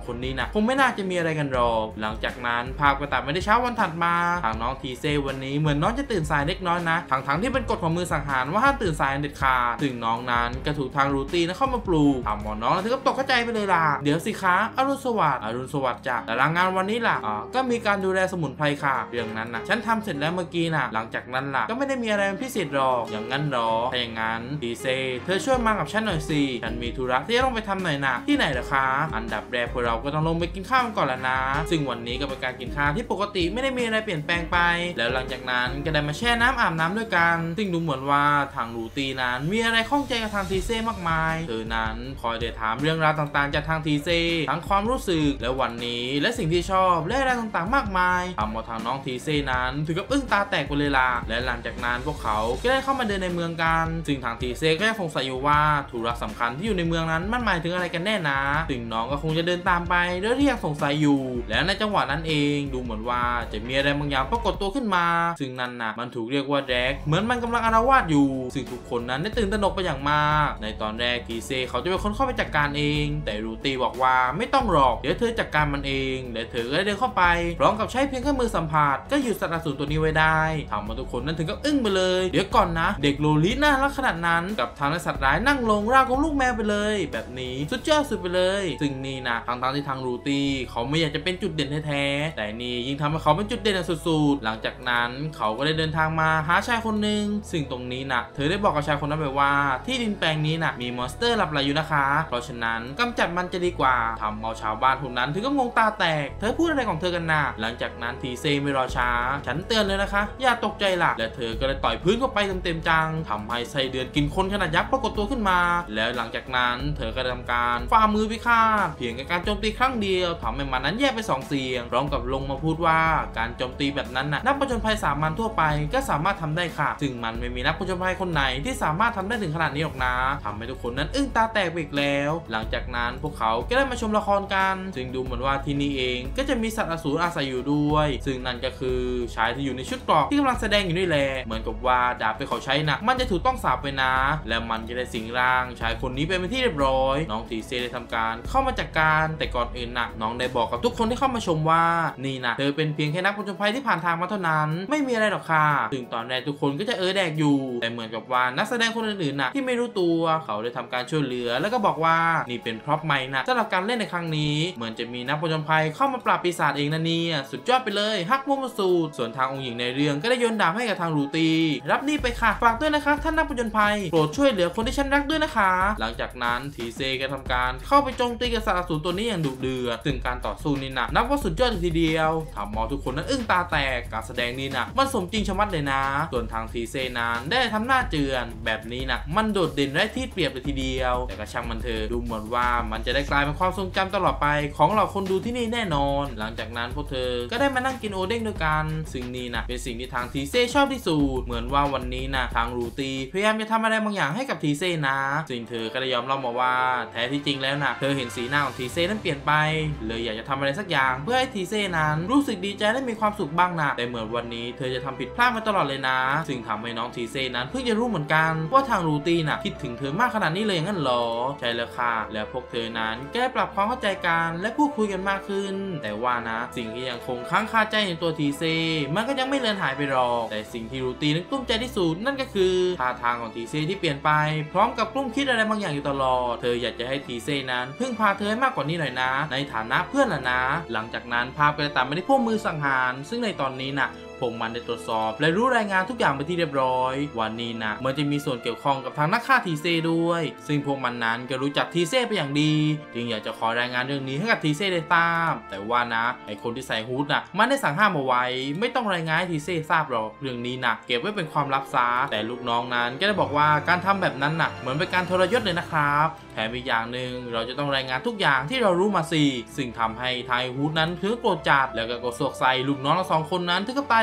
คนนี้นะคงไม่น่าจะมีอะไรกันหรอกหลังจากนั้นภาพก็ตัดไม่ได้เช้าวันถัดมาทางน้องทีเซวันนี้เหมือนน้องจะตื่นสายเล็กน้อยนะทั้งที่เป็นกฎของมือสังหารว่าห้ามตื่นสายเด็ดขาดถึงน้องนั้นก็ถูกทางรูตีนเข้ามาปลูกทำหมอน้องถึงกับตกใจไปเลยล่ะเดี๋ยวสิคะอรุณสวัสดิ์จ้ะแต่รางงานวันนี้ล่ะก็มีการดูแลสมุนไพรค่ะเรื่องนั้นนะฉันทำเสร็จแล้วเมื่อกี้นะหลังจากนั้นล่ะก็ไม่ได้มีอะไรพิเศษหรอกอย่างนั้นหรอถ้าอย่างนั้นทีเซเธอช่วยมากับฉันหน่อยสิฉันมีธุระที่จะต้องไปทำหน่อยนะที่ไหนเหรอคะอันดับแรกพวกเราก็ต้องลงไปกินข้าวกันก่อนละนะซึ่งวันนี้ก็เป็นการกินข้าวที่ปกติไม่ได้มีอะไรเปลี่ยนแปลงไปแล้วหลังจากนั้นก็ได้มาแช่น้ำอาบน้ำด้วยกันซึ่งดูเหมือนว่าทางรูตีนั้นมีอะไรข้องใจกับทางทีเซมากมายเธอนั้นคอยได้ถามเรื่องราวต่างๆจากทางทีเซทั้งความรู้สึกและวันนี้และสิ่งที่ชอบและอะไรต่างๆมากมายทำเอาทางน้องทีเซนั้นถึงกับอึ้งตาแตกไปเลยล่ะและหลังจากนั้นพวกเขาก็ได้เข้ามาเดินในเมืองกันซึ่งทางทีเซก็ยังสงสัยอยู่ว่าธุระสำคัญที่อยู่ในเมืองนั้นมันหมายถึงอะไรกันแน่นะซึ่งน้องก็คงจะเดินตามไปด้วยที่ยังสงสัยอยู่และในจังหวะนั้นเองดูเหมือนว่าจะมีอะไรบางอย่างปรากฏตัวขึ้นมาซึ่งนั่นนะมันถูกเรียกว่าแดกเหมือนมันกำลังอาละวาดอยู่ซึ่งทุกคนนั้นได้ตื่นตระหนกไปอย่างมากในตอนแรกทีเซเขาจะเป็นคนเข้าไปจัดการเองแต่รูตีบอกว่าไม่ต้องหรอกเดี๋ยวเธอจัดการมันเองและเธอก็ได้เดินเข้าไปพร้อมกับใช้เพียงแค่มือสัมผัสก็หยุดสัตว์อสูรตัวนี้ไว้ได้ทำมาทุกคนนั้นถึงกับอึ้งไปเลยเดี๋ยวก่อนนะเด็กโลลิน่ารักขนาดนั้นกับทางสัตว์ร้ายนั่งลงราวกับลูกแมวไปเลยแบบนี้สุดยอดสุดไปเลยซึ่งนี่นะทั้งที่ทางรูตีเขาไม่อยากจะเป็นจุดเด่นแท้ๆแต่นี่ยิ่งทำให้เขาเป็นจุดเด่นสุดๆหลังจากนั้นเขาก็ได้เดินทางมาหาชายคนหนึ่งซึ่งตรงนี้นะเธอได้บอกกับชายคนนั้นไปว่าที่ดินแปลงนี้นะมีมอนสเตอร์หลับไหลอยู่นะคะเพราะฉะนั้นกำจัดมันจะดีกว่าทำเอาชาวบ้านคนนั้นถึงก็งงตาแตกเธอพูดอะไรของเธอกันนะหลังจากนั้นทีเซไม่รอช้าฉันเตือนเลยนะคะอย่าตกใจล่ะและเธอก็เลยต่อยพื้นเข้าไปเต็มๆจังทำให้ไส้เดือนกินคนขนาดยักษ์ปรากฏตัวขึ้นมาแล้วหลังจากนั้นเธอก็ทำการฝ่ามือพิฆาตเพียงแค่การโจมตีครั้งเดียวทำให้มันนั้นแยกไป2เสียงพร้อมกับลงมาพูดว่าการโจมตีแบบนั้นนักผจญภัยสามัญทั่วไปก็สามารถทำได้ค่ะซึ่งมันไม่มีนักผจญภัยคนไหนที่สามารถทำได้ถึงขนาดนี้หรอกนะทำให้ทุกคนนั้นอึ้งตาแตกไปอีกแล้วหลังจากนั้นพวกเขาก็ได้มาชมละครกันซึ่งดูเหมือนว่าที่นี่เองก็จะมีสัตว์อสูรอาศัยอยู่ด้วยซึ่งนั่นก็คือชายที่อยู่ในชุดเกราะที่กำลังแสดงอยู่นี่แหละเหมือนกับว่าดาบที่เขาใช้นะมันจะถูกต้องสาปไปนะและมันจะได้สิงร่างชายคนนี้เป็นที่เรียบร้อยน้องทีเซได้ทำการเข้ามาจัดการแต่ก่อนอื่นนะน้องได้บอกกับทุกคนที่เข้ามาชมว่านี่นะเธอเป็นเพียงแค่นักผจญภัยที่ผ่านทางมาเท่านั้นไม่มีอะไรหรอกค่ะซึ่งตอนแรกทุกคนก็จะแดกอยู่แต่เหมือนกับว่านักแสดงคนอื่นๆนะที่ไม่รู้ตัวเขาได้ทำการช่วยเหลือแล้วก็บอกว่านี่เป็นพร็อพใหม่นะสำหรับการเล่นในครั้งนี้เหมือนจะมีนักผจญภัยเข้ามาปราบปีศาจเองนะเนี่ยสุดยอดไปเลยฮักมุมสูตรส่วนทางองค์หญิงในเรื่องก็ได้โยนดาบให้กับทางรูตีรับนี่ไปค่ะฝากด้วยนะคะท่านนักผจญภัยโปรดช่วยเหลือคนที่ฉันรักด้วยนะคะหลังจากนั้นทีเซก็ทำการเข้าไปโจมตีกับสัตว์อสูรตัวนี้อย่างดุเดือดซึ่งการต่อสู้นี่นะนับว่าสุดยอดทีเดียวทำเอาทุกคนนั้นอึ้งตาแตกการแสดงนี่นะมันสมจริงชะมัดเลยนะส่วนทางทีเซนั้นได้ทำหน้าเจือนแบบนี้นะมันโดดเด่นได้ที่เปรียบเลยทีเดียวแต่ก็ช่างมันเถอะดูเหมือนว่ามันจะได้กลายเป็นความทรงจำตลอดไปของเราคนดูที่นี่แน่นอนหลังจากนั้นพวกเธอก็ได้มานั่งกินโอเด้งด้วยกันซึ่งนี่นะเป็นสิ่งที่ทางทีเซชอบที่สุดเหมือนว่าวันนี้นะทางรูตีพยายามจะทำอะไรบางอย่างให้กับทีเซนะซึ่งเธอก็ได้ยอมเล่ามาว่าแท้ที่จริงแล้วนะเธอเห็นสีหน้าของทีเซนั้นเปลี่ยนไปเลยอยากจะทำอะไรสักอย่างเพื่อให้ทีเซนั้นรู้สึกดีใจและมีความสุขบ้างนะแต่เหมือนวันนี้เธอจะทำผิดพลาดมาตลอดเลยนะซึ่งทำให้น้องทีเซนั้นเพิ่งจะรู้เหมือนกันว่าทางรูตีนะคิดถึงเธอมากขนาดนี้เลยงั้นหรอใช่แล้วค่ะแล้วพวกเธอนั้นก็ได้ปรับความเข้าใจกันและพูดคุยกันมากขึ้นแต่ว่านะสิ่งที่ยังคงค้างคาใจในตัวทีเซมันก็ยังไม่เลือนหายไปหรอกแต่สิ่งที่รูตีนั้นกลุ้มใจที่สุดนั่นก็คือท่าทางของทีเซที่เปลี่ยนไปพร้อมกับกลุ้มคิดอะไรบางอย่างอยู่ตลอดเธออยากจะให้ทีเซนั้นพึ่งพาเธอให้มากกว่านี้หน่อยนะในฐานะเพื่อนล่ะนะหลังจากนั้นภาพก็จะตัดมาที่พวกมือสังหารซึ่งในตอนนี้นะพวกมันได้ตรวจสอบและรู้รายงานทุกอย่างไปที่เรียบร้อยวันนี้นะมันจะมีส่วนเกี่ยวข้องกับทางนักฆ่าทีเซด้วยซึ่งพวกมันนั้นก็รู้จักทีเซไปอย่างดีจึงอยากจะขอรายงานเรื่องนี้ให้กับทีเซได้ทราบแต่ว่านะไอคนที่ใส่ฮู้ดนะมันได้สั่งห้ามเอาไว้ไม่ต้องรายงานให้ทีเซทราบหรอกเรื่องนี้นะเก็บไว้เป็นความลับซะแต่ลูกน้องนั้นก็ได้บอกว่าการทำแบบนั้นนะเหมือนเป็นการทรยศเลยนะครับแถมอีกอย่างหนึ่งเราจะต้องรายงานทุกอย่างที่เรารู้มาสิซึ่งทำให้ทายฮูดนั้นถึงโกรธจัดแล้วก็โกรธใส่ลูกน้องทั้ง2 คนนั้นถึงกับตาย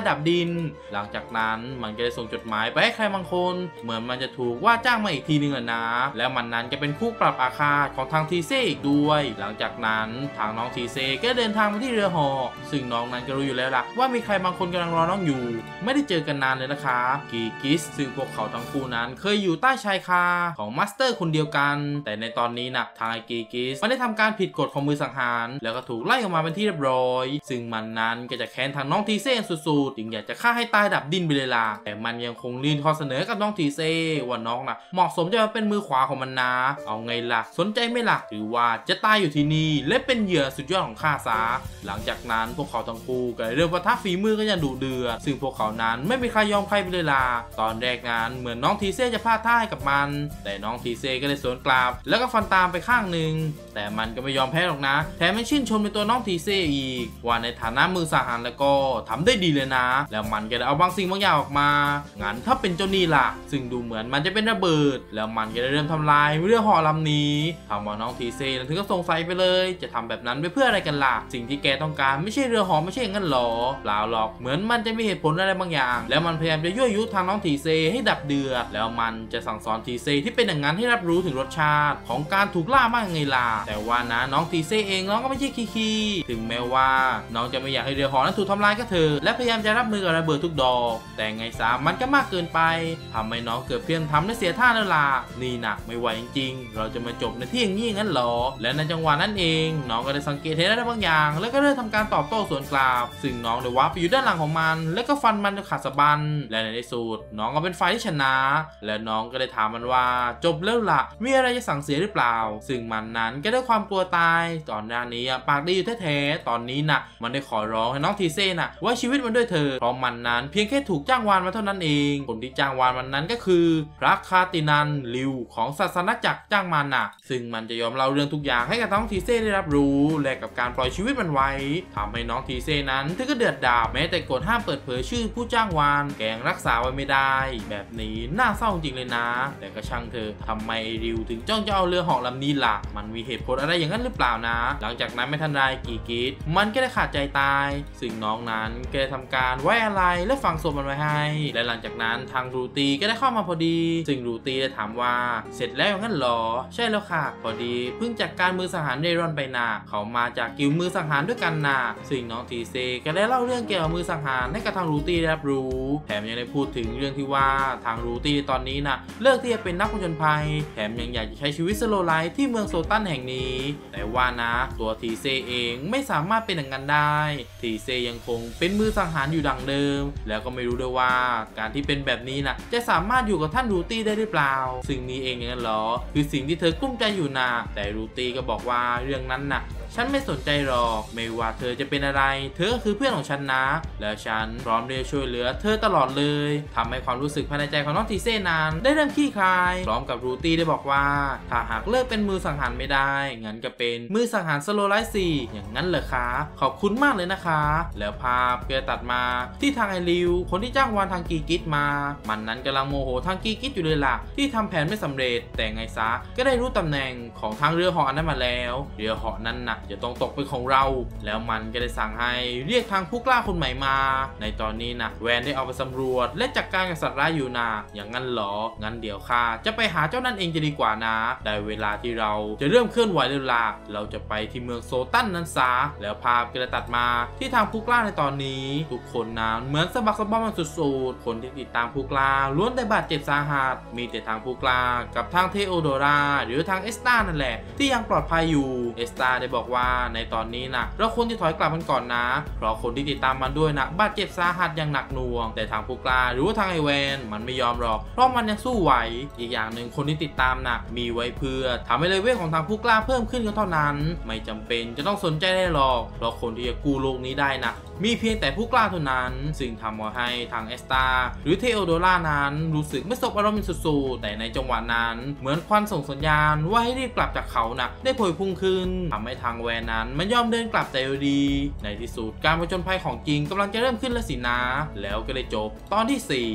ดับดินหลังจากนั้นมันก็ได้ส่งจดหมายไปให้ใครบางคนเหมือนมันจะถูกว่าจ้างมาอีกทีนึงนะแล้วมันนั้นจะเป็นผู้ปรับอาฆาตของทางทีเซอีกด้วยหลังจากนั้นทางน้องทีเซก็เดินทางมาที่เรือหอซึ่งน้องนั้นก็รู้อยู่แล้วล่ะว่ามีใครบางคนกำลังรอน้องอยู่ไม่ได้เจอกันนานเลยนะคะกีกิสซึ่งพวกเขาทั้งคู่นั้นเคยอยู่ใต้ชายคาของมาสเตอร์คนเดียวกันแต่ในตอนนี้นะทางกีกิสมันได้ทำการผิดกฎของมือสังหารแล้วก็ถูกไล่ออกมาเป็นที่เรียบร้อยซึ่งมันนั้นก็จะแค้นทางน้องทีเซสุดๆจึงอยากจะฆ่าให้ตายดับดิ้นไปเลยล่ะแต่มันยังคงยื่นข้อเสนอกับน้องทีเซว่าน้องนะเหมาะสมจะมาเป็นมือขวาของมันนะเอาไงล่ะสนใจไหมล่ะหรือว่าจะตายอยู่ที่นี่และเป็นเหยื่อสุดยอดของข้าซะหลังจากนั้นพวกเขาทั้งคู่ก็เริ่มปะทะฝีมือกันอย่างดุเดือดซึ่งพวกเขานั้นไม่มีใครยอมใครไปเลยล่ะตอนแรกงานเหมือนน้องทีเซจะพลาดท่าให้กับมันแต่น้องทีเซก็ได้สวนกลับแล้วก็ฟันตามไปข้างหนึ่งแต่มันก็ไม่ยอมแพ้หรอกนะแถมยังชื่นชมในตัวน้องทีเซอีกว่าในฐานะมือสังหารแล้วก็ทำได้ดีเลยนะแล้วมันก็ได้เอาบางสิ่งบางอย่างออกมางั้นถ้าเป็นเจ้านี่ล่ะซึ่งดูเหมือนมันจะเป็นระเบิดแล้วมันก็ได้เริ่มทำลายเรือห่อลำนี้ทำว่าน้องทีเซถึงก็สงสัยไปเลยจะทำแบบนั้นไปเพื่ออะไรกันล่ะสิ่งที่แกต้องการไม่ใช่เรือห่อไม่ใช่งั้นหรอเปล่าหรอกเหมือนมันจะมีเหตุผลอะไรบางอย่างแล้วมันพยายามจะยั่วยุทางน้องทีเซให้ดับเดือดแล้วมันจะสั่งสอนทีเซที่เป็นอย่างนั้นให้รับรู้ถึงรสชาติของการถูกล่ามากไงล่ะแต่ว่านะน้องทีเซเองน้องก็ไม่ใช่ขี้ถึงแม้ว่าน้องจะไม่อยากให้เรือห่อนั้นถูกทำลายก็เถอะและพยายามจะรับมือกับระเบิดทุกดอกแต่ไงซะมันก็มากเกินไปทำให้น้องเกิดเพี้ยนทำและเสียท่าแล้วล่ะนี่หนักไม่ไหวจริงๆเราจะมาจบในที่อย่างนี้งั้นหรอและในจังหวะนั้นเองน้องก็ได้สังเกตเห็นอะไรบางอย่างแล้วก็เริ่มทำการตอบโต้สวนกลับซึ่งน้องได้วาร์ปไปอยู่ด้านหลังของมันแล้วก็ฟันมันจนขาดสะบั้นและในที่สุดน้องก็เป็นฝ่ายที่ชนะและน้องก็ได้ถามมันว่าจบแล้วล่ะมีอะไรจะสั่งเสียหรือเปล่าซึ่งมันนั้นก็ได้ความกลัวตายตอนหน้านี้ปากดีอยู่แท้ๆตอนนี้น่ะมันได้ขอร้องให้น้องทีเซ่น่ะไว้ชีวิตมันด้วยเธอเพราะมันนั้นเพียงแค่ถูกจ้างวานมาเท่านั้นเองคนที่จ้างวานมันนั้นก็คือพระคาตินันลิวของศาสนาจักรจ้างมันน่ะซึ่งมันจะยอมเล่าเรื่องทุกอย่างให้กับน้องทีเซ่ได้รับรู้แลกกับการปล่อยชีวิตมันไว้ทำให้น้องทีเซ่นั้นถึงก็เดือดดาบแม้แต่กฎห้ามเปิดเผยชื่อผู้จ้างวานแกงรักษาไว้ไม่ได้แบบนี้น่าเศร้าจริงเลยนะแต่ก็ช่างเธอทำไมริวถึงจ้องจะเอาเรือเหาะลำนี้ล่ะมันมีเหตุผลอะไรอย่างนั้นหรือเปล่านะหลังจากนั้นไม่ทันไรกีกิดมันก็ได้ขาดใจตายซึ่งน้องนั้นก็ได้ทำการไว้อะไรและฝังศพมันไว้ให้และหลังจากนั้นทางรูตีก็ได้เข้ามาพอดีซึ่งรูตีได้ถามว่าเสร็จแล้วงั้นหรอใช่แล้วค่ะพอดีเพิ่งจัดการมือสังหารเรรอนไปนาเขามาจากกิลมือสังหารด้วยกันนาซึ่งน้องทีเซก็ได้เล่าเรื่องเกี่ยวกับมือสังหารให้กับทางรูตีได้รับรู้แถมยังได้พูดถึงเรื่องที่ว่าทางรูตีตอนนี้นะเลิกที่จะเป็นนักผจญภัยแถมยังอยากจะใช้ชีวิตสโลไลฟ์ที่เมืองโซตันแห่งนี้แต่ว่านะตัวทีเซเองไม่สามารถเป็นอย่างนั้นได้ทีเซยังคงเป็นมือสังหารอยู่ดังเดิมแล้วก็ไม่รู้ด้วยว่าการที่เป็นแบบนี้นะจะสามารถอยู่กับท่านรูตี้ได้หรือเปล่าซึ่งนี้เองอย่างนั้นหรอคือสิ่งที่เธอกลุ้มใจอยู่นะแต่รูตี้ก็บอกว่าเรื่องนั้นนะฉันไม่สนใจหรอกไม่ว่าเธอจะเป็นอะไรเธอก็คือเพื่อนของฉันนะแล้วฉันพร้อมที่จะช่วยเหลือเธอตลอดเลยทำให้ความรู้สึกภายในใจของน้องทีเซ่นั้นได้เริ่มคลี่คลายพร้อมกับรูตี้ได้บอกว่าถ้าหากเลิกเป็นมือสังหารไม่ได้งั้นก็เป็นมือสังหารสโลไลท์4อย่างนั้นเหรอคะขอบคุณมากเลยนะคะแล้วภาพก็ตัดมาที่ทางไอริวคนที่จ้างวานทางกีกิดมามันนั้นกำลังโมโหทางกีกิดอยู่เลยล่ะที่ทำแผนไม่สำเร็จแต่ไงซะก็ได้รู้ตำแหน่งของทางเรือเหาะนั้นมาแล้วเรือเหาะนั้นนะจะต้องตกเป็นของเราแล้วมันก็ได้สั่งให้เรียกทางผู้กล้าคนใหม่มาในตอนนี้นะแวนได้เอาไปสำรวจและจัดการกับสัตว์ร้ายอยู่นะอย่างนั้นหรองั้นเดี๋ยวข้าจะไปหาเจ้านั่นเองจะดีกว่านะได้เวลาที่เราจะเริ่มเคลื่อนไหวแล้วล่ะเราจะไปที่เมืองโซตันนั้นซะแล้วภาพก็ได้ตัดมาที่ทางผู้กล้าในตอนนี้ทุกคนนั้นเหมือนสะบักสะบอมมันสุดๆคนที่ติดตามผู้กล้าล้วนได้บาดเจ็บสาหัสมีแต่ทางผู้กล้ากับทางเทโอโดราหรือทางเอสตานั่นแหละที่ยังปลอดภัยอยู่เอสตาได้บอกว่าในตอนนี้นะเราควรจะถอยกลับกันก่อนนะเพราะคนที่ติดตามมันด้วยนะบาดเจ็บสาหัสอย่างหนักหน่วงแต่ทางผู้กล้าหรือว่าทางไอแวนมันไม่ยอมหรอกเพราะมันยังสู้ไหวอีกอย่างหนึ่งคนที่ติดตามนะมีไว้เพื่อทำให้เลเวลของทางผู้กล้าเพิ่มขึ้นก็เท่านั้นไม่จำเป็นจะต้องสนใจได้หรอกเพราะคนที่จะกู้โลกนี้ได้นะมีเพียงแต่ผู้กล้าเท่านั้นซึ่งทำให้ทางเอสตาหรือเทโอโดรานั้นรู้สึกไม่สบอารมณ์สุดๆแต่ในจังหวะนั้นเหมือนควันส่งสัญญาณว่าให้รีบกลับจากเขานะได้พวยพุ่งขึ้นทำให้ทางแวนนั้นมันยอมเดินกลับแต่ดีในที่สุดการผจญภัยของจริงกำลังจะเริ่มขึ้นแล้วสินะแล้วก็ได้จบตอนที่4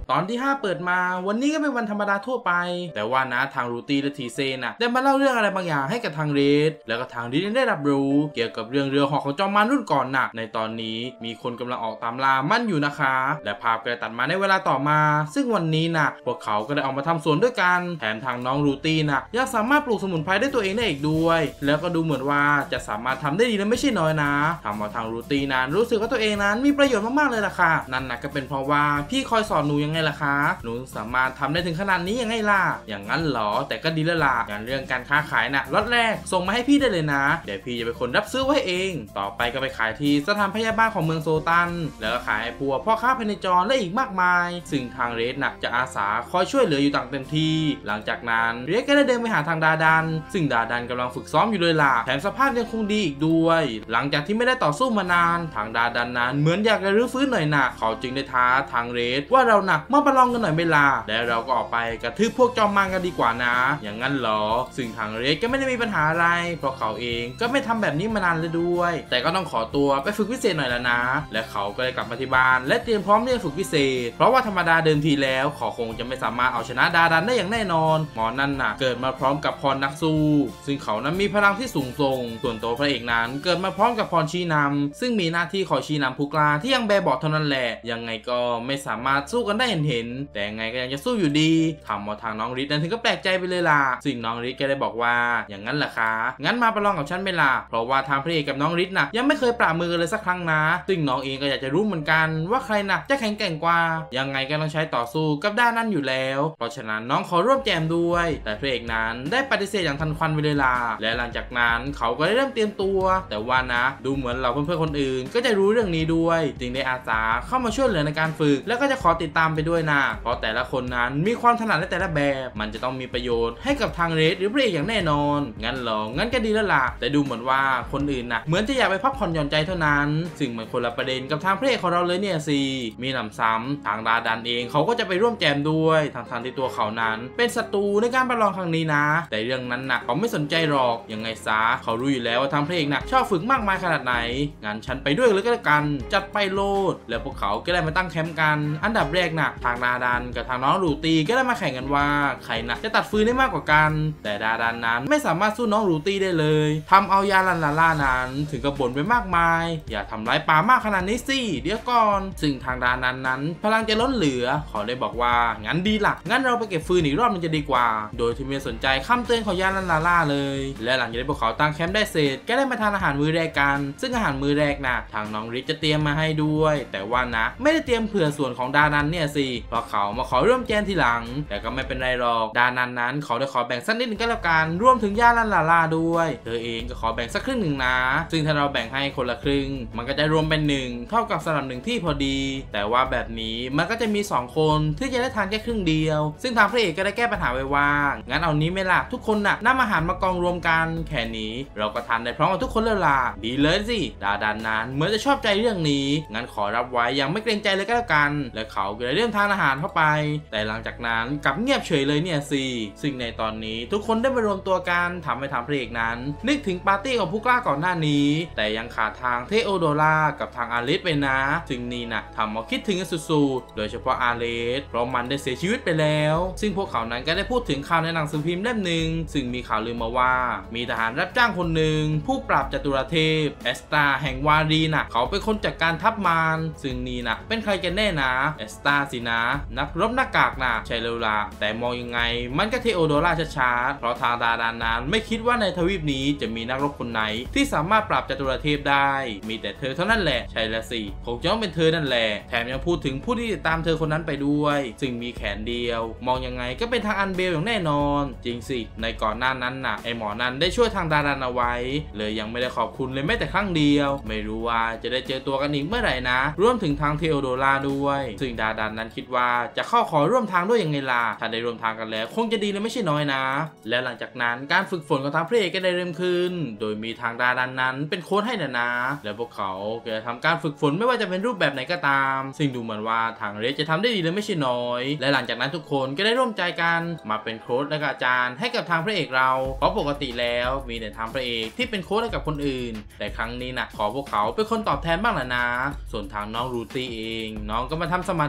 ตอนที่5เปิดมาวันนี้ก็เป็นวันธรรมดาทั่วไปแต่ว่านะทางรูตี้และทีเซนได้มาเล่าเรื่องอะไรบางอย่างให้กับทางเรดแล้วก็ทางเรดได้รับรู้เกี่ยวกับเรื่องเรือหอกของจอมมารรุ่นก่อนน่ะในตอนนี้มีคนกำลังออกตามล่ามันอยู่นะคะและภาพก็ตัดมาในเวลาต่อมาซึ่งวันนี้น่ะพวกเขาก็ได้ออกมาทำสวนด้วยกันแถมทางน้องรูตี้น่ะยังสามารถปลูกสมุนไพรได้ตัวเองได้อีกด้วยแล้วก็ดูเหมือนว่าจะสามารถทำได้ดีและไม่ใช่น้อยนะทำเอาทางรูตี้นั้นรู้สึกว่าตัวเองนั้นมีประโยชน์มากๆเลยล่ะค่ะนั่นน่ะก็เป็นเพราะว่าพี่คอยสอนหนูยังไงล่ะคะหนูสามารถทำได้ถึงขนาดนี้ยังไงล่ะอย่างนั้นหรอแต่ก็ดีแล้วล่ะงานเรื่องการค้าขายน่ะล็อตแรกส่งมาให้พี่ได้เลยนะเดี๋ยวพี่จะเป็นคนรับซื้อไว้เองต่อไปก็ไปขายที่สถานพยาบาลของเมืองโซตันแล้วก็ขายให้พวกพ่อค้าภายในจรและอีกมากมายซึ่งทางเรดน่ะจะอาสาคอยช่วยเหลืออยู่ต่างเต็มที่หลังจากนั้นเรดก็ได้เดินไปหาทางดาดันซึ่งดาดันกำลังฝึกซ้อมอยู่เลยล่ะแถมสภาพยังคงดีอีกด้วยหลังจากที่ไม่ได้ต่อสู้มานานทางดาดันนั้นเหมือนอยากจะรื้อฟื้นหน่อยน่ะเขาจึงได้ท้าทางเรดว่าเราหนักมาประลองกันหน่อยเวลาแล้วเราก็ออกไปกระทืบพวกจอมมารกันดีกว่านะอย่างนั้นหรอซึ่งทางเรดก็ไม่ได้มีปัญหาอะไรเพราะเขาเองก็ไม่ทำแบบนี้มานานเลยด้วยแต่ก็ต้องขอตัวไปฝึกพิเศษหน่อยแล้วนะและเขาก็ได้กลับมาที่บ้านและเตรียมพร้อมที่จะฝึกพิเศษเพราะว่าธรรมดาเดิมทีแล้วเขาคงจะไม่สามารถเอาชนะดาดันได้อย่างแน่นอนหมอนั่นน่ะเกิดมาพร้อมกับพรนักสู้ซึ่งเขานั้นมีพลังที่สูงส่งส่วนตัวพระเอกนั้นเกิดมาพร้อมกับพรชี้นำซึ่งมีหน้าที่คอยชี้นำผู้กล้าที่ยังแบบเบาเท่านั้นแหละยังไงก็ไม่สามารถสู้กันได้เห็นแต่ไงก็ยังจะสู้อยู่ดีทำเอาทางน้องริดนั้นถึงก็แปลกใจไปเลยล่ะซึ่งน้องริดก็ได้บอกว่าอย่างนั้นแหละคะงั้นมาประลองกับฉันไหมล่ะเพราะว่าทางพระเอกกับน้องริดน่ะยังไม่เคยปราบมือกันเลยสักครั้งนะซึ่งน้องเองก็อยากจะรู้เหมือนกันว่าใครน่ะจะแข็งแกร่งกว่ายังไงก็ต้องใช้ต่อสู้กับด้านนั้นอยู่แล้วเพราะฉะนั้นน้องขอร่วมแจมด้วยแต่พระเอกนั้นได้ปฏิเสธอย่างทันควันไปเลยล่ะและหลังจากนั้นเขาก็ได้เริ่มเตรียมตัวแต่ว่านะดูเหมือนเราเพื่อนๆคนอื่นก็จะรู้เรื่องนี้ด้วยจึงได้อาสาเข้ามาช่วยเหลือในการฝึกแล้วก็จะขอติดตามไปด้วยนะเพราะแต่ละคนนั้นมีความถนัดในแต่ละแบบมันจะต้องมีประโยชน์ให้กับทางเรดหรือพระเอกอย่างแน่นอนงั้นหรองั้นก็ดีแล้วล่ะแต่ดูเหมือนว่าคนอื่นนะเหมือนจะอยากไปพักผ่อนหย่อนใจเท่านั้นซึ่งเหมือนคนละประเด็นกับทางพระเอกของเราเลยเนี่ยสิมีหนำซ้ำทางดาดันเองเขาก็จะไปร่วมแจมด้วยทางที่ตัวเขานั้นเป็นศัตรูในการประลองครั้งนี้นะแต่เรื่องนั้นนะเขาไม่สนใจหรอกยังไงซะเขารู้อยู่แล้วว่าทางพระเอกนะชอบฝึกมากมายขนาดไหนงั้นฉันไปด้วยเลยก็แล้วกันจัดไปโลดแล้วพวกเขาก็ได้มาตั้งแคมป์กันอันดับแรกนะทางดาดันกับทางน้องรูตี้ก็ได้มาแข่งกันว่าใครนะจะตัดฟืนได้มากกว่ากันแต่ดาดันนั้นไม่สามารถสู้น้องรูตี้ได้เลยทำเอายาลันลาล่านั้นถึงกับบ่นไปมากมายอย่าทำร้ายป่ามากขนาดนี้สิเดี๋ยวก่อนซึ่งทางดาดันนั้นพลังจะล้นเหลือเขาได้บอกว่างั้นดีล่ะงั้นเราไปเก็บฟืนอีกรอบมันจะดีกว่าโดยที่ไม่สนใจคำเตือนของยาลันลาล่าเลยและหลังจากที่พวกเขาตั้งแคมป์ได้เสร็จก็ได้มาทานอาหารมื้อแรกกันซึ่งอาหารมื้อแรกนะทางน้องริชจะเตรียมมาให้ด้วยแต่ว่านะไม่ได้เตรียมเผื่อส่วนของดานันเนี่ยสิเพราะเขามาขอร่วมแจมทีหลังแต่ก็ไม่เป็นไรหรอกดานันนั้นเขาได้ขอแบ่งสักนิดนึงก็แล้วกันรวมถึงยาลันลาล่าด้วยเธอเองก็ขอแบ่งสักครึ่งหนึ่งนะซึ่งถ้าเราแบ่งให้คนละครึ่งมันก็จะรวมเป็น1เท่ากับสำหรับ1ที่พอดีแต่ว่าแบบนี้มันก็จะมี2คนที่จะได้ทานแค่ครึ่งเดียวซึ่งทางพระเอกก็ได้แก้ปัญหาไว้ว่างั้นเอานี้ไม่ล่ะทุกคนน่ะนำอาหารมากองรวมกันแค่นี้เราก็ทานได้พร้อมกับทุกคนแล้วล่ะดีเลยสิดาดันนั้นเหมือนจะชอบใจเรื่องนี้งั้นขอรับไว้ยังไม่เกรงใจเลยก็แล้วกันและเขาก็ได้เริ่มทานอาหารเข้าไปแต่หลังจากนั้นกลับเงียบเฉยเลยเนี่ยสิซึ่งในตอนนี้ทุกคนได้มารวมตัวกันทำให้ทางพระเอกนั้นนึกถึงปาร์ตี้ของผู้กล้าก่อนหน้านี้แต่ยังขาดทางเทโอโดรากับทางอาริสไปนะซึ่งนี่นะทำเอาคิดถึงกันสุดๆโดยเฉพาะอาริสเพราะมันได้เสียชีวิตไปแล้วซึ่งพวกเขานั้นก็ได้พูดถึงข่าวในหนังสือพิมพ์เล่มหนึ่งซึ่งมีข่าวลือมาว่ามีทหารรับจ้างคนหนึ่งผู้ปราบจตุรเทพเอสตาแห่งวารีน่ะเขาเป็นคนจัดการทัพมารซึ่งนี่นะเป็นใครกันแน่นะเอสตาสินะนักรบหน้ากากนะใช่เลยล่ะแต่มองยังไงมันก็เทโอโดราชัดๆเพราะทางดาดันนั้นไม่คิดว่าในทวีปนี้จะมีนักรบคนไหนที่สามารถปราบจตุรเทพได้มีแต่เธอเท่านั้นแหละใช่ละสิคงจะต้องเป็นเธอนั่นแหละแถมยังพูดถึงผู้ที่ติดตามเธอคนนั้นไปด้วยซึ่งมีแขนเดียวมองยังไงก็เป็นทางอันเบลอย่างแน่นอนจริงสิในก่อนหน้านั้นน่ะไอหมอนั้นได้ช่วยทางดาดันเอาไว้เลยยังไม่ได้ขอบคุณเลยแม้แต่ครั้งเดียวไม่รู้ว่าจะได้เจอตัวกันอีกเมื่อไหร่นะรวมถึงทางเทโอโดราด้วยซึ่งดาดันนั้นคิดว่าจะเข้าขอร่วมทางด้วยยังไงล่ะถ้าได้ร่วมทางกันแล้วคงจะดีเลยไม่ใช่น้อยนะและหลังจากนั้นการฝึกฝนของทางพระเอกก็ได้เริ่มขึ้นโดยมีทางดาดันนั้นเป็นโค้ชให้นะและพวกเขาก็จะทำการฝึกฝนไม่ว่าจะเป็นรูปแบบไหนก็ตามซึ่งดูเหมือนว่าทางเรดจะทำได้ดีเลยไม่ใช่น้อยและหลังจากนั้นทุกคนก็ได้ร่วมใจกันมาเป็นโค้ชและอาจารย์ให้กับทางพระเอกเราเพราะปกติแล้วมีแต่ทางพระเอกที่เป็นโค้ชให้กับคนอื่นแต่ครั้งนี้นะขอพวกเขาเป็นคนตอบแทนบ้างนะส่วนทางน้องรูตี้เองน้องก็มาทำสมาธิ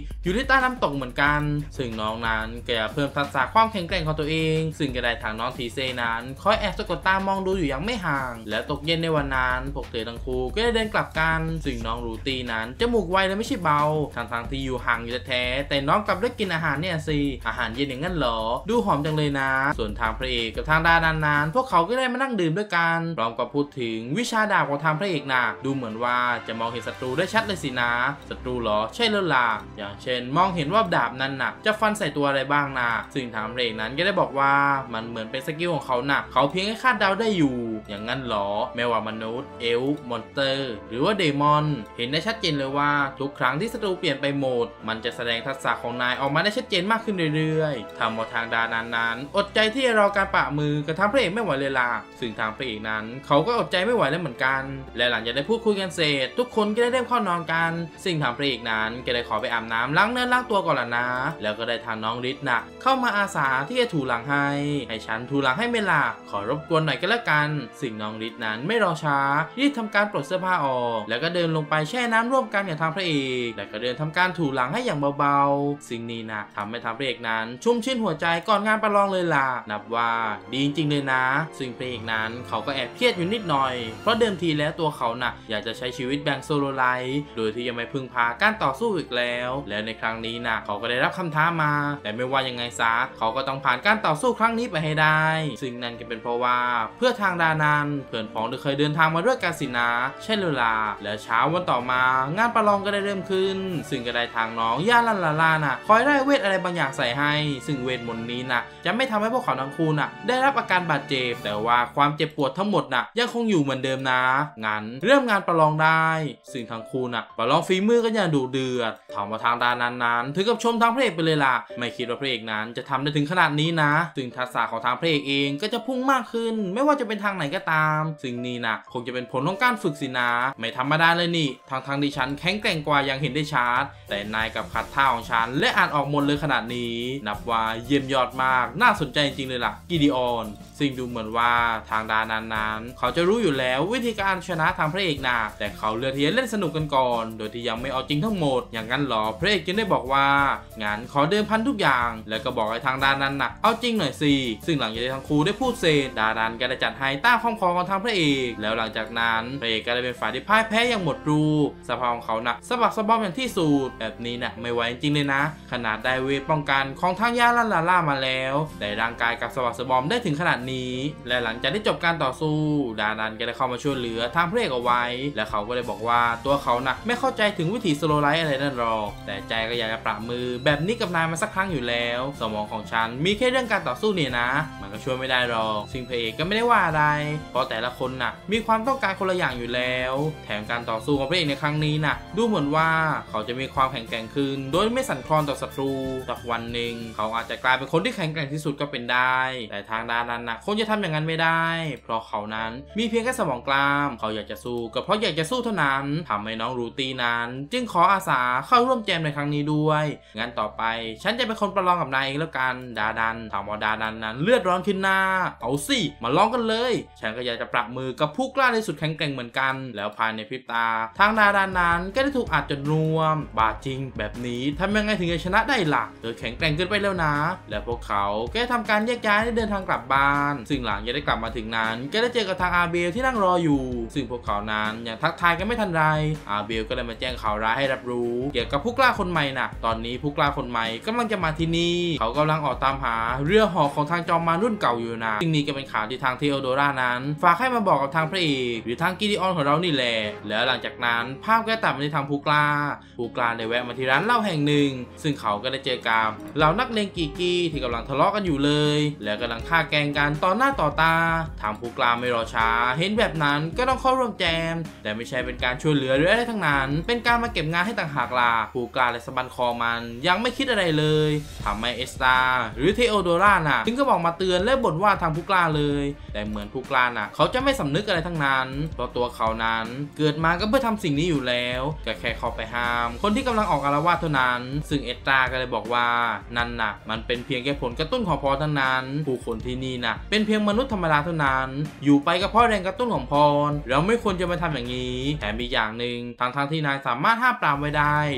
อยู่ที่ใต้น้ำตกเหมือนกันซึ่งน้องนั้นก็จะเพิ่มทักษะความแข็งแกร่งของตัวเองซึ่งก็ได้ทางน้องทีเซนั้นคอยแอบสะกดตามองดูอยู่อย่างไม่ห่างและตกเย็นในวันนั้นพวกเธอทั้งคู่ก็ได้เดินกลับกันซึ่งน้องรูตี้นั้นจมูกไวและไม่ใช่เบาทั้งที่อยู่ห่างอยู่แท้แต่น้องกลับได้กินอาหารเนี่ยสิอาหารเย็นอย่างนั้นเหรอดูหอมจังเลยนะส่วนทางพระเอกกับทางดานานพวกเขาก็ได้มานั่งดื่มด้วยกันพร้อมกับพูดถึงวิชาดาบของทางพระเอกนะดูเหมือนว่าจะมองเห็นศัตรูได้ชัดเลยสินะศัตรูเหรอใช่แล้วล่ะอย่างเช่นมองเห็นว่าดาบนั้นน่ะจะฟันใส่ตัวอะไรบ้างนะซึ่งทางพระเอกนั้นก็ได้บอกว่ามันเหมือนเป็นสกิลของเขาน่ะเขาเพียงแค่คาดเดาได้อยู่อย่างนั้นเหรอแม้ว่ามนุษย์เอลฟ์มอนสเตอร์หรือว่าเดมอนเห็นได้ชัดเจนเลยว่าทุกครั้งที่ศัตรูเปลี่ยนไปโหมดมันจะแสดงทักษะของนายออกมาได้ชัดเจนมากขึ้นเรื่อยๆทำเอาทางดานนั้นอดใจที่จะรอการปะมือกับทางพระเอกไม่ไหวเลยล่ะซึ่งทางพระเอกนั้นเขาก็อดใจไม่ไหวแล้วเหมือนกันและหลังจากได้พูดคุยกันเสร็จทุกคนก็ได้เริ่มเข้านอนกันซึ่งทางพระเอกนั้นก็ได้ขอไปอาบน้ำล้างเนื้อล้างตัวก่อนละนะแล้วก็ได้ทางน้องฤทธิ์น่ะเข้ามาอาสาที่จะถูหลังให้ฉันถูหลังให้ไม่ล่ะขอรบกวนหน่อยก็แล้วกันซึ่งน้องฤทธิ์นั้นไม่รอช้ารีบทำการปลดเสื้อผ้าออกแล้วก็เดินลงไปแช่น้ำร่วมกันกับทางพระเอกแล้วก็เดินทำการถูหลังให้อย่างเบาๆสิ่งนี้นะทำให้ทางพระเอกนั้นชุ่มชื่นหัวใจก่อนงานประลองเลยล่ะนับว่าดีจริงๆเลยนะซึ่งพระเอกนั้นเขาก็แอบเครียดอยู่นิดหน่อยเพราะเดิมทีแล้วตัวเขาน่ะอยากจะใช้ชีวิตแบ่งโซโลไลฟ์โดยที่ยังไม่พึ่งพาการต่อสู้อีกแล้วในครั้งนี้น่ะเขาก็ได้รับคำท้ามาแต่ไม่ว่ายังไงซะเขาก็ต้องผ่านการต่อสู้ครั้งนี้ไปให้ได้ซึ่งนั่นก็เป็นเพราะว่าเพื่อทางดานันเพื่อนพ้องที่เคยเดินทางมาด้วยกันสินะใช่เลยล่ะและเช้าวันต่อมางานประลองก็ได้เริ่มขึ้นซึ่งก็ได้ทางน้องย่าลันลาลาน่ะคอยได้เวทอะไรบางอย่างใส่ให้ซึ่งเวทมนต์นี้น่ะจะไม่ทำให้พวกเขาทั้งคู่น่ะได้รับอาการบาดเจ็บแต่ว่าความเจ็บปวดทั้งหมดน่ะยังคงอยู่เหมือนเดิมนะงั้นเริ่มงานประลองได้ซึ่งทั้งคู่น่ะประลองฝีมือกันอย่างดุเดือดถามว่าทางด้านนั้นถึงกับชมทางพระเอกไปเลยล่ะไม่คิดว่าพระเอกนั้นจะทำได้ถึงขนาดนี้นะซึ่งทักษะของทางพระเอกเองก็จะพุ่งมากขึ้นไม่ว่าจะเป็นทางไหนก็ตามซึ่งนี่น่ะคงจะเป็นผลของการฝึกสินะไม่ธรรมดาเลยนี่ทางดิฉันแข็งแกร่งกว่ายังเห็นได้ชัดแต่นายกับขัดท่าของฉันและอ่านออกหมดเลยขนาดนี้นับว่าเยี่ยมยอดมากน่าสนใจจริงๆเลยล่ะกิดิออนซึ่งดูเหมือนว่าทางด้านนั้นเขาจะรู้อยู่แล้ววิธีการชนะทางพระเอกนะแต่เขาเลือกที่จะเล่นสนุกกันก่อนโดยที่ยังไม่เอาจริงทั้งหมดอย่างนั้นหรอพระเอกจึงได้บอกว่างั้นขอเดิมพันทุกอย่างแล้วก็บอกให้ทางด้านนั้นนะเอาจริงหน่อยสิซึ่งหลังจากที่ทั้งคู่ได้พูดเสร็จดารันก็ได้จัดให้ต้าคอมคอของทางพระเอกแล้วหลังจากนั้นพระเอกก็ได้เป็นฝ่ายที่พ่ายแพ้อย่างหมดรูปสภาพของเขานะสะบักสะบอมอย่างที่สุดแบบนี้นะไม่ไหวจริงเลยนะขนาดได้เวทป้องกันของทางย่าลันลาล่ามาแล้วแต่ร่างกายกับสะบักสะบอมได้ถึงขนาดนี้และหลังจากที่จบการต่อสู้ดารันก็ได้เข้ามาช่วยเหลือทางพระเอกเอาไว้และเขาก็ได้บอกว่าตัวเขานะไม่เข้าใจถึงวิธีสโลไลท์อะไรนั่นหรอกแต่ใจก็อยากจะประมือแบบนี้กับนายมาสักครั้งอยู่แล้วสมองของฉันมีแค่เรื่องการต่อสู้เนี่ยนะมันก็ช่วยไม่ได้หรอกซึ่งพระเอกก็ไม่ได้ว่าอะไรเพราะแต่ละคนน่ะมีความต้องการคนละอย่างอยู่แล้วแถมการต่อสู้ของพระเอกในครั้งนี้น่ะดูเหมือนว่าเขาจะมีความแข็งแกร่งขึ้นโดยไม่สั่นคลอนต่อศัตรูสักวันหนึ่งเขาอาจจะกลายเป็นคนที่แข็งแกร่งที่สุดก็เป็นได้แต่ทางด้านนั้นน่ะคงจะทำอย่างนั้นไม่ได้เพราะเขานั้นมีเพียงแค่สมองกล้ามเขาอยากจะสู้ก็เพราะอยากจะสู้เท่านั้นทำให้น้องรูตี้นั้นจึงขออาสาเข้าร่วมแจมในครั้งนี้ด้วยงั้นต่อไปฉันจะเป็นคนประลองกับนายเองแล้วกันดาดันถามว่าดาดันนั้นเลือดร้อนขึ้นหน้าเอาสิมาลองกันเลยฉันก็อยากจะปรับมือกับผู้กล้าที่สุดแข็งแกร่งเหมือนกันแล้วภายในพริบตาทางดาดันนั้นก็ได้ถูกอัดจนรวมบาดจริงแบบนี้ทำยังไงถึงจะชนะได้ล่ะเธอแข็งแกร่งเกินไปแล้วนะและพวกเขาก็ทำการแยกย้ายเดินทางกลับบ้านซึ่งหลังจะได้กลับมาถึงนั้นก็ได้เจอกับทางอาเบลที่นั่งรออยู่ซึ่งพวกเขานั้นยังทักทายกันไม่ทันไรอาเบลก็เลยมาแจ้งข่าวร้ายให้รับรู้เกี่ยวกับผู้กล้าคนใหม่น่ะตอนนี้ผู้กล้าคนใหม่กำลังจะมาที่นี่เขากำลังออกตามหาเรือหอของทางจอมมารรุ่นเก่าอยู่นะซึ่งนี่ก็เป็นข่าวที่ทางเทโอโดรานั้นฝากให้มาบอกกับทางพระเอกหรือทางกิดิออนของเรานี่แหละแล้วหลังจากนั้นภาพก็ตัดมาที่ทางผู้กล้าได้แวะมาที่ร้านเหล้าแห่งหนึ่งซึ่งเขาก็ได้เจอกับเหล่านักเลงกีกี้ที่กำลังทะเลาะกันอยู่เลยแล้วกำลังฆ่าแกล้งกันต่อหน้าต่อตาทางผู้กล้าไม่รอช้าเห็นแบบนั้นก็ต้องเข้าร่วมแจมแต่ไม่ใช่เป็นการช่วยเหลือหรืออะไรทั้งนั้นเป็นการมาเก็บงานให้ต่างหากล่ะผู้กล้าและสะบันคอมันยังไม่คิดอะไรเลยทำให้เอสตาหรือเทโอโดราน่ะถึงก็บอกมาเตือนและบ่นว่าทางผู้กล้าเลยแต่เหมือนผู้กล้าน่ะเขาจะไม่สำนึกอะไรทั้งนั้นเพราะตัวเขานั้นเกิดมาก็เพื่อทำสิ่งนี้อยู่แล้วก็แค่เข้าไปห้ามคนที่กำลังออกอาละวาดเท่านั้นซึ่งเอสตาก็เลยบอกว่านั่นน่ะมันเป็นเพียงแค่ผลกระตุ้นของพอเท่านั้นผู้คนที่นี่น่ะเป็นเพียงมนุษย์ธรรมดาเท่านั้นอยู่ไปก็เพราะแรงกระตุ้นของพรเราไม่ควรจะมาทำอย่างนี้แถมอีกอย่างหนึ่งทางที่นายสามารถห้ามปรามไว้ได้โดยไม่ต้อง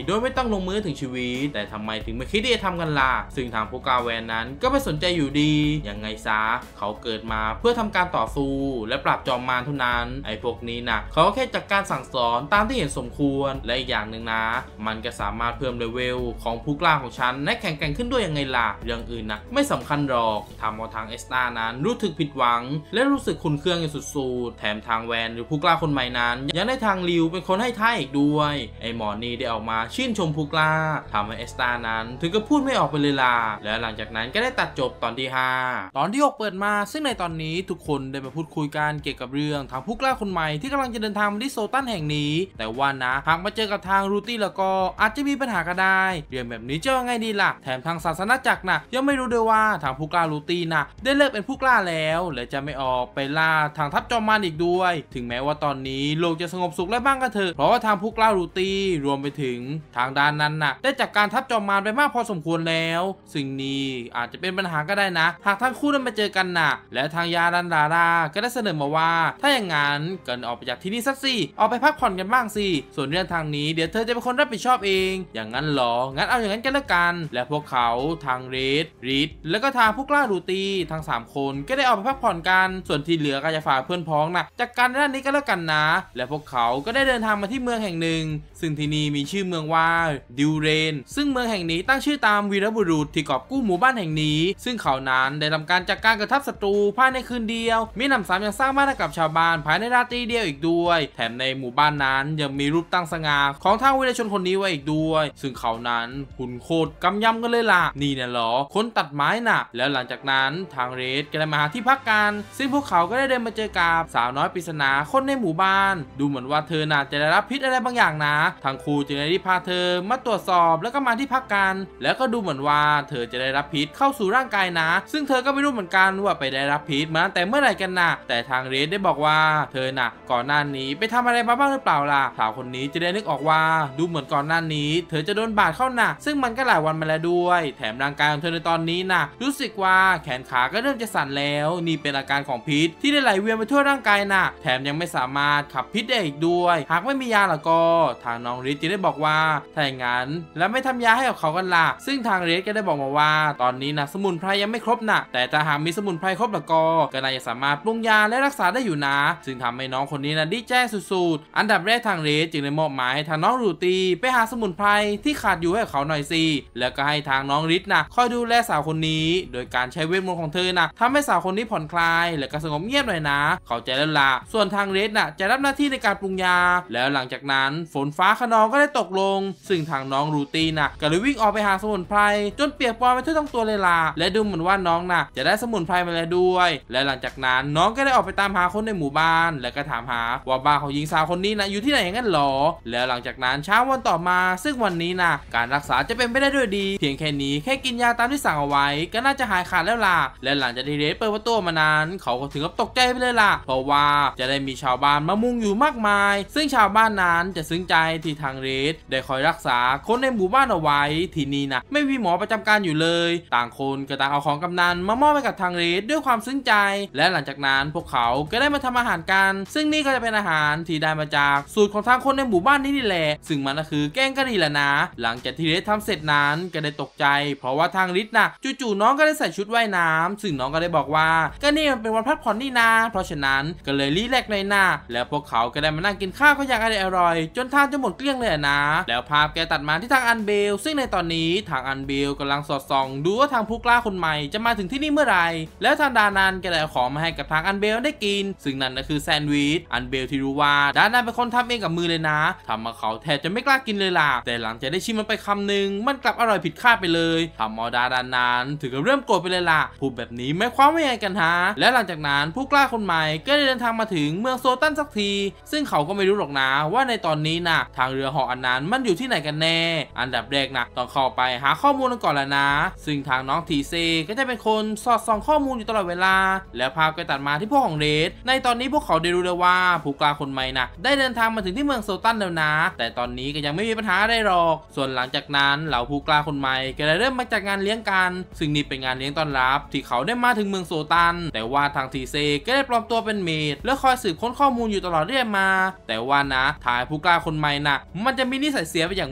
ต้องลงมือถึงชีวิตแต่ทำไมถึงไม่คิดที่จะทำกันล่ะซึ่งทางผู้กล้าแวนนั้นก็ไม่สนใจอยู่ดียังไงซะเขาเกิดมาเพื่อทำการต่อสู้และปราบจอมมารเท่านั้นไอ้พวกนี้นะเขาแค่จัดการสั่งสอนตามที่เห็นสมควรและอีกอย่างหนึ่งนะมันก็สามารถเพิ่มเลเวลของผู้กล้าของฉันและแข็งแกร่งขึ้นด้วยยังไงล่ะเรื่องอื่นนะไม่สำคัญหรอกทำเอาทางเอสตานั้นรู้สึกผิดหวังและรู้สึกขุ่นเคืองอย่างสุดๆแถมทางแวนหรือผู้กล้าคนใหม่นั้นยังได้ทางริวเป็นคนให้ท่าอีกด้วยไอ้หมอนี่ได้ออกมาชื่นชมผู้กล้าทำให้เอสตานั้นถึงกับพูดไม่ออกไปเลยล่ะและหลังจากนั้นก็ได้ตัดจบตอนที่5ตอนที่6เปิดมาซึ่งในตอนนี้ทุกคนได้มาพูดคุยกันเกี่ยวกับเรื่องทางผู้กล้าคนใหม่ที่กำลังจะเดินทางมาที่โซตันแห่งนี้แต่ว่านะหากมาเจอกับทางรูตี้แล้วก็อาจจะมีปัญหาก็ได้เรื่องแบบนี้จะยังไงดีล่ะแถมทางศาสนาจักรนะยังไม่รู้ด้วยว่าทางผู้กล้ารูตี้นะได้เลิกเป็นผู้กล้าแล้วและจะไม่ออกไปล่าทางทัพจอมมารอีกด้วยถึงแม้ว่าตอนนี้โลกจะสงบสุขและบ้างก็เถอะเพราะว่าทางผู้กล้ารูตี้รวมไปถึงทางด้านนั้นนะได้จัดการทัพจอมมารไปมากพอสมควรแล้วสิ่งนี้อาจจะเป็นปัญหาก็ได้นะหากทั้งคู่นั้นมาเจอกันนะและทางยาดันดาราก็ได้เสนอมาว่าถ้าอย่างนั้นก็ออกไปจากที่นี่สักสิออกไปพักผ่อนกันบ้างสิส่วนเรื่องทางนี้เดี๋ยวเธอจะเป็นคนรับผิดชอบเองอย่างนั้นหรองั้นเอาอย่างนั้นกันละกันและพวกเขาทางเรดรีดแล้วก็ทางผู้กล้ารูตี้ทั้ง3คนก็ได้ออกไปพักผ่อนกันส่วนที่เหลือก็จะฝากเพื่อนพ้องนะจากการด้านนี้ก็แล้วกันนะและพวกเขาก็ได้เดินทางมาที่เมืองแห่งหนึ่งซึ่งที่นี่มีชื่อเมืองว่าดิวเรนซึ่งเมืองแห่งนี้ตั้งชื่อตามวีรบุรุษที่กอบกู้หมู่บ้านแห่งนี้ซึ่งเขานั้นได้ทำการจัดการกับทัพศัตรูภายในคืนเดียวมีหนำซ้ำยังสร้างบ้านให้กับชาวบ้านภายในราตรีเดียวอีกด้วยแถมในหมู่บ้านนั้นยังมีรูปตั้งสง่าของทางวีรชนคนนี้ไว้อีกด้วยซึ่งเขานั้นหุ่นโคตรกำยำกันเลยล่ะนี่น่ะเหรอคนตัดไม้น่ะแล้วหลังจากนั้นทางเรดก็ได้มาหาที่พักกันซึ่งพวกเขาก็ได้เดินมาเจอกับสาวน้อยปริศนาคนในหมู่บ้านดูเหมือนว่าเธอน่าจะได้รับพิษอะไรบางอย่างนะทางครูจึงได้รีบพาเธอมาตรวจสอบแล้วก็มาที่พักกันแล้วก็ดูเหมือนว่าเธอจะได้รับพิษเข้าสู่ร่างกายนะซึ่งเธอก็ไม่รู้เหมือนกันว่าไปได้รับพิษมาตั้งแต่เมื่อไหร่กันนะแต่ทางเรดได้บอกว่าเธอน่ะก่อนหน้านี้ไปทำอะไรมาบ้างหรือเปล่าล่ะสาวคนนี้จะได้นึกออกว่าดูเหมือนก่อนหน้านี้เธอจะโดนบาดเข้าหนักซึ่งมันก็หลายวันมาแล้วด้วยแถมร่างกายของเธอในตอนนี้น่ะรู้สึกว่าแขนขาก็เริ่มจะสั่นแล้วนี่เป็นอาการของพิษที่ได้ไหลเวียนไปทั่วร่างกายน่ะแถมยังไม่สามารถขับพิษได้อีกด้วยหากไม่มียาละก็ทางน้องริสจะได้บอกว่าถ้าอย่างนั้นแล้วไม่ทำยาให้กับเขากันล่ะซึ่งทางริสก็ได้บอกมาว่าตอนนี้นะสมุนไพรยังไม่ครบน่ะแต่ถ้าหากมีสมุนไพรครบละก็น่าจะสามารถปรุงยาและรักษาได้อยู่นะซึ่งทำให้น้องคนนี้นะดีใจสุดๆอันดับแรกทางริสจึงได้มอบหมายให้ทางน้องรูตี้ไปหาสมุนไพรที่ขาดอยู่ให้เขาหน่อยสิแล้วก็ให้ทางน้องริสนะคอยดูแลสาวคนนี้โดยการใช้เวทมนต์ของเธอนะทำให้สาวคนนี้ผ่อนคลายและก็สงบเงียบหน่อยนะเข้าใจแล้วล่ะส่วนทางริสนะจะรับหน้าที่ในการปรุงยาแล้วหลังจากนั้นฝนฟ้าคะนองก็ได้ตกลงซึ่งทางน้องรูตี้นะก็เลยวิ่งออกไปหาสมุนไพรจนเปียกปอนไปทั่วทั้งตัวเลยล่ะและดูเหมือนว่าน้องนะจะได้สมุนไพรมาแล้วด้วยและหลังจากนั้นน้องก็ได้ออกไปตามหาคนในหมู่บ้านและก็ถามหาว่าบ้านของหญิงสาวคนนี้นะอยู่ที่ไหนอย่างนั้นหรอแล้วหลังจากนั้นเช้าวันต่อมาซึ่งวันนี้นะการรักษาจะเป็นไปได้ด้วยดีเพียงแค่นี้แค่กินยาตามที่สั่งเอาไว้ก็น่าจะหายขาดแล้วล่ะและหลังจากที่เรดเปิดประตูมานั้นเขาก็ถึงกับตกใจไปเลยล่ะเพราะว่าจะได้มีชาวบ้านมามุงอยู่มากมายซึ่งชาวบ้านนั้นจะซึ้งใจที่ทางเรดได้คอยรักษาคนในหมู่บ้านเอาไว้ที่นี่นะไม่มีหมอประจำการอยู่เลยต่างคนก็ต่างเอาของกำนันมามอบให้กับทางเรดด้วยความซึ้งใจและหลังจากนั้นพวกเขาก็ได้มาทำอาหารกันซึ่งนี่ก็จะเป็นอาหารที่ได้มาจากสูตรของทางคนในหมู่บ้านนี่แหละซึ่งมันก็คือแกงกะหรี่แหละนะหลังจากที่เรดทำเสร็จนั้นก็ได้ตกใจเพราะว่าทางริดนะจู่ๆน้องก็ได้ใส่ชุดว่ายน้ำซึ่งน้องก็ได้บอกว่าก็นี่มันเป็นวันพักผ่อนนี่นาเพราะฉะนั้นก็เลยรีแลกซ์เลยนะแล้วพวกเขาก็ได้มานั่งกินข้าวก็อย่างอร่อยจนทานจนหมดเกลี้ยงเลยนะแล้วภาพแกตัดมาที่ทางอันเบลซึ่งในตอนนี้ทางอันเบลกำลังสอดส่องดูว่าทางผู้กล้าคนใหม่จะมาถึงที่นี่เมื่อไหร่แล้วทางดานันก็ได้เอาของมาให้กับทางอันเบลได้กินซึ่งนั่นก็คือแซนด์วิชอันเบลที่รู้ว่าดานันเป็นคนทำเองกับมือเลยนะทำมาเขาแทบจะไม่กล้ากินเลยล่ะแต่หลังจากได้ชิมมันไปคำหนึ่งมันกลับอร่อยผิดคาดไปเลยทำเอาดานันถึงกับเริ่มโกรธไปเลยล่ะพูดแบบนี้ไม่ความว่ายังไงกันฮะและหลังจากนั้นผู้กล้าคนใหม่ก็ได้เดินทางมาถึงเมืองโซตันสักทีซึ่งเขาก็ไม่รู้หรอกนะว่าในตอนนี้นะทางเรือเหาะอันนั้นมันอยู่ที่ไหนกันแน่อันดับแรกนะต้องเข้าไปหาข้อมูลกันก่อนแล้วนะซึ่งทางน้องทีเซก็จะเป็นคนสอดส่องข้อมูลอยู่ตลอดเวลาแล้วภาพก็ตัดมาที่พวกของเรดในตอนนี้พวกเขาได้รู้แล้วว่าผู้กล้าคนใหม่นะได้เดินทางมาถึงที่เมืองโซตันแล้วนะแต่ตอนนี้ก็ยังไม่มีปัญหาอะไรหรอกส่วนหลังจากนั้นเหล่าผู้กล้าคนใหม่ก็ได้เริ่มมาจัดงานเลี้ยงกันซึ่งนี่เป็นงานเลี้ยงต้อนรับที่เขาได้มาถึงเมืองโซตันแต่ว่าทางทีเซก็ได้ปลอมตัวเป็นเมดและคอยสืบค้นข้อมูลอยู่ตลอดเรื่อยมาแต่ว่านะทายผู้กล้าคนใหม่นะมันจะมีนิสัยเสียไปอย่าง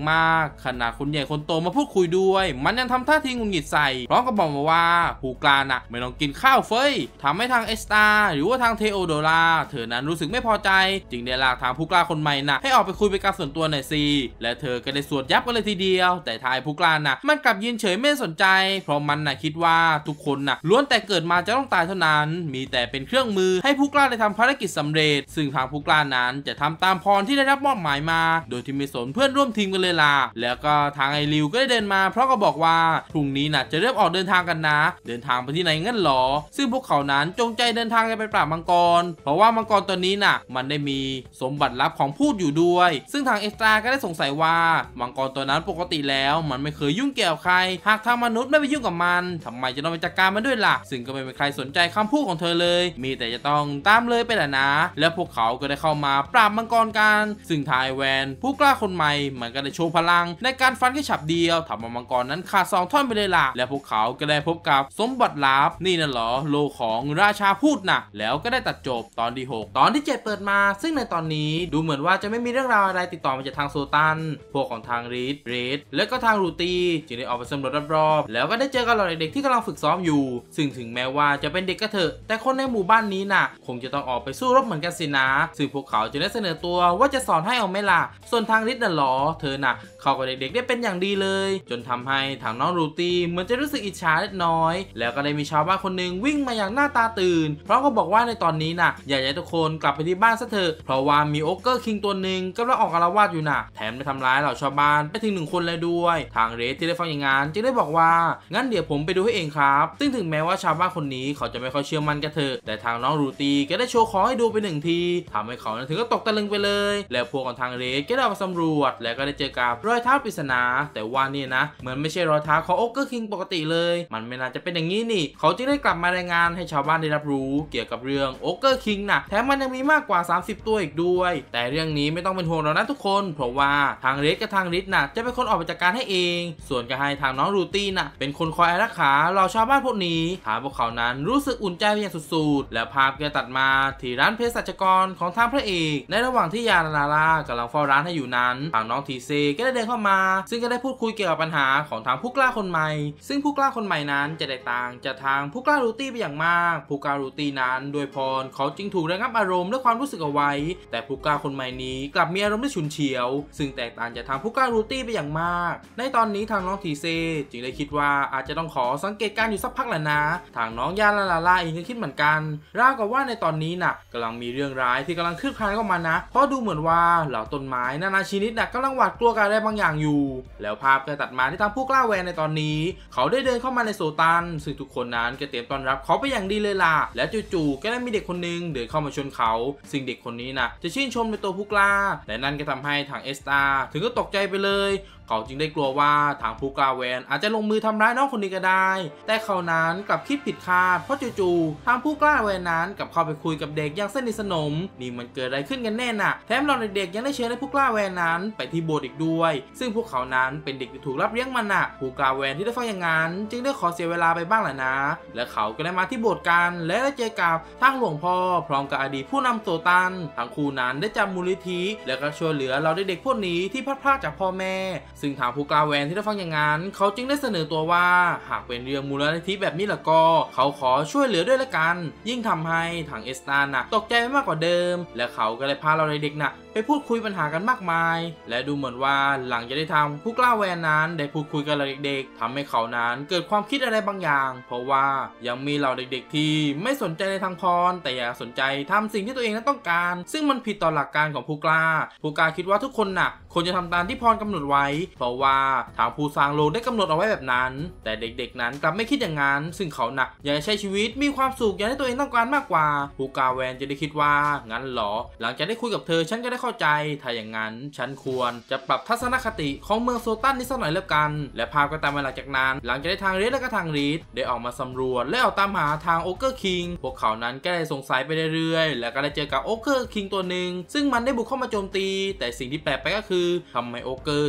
มากขนาดคนใหญ่คนโตมาพูดคุยด้วยมันยังทำท่าทีหงุดหงิดใส่พร้อมกับบอกมาว่าผู้กล้าน่ะไม่ต้องกินข้าวเฟ้ยทำให้ทางเอสตาหรือว่าทางเทโอโดราเธอนั้นรู้สึกไม่พอใจจึงได้ลากทางผู้กล้าคนใหม่น่ะให้ออกไปคุยเป็นการส่วนตัวหน่อยสิและเธอก็ได้สวดยับกันเลยทีเดียวแต่ทายผู้กล้าน่ะมันกลับยืนเฉยไม่สนใจเพราะมันน่ะคิดว่าทุกคนน่ะล้วนแต่เกิดมาจะต้องตายเท่านั้นมีแต่เป็นเครื่องมือให้ผู้กล้าได้ทำภารกิจสำเร็จซึ่งทางผู้กล้านั้นจะทำตามพรที่ได้รับมอบหมายมาโดยที่ไม่สนเพื่อนร่วมทีมกันเลยล่ะแล้วก็ทางไอริวก็ได้เดินมาเพราะก็บอกว่าพรุ่งนี้น่ะจะเริ่มออกเดินทางกันนะเดินทางไปที่ไหนงั้นหรอซึ่งพวกเขานั้นจงใจเดินทางกันไปปราบมังกรเพราะว่ามังกรตัวนี้น่ะมันได้มีสมบัติลับของพูดอยู่ด้วยซึ่งทางเอ็กซ์ตร้าก็ได้สงสัยว่ามังกรตัวนั้นปกติแล้วมันไม่เคยยุ่งเกี่ยวใครหากทางมนุษย์ไม่ไปยุ่งกับมันทำไมจะต้องไปจัดการมันด้วยล่ะซึ่งก็ไม่มีใครสนใจคำพูดของเธอเลยมีแต่จะต้องตามเลยไปแหละนะแล้วพวกเขาก็ได้เข้ามาปราบมังกรกันซึ่งทายแวนผู้กล้าคนใหม่มันก็ได้โชว์พลังในการฟันแค่ฉับเดียวทำให้มังกรนั้นขาด2 ท่อนไปเลยล่ะและพวกเขาก็ได้พบกับสมบัติลับนี่น่ะเหรอโลของราชาพูดน่ะแล้วก็ได้ตัดจบตอนที่6ตอนที่7เปิดมาซึ่งในตอนนี้ดูเหมือนว่าจะไม่มีเรื่องราวอะไรติดต่อมาจากทางโซตันพวกของทางรีดและก็ทางรูตีจึงได้ออกไปสำรวจรอบๆแล้วก็ได้เจอกับเหล่าเด็กๆที่กำลังฝึกซ้อมอยู่ซึ่งถึงแม้ว่าจะเป็นเด็กก็เถอะแต่คนในหมู่บ้านนี้น่ะคงจะต้องออกไปสู้รบเหมือนกันสินะซึ่งพวกเขาจะได้เสนอตัวว่าจะสอนให้เอาไหมล่ะส่วนทางรีดน่ะหรอเธอน่ะเข้ากับเด็กๆได้เป็นอย่างดีเลยจนทำให้ทางน้องรูตีเหมือนจะรู้สึกอิจฉาเล็กน้อยแล้วก็ได้มีชาวบ้านคนหนึ่งวิ่งมาอย่างหน้าตาตื่นเพราะเขาบอกว่าในตอนนี้น่ะอยากให้ทุกคนกลับไปที่บ้านซะเถอะเพราะว่ามีโอ๊กเกอร์คิงตัวหนึ่งกำลังออกอาละวาดอยู่น่ะแถมไปทำร้ายเหล่าชาวบ้านไปถึง1 คนเลยด้วยทางเรดที่ได้ฟังอย่างงั้นจึงได้บอกว่างั้นเดี๋ยวผมไปดูให้เองครับซึ่งถึงแม้ว่าชาวบ้านคนนี้เขาจะไม่ค่อยเชื่อมั่นกันเถอะแต่ทางน้องรูตีก็ได้โชว์ของให้ดูไป1 ทีทำให้เขาถึงก็ตกตะลึงไปเลยแล้วพวกของทางเรดก็ได้ออกมาสำรวจแล้วก็ได้เจอกับรอยเท้าปริศนาแต่ว่านี่นะเหมือนไม่ใช่รอยเท้าของโอ๊กเกอร์คิงปกติเลยมันไม่น่าจะเป็นอย่างนี้นี่เขาจึงได้กลับมารายงานให้ชาวบ้านได้รับรู้เกี่ยวกับเรื่องโอ๊กเกอร์คิงนะแถมมันยังมีมากกว่า30 ตัวอีกด้วยแต่เรื่องนี้ไม่ต้องเป็นห่วงหรอกนะทุกคนเพราะว่าทางเรดกับทางริดน่ะจะเป็นคนออกไปจัดการให้เองส่วนก็ให้ทางน้องรูตี้น่ะเป็นคนคอยอารักขาเราชาวบ้านพวกนี้ทางพวกเขานั้นรู้สึกอุ่นใจเป็นอย่างสุดๆแล้วภาพก็ตัดมาที่ร้านเภสัชกรของทางพระเอกในระหว่างที่ยาลาลากำลังเฝ้าร้านให้อยู่นั้นทางน้องทีเซก็ได้เดินเข้ามาซึ่งก็ได้พูดคุยเกี่ยวกับปัญหาของทางผู้กล้าคนใหม่ซึ่งผู้กล้าคนใหม่นั้นจะแตกต่างจากทางผู้กล้ารูตี้ไปอย่างมากผู้กล้ารูตี้นั้นโดยพรเขาจึงถูกระงับอารมณ์ด้วยความรู้สึกเอาไว้แต่ผู้กล้าคนใหม่นี้กลับมีอารมณ์ที่ฉุนเฉียวซึ่งแตกต่างจากทางผู้กล้ารูตี้ไปอย่างมากในตอนนี้ทางน้องทีเซจึงได้คิดว่าอาจจะต้องขอสังเกตการอยู่สักพักแหละนะทางน้องยาลาลาเองก็คิดเหมือนกันราวกับว่าในตอนนี้น่ะกำลังมีเรื่องร้ายที่กำลังคืบคลานเข้ามานะเพราะดูเหมือนว่าเหล่าต้นไม้นานาชนิดน่ะกำลังหวาดกลัวกันอะไรบางอย่างอยู่แล้วภาพก็ตัดมาที่ทางผู้กล้าแวนในตอนนี้เขาได้เดินเข้ามาในโซตันซึ่งทุกคนนั้นก็เตรียมต้อนรับเขาไปอย่างดีเลยล่ะและจู่ๆก็ได้มีเด็กคนนึงเดินเข้ามาชนเขาซึ่งเด็กคนนี้นะจะชื่นชมในตัวผู้กล้าและนั่นก็ทำให้ทางเอสตาถึงก็ตกใจไปเลยเขาจึงได้กลัวว่าทางผู้กล้าแวนอาจจะลงมือทำร้ายน้องคนนี้ก็ได้แต่เขานั้นกลับคิดผิดคาดเพราะจู่ๆทางผู้กล้าแวนนั้นกลับเข้าไปคุยกับเด็กอย่างสนิทสนมนี่มันเกิดอะไรขึ้นกันแน่น่ะแถมเราเด็กๆยังได้เชิญให้ผู้กล้าแวนนั้นไปที่โบสถ์อีกด้วยซึ่งพวกเขานั้นเป็นเด็กที่ถูกรับเลี้ยงมาน่ะผู้กล้าแวนที่ได้ฟังอย่างนั้นจึงได้ขอเสียเวลาไปบ้างแหละนะและเขาก็ได้มาที่โบสถ์กันและได้เจอกับทางหลวงพ่อพร้อมกับอดีตผู้นำโซตันทั้งคู่นั้นได้จับมูลนิธิและก็ช่วยเหลือเราเด็กๆพวกนี้ที่พลาดพลาดจากพ่อแม่ซึ่งทางผู้กล้าแวนที่ได้ฟังอย่างนั้นเขาจึงได้เสนอตัวว่าหากเป็นเรื่องมูลนิธิแบบนี้ล่ะก็เขาขอช่วยเหลือด้วยละกันยิ่งทำให้ทางเอสตาน่ะตกใจมากกว่าเดิมและเขาก็ได้พาเราเด็กๆน่ะไปพูดคุยปัญหากันมากมายและดูเหมือนว่าหลังจากได้ทำผู้กล้าแวนนั้นได้พูดคุยกับเราเด็กๆทำให้เขานั้นเกิดความคิดอะไรบางอย่างเพราะว่ายังมีเราเด็กๆที่ไม่สนใจในทางพรแต่อยากสนใจทำสิ่งที่ตัวเองนั้นต้องการซึ่งมันผิดต่อหลักการของผู้กล้าคิดว่าทุกคนน่ะควรจะทำตามที่พรกำหนดไว้เพราะว่าทางผู้สร้างโลกได้กำหนดเอาไว้แบบนั้นแต่เด็กๆนั้นกลับไม่คิดอย่างนั้นซึ่งเขาน่ะอยากใช้ชีวิตมีความสุขอย่างที่ตัวเองต้องการมากกว่าผู้กล้าแวนจะได้คิดว่างั้นหรอหลังจากได้คุยกับเธอฉันก็ได้เข้าใจถ้าอย่างนั้นฉันควรจะปรับทัศนคติของเมืองโซตันนี้สักหน่อยแล้วกันและภาพก็ตามมาหลังจากนั้นหลังจากได้ทางเรดและก็ทางรีดได้ออกมาสำรวจและออกตามหาทางโอ๊กเกอร์คิงพวกเขานั้นก็ได้สงสัยไปเรื่อยๆแล้วก็ได้เจอกับโอ๊กเกอร์คิงตัวหนึ่งซึ่งมันได้บุกเข้ามาโจมตีแต่สิ่งที่แปลกไปก็คือทำไมโอ๊กเกอร์ถึงใช้อาวุธ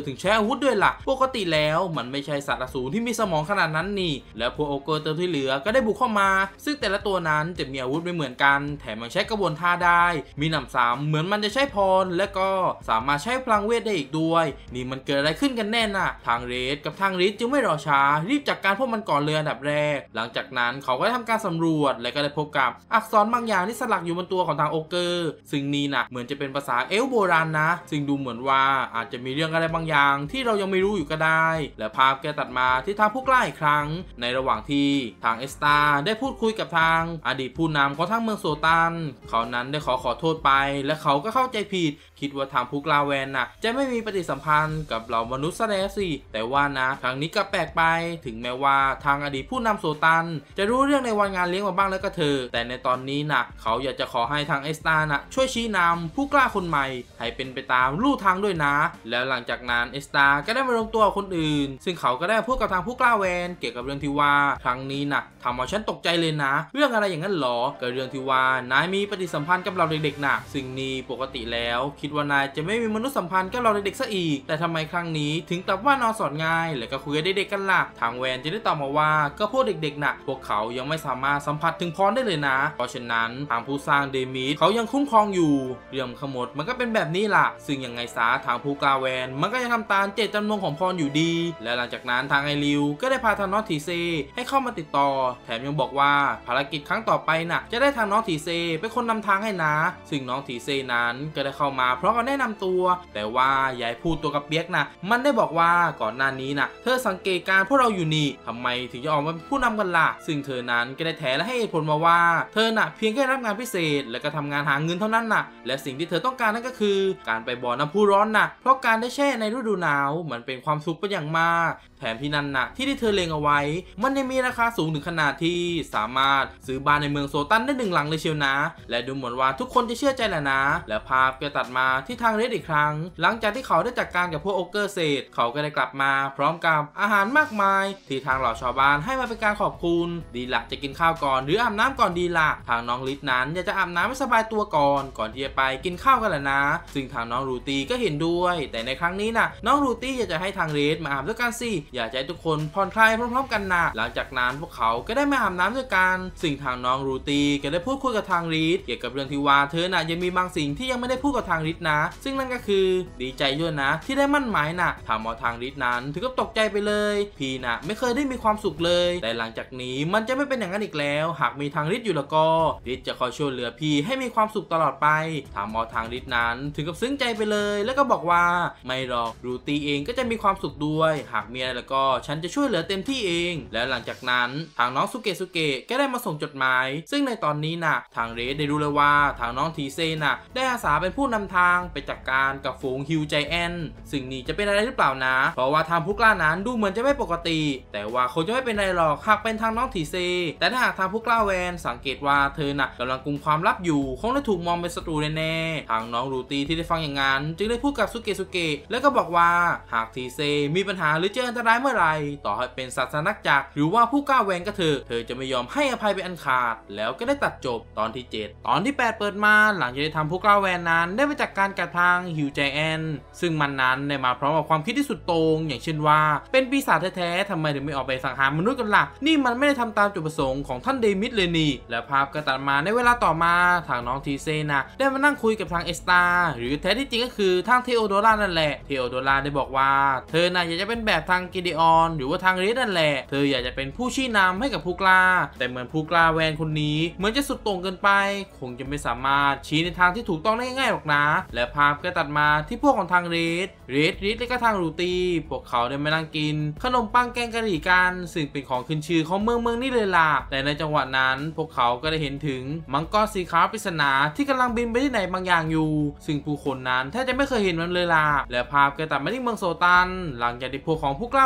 วุธด้วยล่ะปกติแล้วมันไม่ใช่สัตว์อสูรที่มีสมองขนาดนั้นนี่แล้วพวกโอเกอร์ตัวที่เหลือก็ได้บุกเข้ามาซึ่งแต่ละตัวนั้นจะมีอาวุธไม่เหมือนกันแถมยังใช้กระบวนท่าได้มีหนำซ้ำเหมือนมันจะใช้พรและก็สามารถใช้พลังเวทได้อีกด้วยนี่มันเกิดอะไรขึ้นกันแน่น่ะทางเรดกับทางริสจึงไม่รอช้ารีบจัดการพวกมันก่อนเลยอันดับแรกหลังจากนั้นเขาก็ได้ทำการสำรวจและก็ได้พบกับอักษรบางอย่างที่สลักอยู่บนตัวของทางโอเกอร์ซึ่งนี่นะเหมือนจะเป็นภาษาเอลฟ์โบราณนะซึ่งดูเหมือนว่าอาจจะมีเรื่องอะไรบางอย่างที่เรายังไม่รู้อยู่ก็ได้และภาพแกตัดมาที่ทางผู้กล้าอีกครั้งในระหว่างที่ทางเอสตาได้พูดคุยกับทางอดีตผู้นำของทางเมืองโซตันเขานั้นได้ขอโทษไปและเขาก็เข้าใจผิดคิดว่าทางผู้กล้าแวนน่ะจะไม่มีปฏิสัมพันธ์กับเหล่ามนุษย์ซะแล้วสิแต่ว่านะครั้งนี้ก็แปลกไปถึงแม้ว่าทางอดีตผู้นำโซตันจะรู้เรื่องในวันงานเลี้ยงมาบ้างแล้วก็เถอะแต่ในตอนนี้นะเขาอยากจะขอให้ทางเอสตานะช่วยชี้นำผู้กล้าคนใหม่ให้เป็นไปตามลู่ทางด้วยนะแล้วหลังจากนั้นเอสตาก็ได้มารวมตัวกับคนอื่นซึ่งเขาก็ได้พูดกับทางผู้กล้าแวนเกี่ยวกับเรื่องที่ว่าครั้งนี้นะทำเอาฉันตกใจเลยนะเรื่องอะไรอย่างนั้นหรอก็เรื่องที่ว่านายมีปฏิสัมพันธ์กับเราเด็กๆนะซึ่งนี่ปกติแล้วคิดว่านายจะไม่มีมนุษยสัมพันธ์กับเราเด็กๆซะอีกแต่ทำไมครั้งนี้ถึงกลับว่านอนสอนง่ายและก็คุยกับเด็กๆกันล่ะทางแวนจะได้ตอบมาว่าก็พวกเด็กๆนะพวกเขายังไม่สามารถสัมผัสถึงพรได้เลยนะเพราะฉะนั้นทางผู้สร้างเดมิสเขายังคุ้มครองอยู่เรื่องขโมดมันก็เป็นแบบนี้ล่ะซึ่งยังไงซะทางผู้กล้าแวนมันก็จะทำตามเจตจำนงของพรอยู่ดีและหลังจากนั้นทางไอริวก็ได้พาทางน้องทีเซให้เข้ามาติดต่อแถมยังบอกว่าภารกิจครั้งต่อไปน่ะจะได้ทางน้องทีเซเป็นคนนำทางให้นะซึ่งน้องทีเซนั้นก็ได้เข้ามาเพราะเขาแนะนำตัวแต่ว่ายายพูดตัวกับเปียกนะมันได้บอกว่าก่อนหน้านี้นะเธอสังเกตการพวกเราอยู่นี่ทำไมถึงจะออกมาเป็นผู้นำกันล่ะซึ่งเธอนั้นก็ได้แถและให้เหตุผลมาว่าเธอน่ะเพียงแค่รับงานพิเศษและก็ทำงานหาเงินเท่านั้นน่ะและสิ่งที่เธอต้องการนั่นก็คือการไปบ่อน้ำพุร้อนน่ะเพราะการได้แช่ในฤดูหนาวมันเป็นความสุขเป็นอย่างมากแถมที่นั่นน่ะที่เธอเลงเอาไว้มันยังมีราคาสูงถึงขนาดที่สามารถซื้อบ้านในเมืองโซตันได้1 หลังเลยเชียวนะและดูเหมือนว่าทุกคนจะเชื่อใจแหละนะและภาพก็ตัดมาที่ทางเรดอีกครั้งหลังจากที่เขาได้จัดการกับพวกโอเกอร์เสร็จเขาก็ได้กลับมาพร้อมกับอาหารมากมายที่ทางเหล่าชาวบ้านให้มาเป็นการขอบคุณดีละจะกินข้าวก่อนหรืออาบน้ำก่อนดีละทางน้องลิศนั้นอยากจะอาบน้ำให้สบายตัวก่อนที่จะไปกินข้าวกันแหละนะซึ่งทางน้องรูตี้ก็เห็นด้วยแต่ในครั้งนี้นะน้องรูตี้อยากจะให้ทางเรดมาอาบด้วยกันสิอยากจะให้ทุกคนผ่อนคลายพร้อมๆกันนะหลังจากนั้นพวกเขาก็ได้มาอาบน้ำด้วยกันซึ่งทางน้องรูตี้ก็ได้พูดคุยกับทางรีดเกี่ยวกับเรื่องที่ว่าเธอน่ะยังมีบางสิ่งที่ยังไม่ได้พูดกับทางรีดนะซึ่งนั่นก็คือดีใจด้วยนะที่ได้มั่นหมายน่ะทำเอาทางรีดนั้นถึงกับตกใจไปเลยพี่น่ะไม่เคยได้มีความสุขเลยแต่หลังจากนี้มันจะไม่เป็นอย่างนั้นอีกแล้วหากมีทางรีดอยู่แล้วก็รีดจะคอยช่วยเหลือพี่ให้มีความสุขตลอดไปทำเอาทางรีดนั้นถึงกับซึ้งใจไปเลยแล้วก็บอกว่าไม่หรอกรูตี้เองก็จะมีความสุขด้วยหากมีอะไรแล้วก็ฉันจะช่วยเหลือเต็มที่เองและหลังจากนั้นทางน้องสุเกะก็ได้มาส่งจดหมายซึ่งในตอนนี้น่ะทางเรดได้รู้เลยว่าทางน้องทีเซน่ะได้อาสาเป็นผู้นำทางไปจัดการกับฝูงฮิวใจแอนซึ่งนี่จะเป็นอะไรหรือเปล่านะเพราะว่าทางผู้กล้านั้นดูเหมือนจะไม่ปกติแต่ว่าคงจะไม่เป็นไรหรอกหากเป็นทางน้องทีเซแต่ถ้าหากทางผู้กล้าแวนสังเกตว่าเธอน่ะกำลังกุมความลับอยู่คงได้ถูกมองเป็นศัตรูแน่ๆทางน้องรูตี้ที่ได้ฟังอย่างนั้นจึงได้พูดกับสุเกะแล้วก็บอกว่าหากทีเซมีปัญหาหรือเจออันตรายเมื่อไหร่ต่อให้เป็นศาสนักจักรหรือว่าผู้กล้าแวนก็เธอจะไม่ยอมให้อภัยเป็นอันขาดแล้วก็ได้ตัดจบตอนที่7ตอนที่8เปิดมาหลังจากได้ทำผู้กล้าแวนนั้นได้ไปจัดการกับทางฮิวใจแอนซึ่งมันนั้นได้มาพร้อมกับความคิดที่สุดโต่งอย่างเช่นว่าเป็นปีศาจแท้ๆทำไมถึงไม่ออกไปสังหารมนุษย์กันล่ะนี่มันไม่ได้ทำตามจุดประสงค์ของท่านเดมิสเลยนี่และภาพก็ตัดมาในเวลาต่อมาทางน้องทีเซนะได้มานั่งคุยกับทางเอสตาหรือแท้ที่จริงก็คือทางเทโอโดรานั่นแหละเทโอโดราได้บอกว่าเธอน่ะอยากจะเป็นแบบทางกิเดออนหรือว่าทางเรดนั่นแหละเธออยากจะเป็นผู้ชี้นำให้กับผู้กล้าแต่เหมือนผู้กล้าแวนคนนี้เหมือนจะสุดโต่งเกินไปคงจะไม่สามารถชี้ในทางที่ถูกต้องได้ง่ายๆหรอกนะและภาพก็ตัดมาที่พวกของทางเรดและก็ทางรูตี้พวกเขาได้มานั่งกินขนมปังแกงกะหรี่กันซึ่งเป็นของขึ้นชื่อของเมืองนี้เลยล่ะแต่ในจังหวะนั้นพวกเขาก็ได้เห็นถึงมังกรสีขาวปริศนาที่กำลังบินไปที่ไหนบางอย่างอยู่ซึ่งผู้คนนั้นแทบจะไม่เคยเห็นมันเลยล่ะและภาพก็ตัดมาที่เมืองโซตันหลังจากที่พวกของผู้กล้า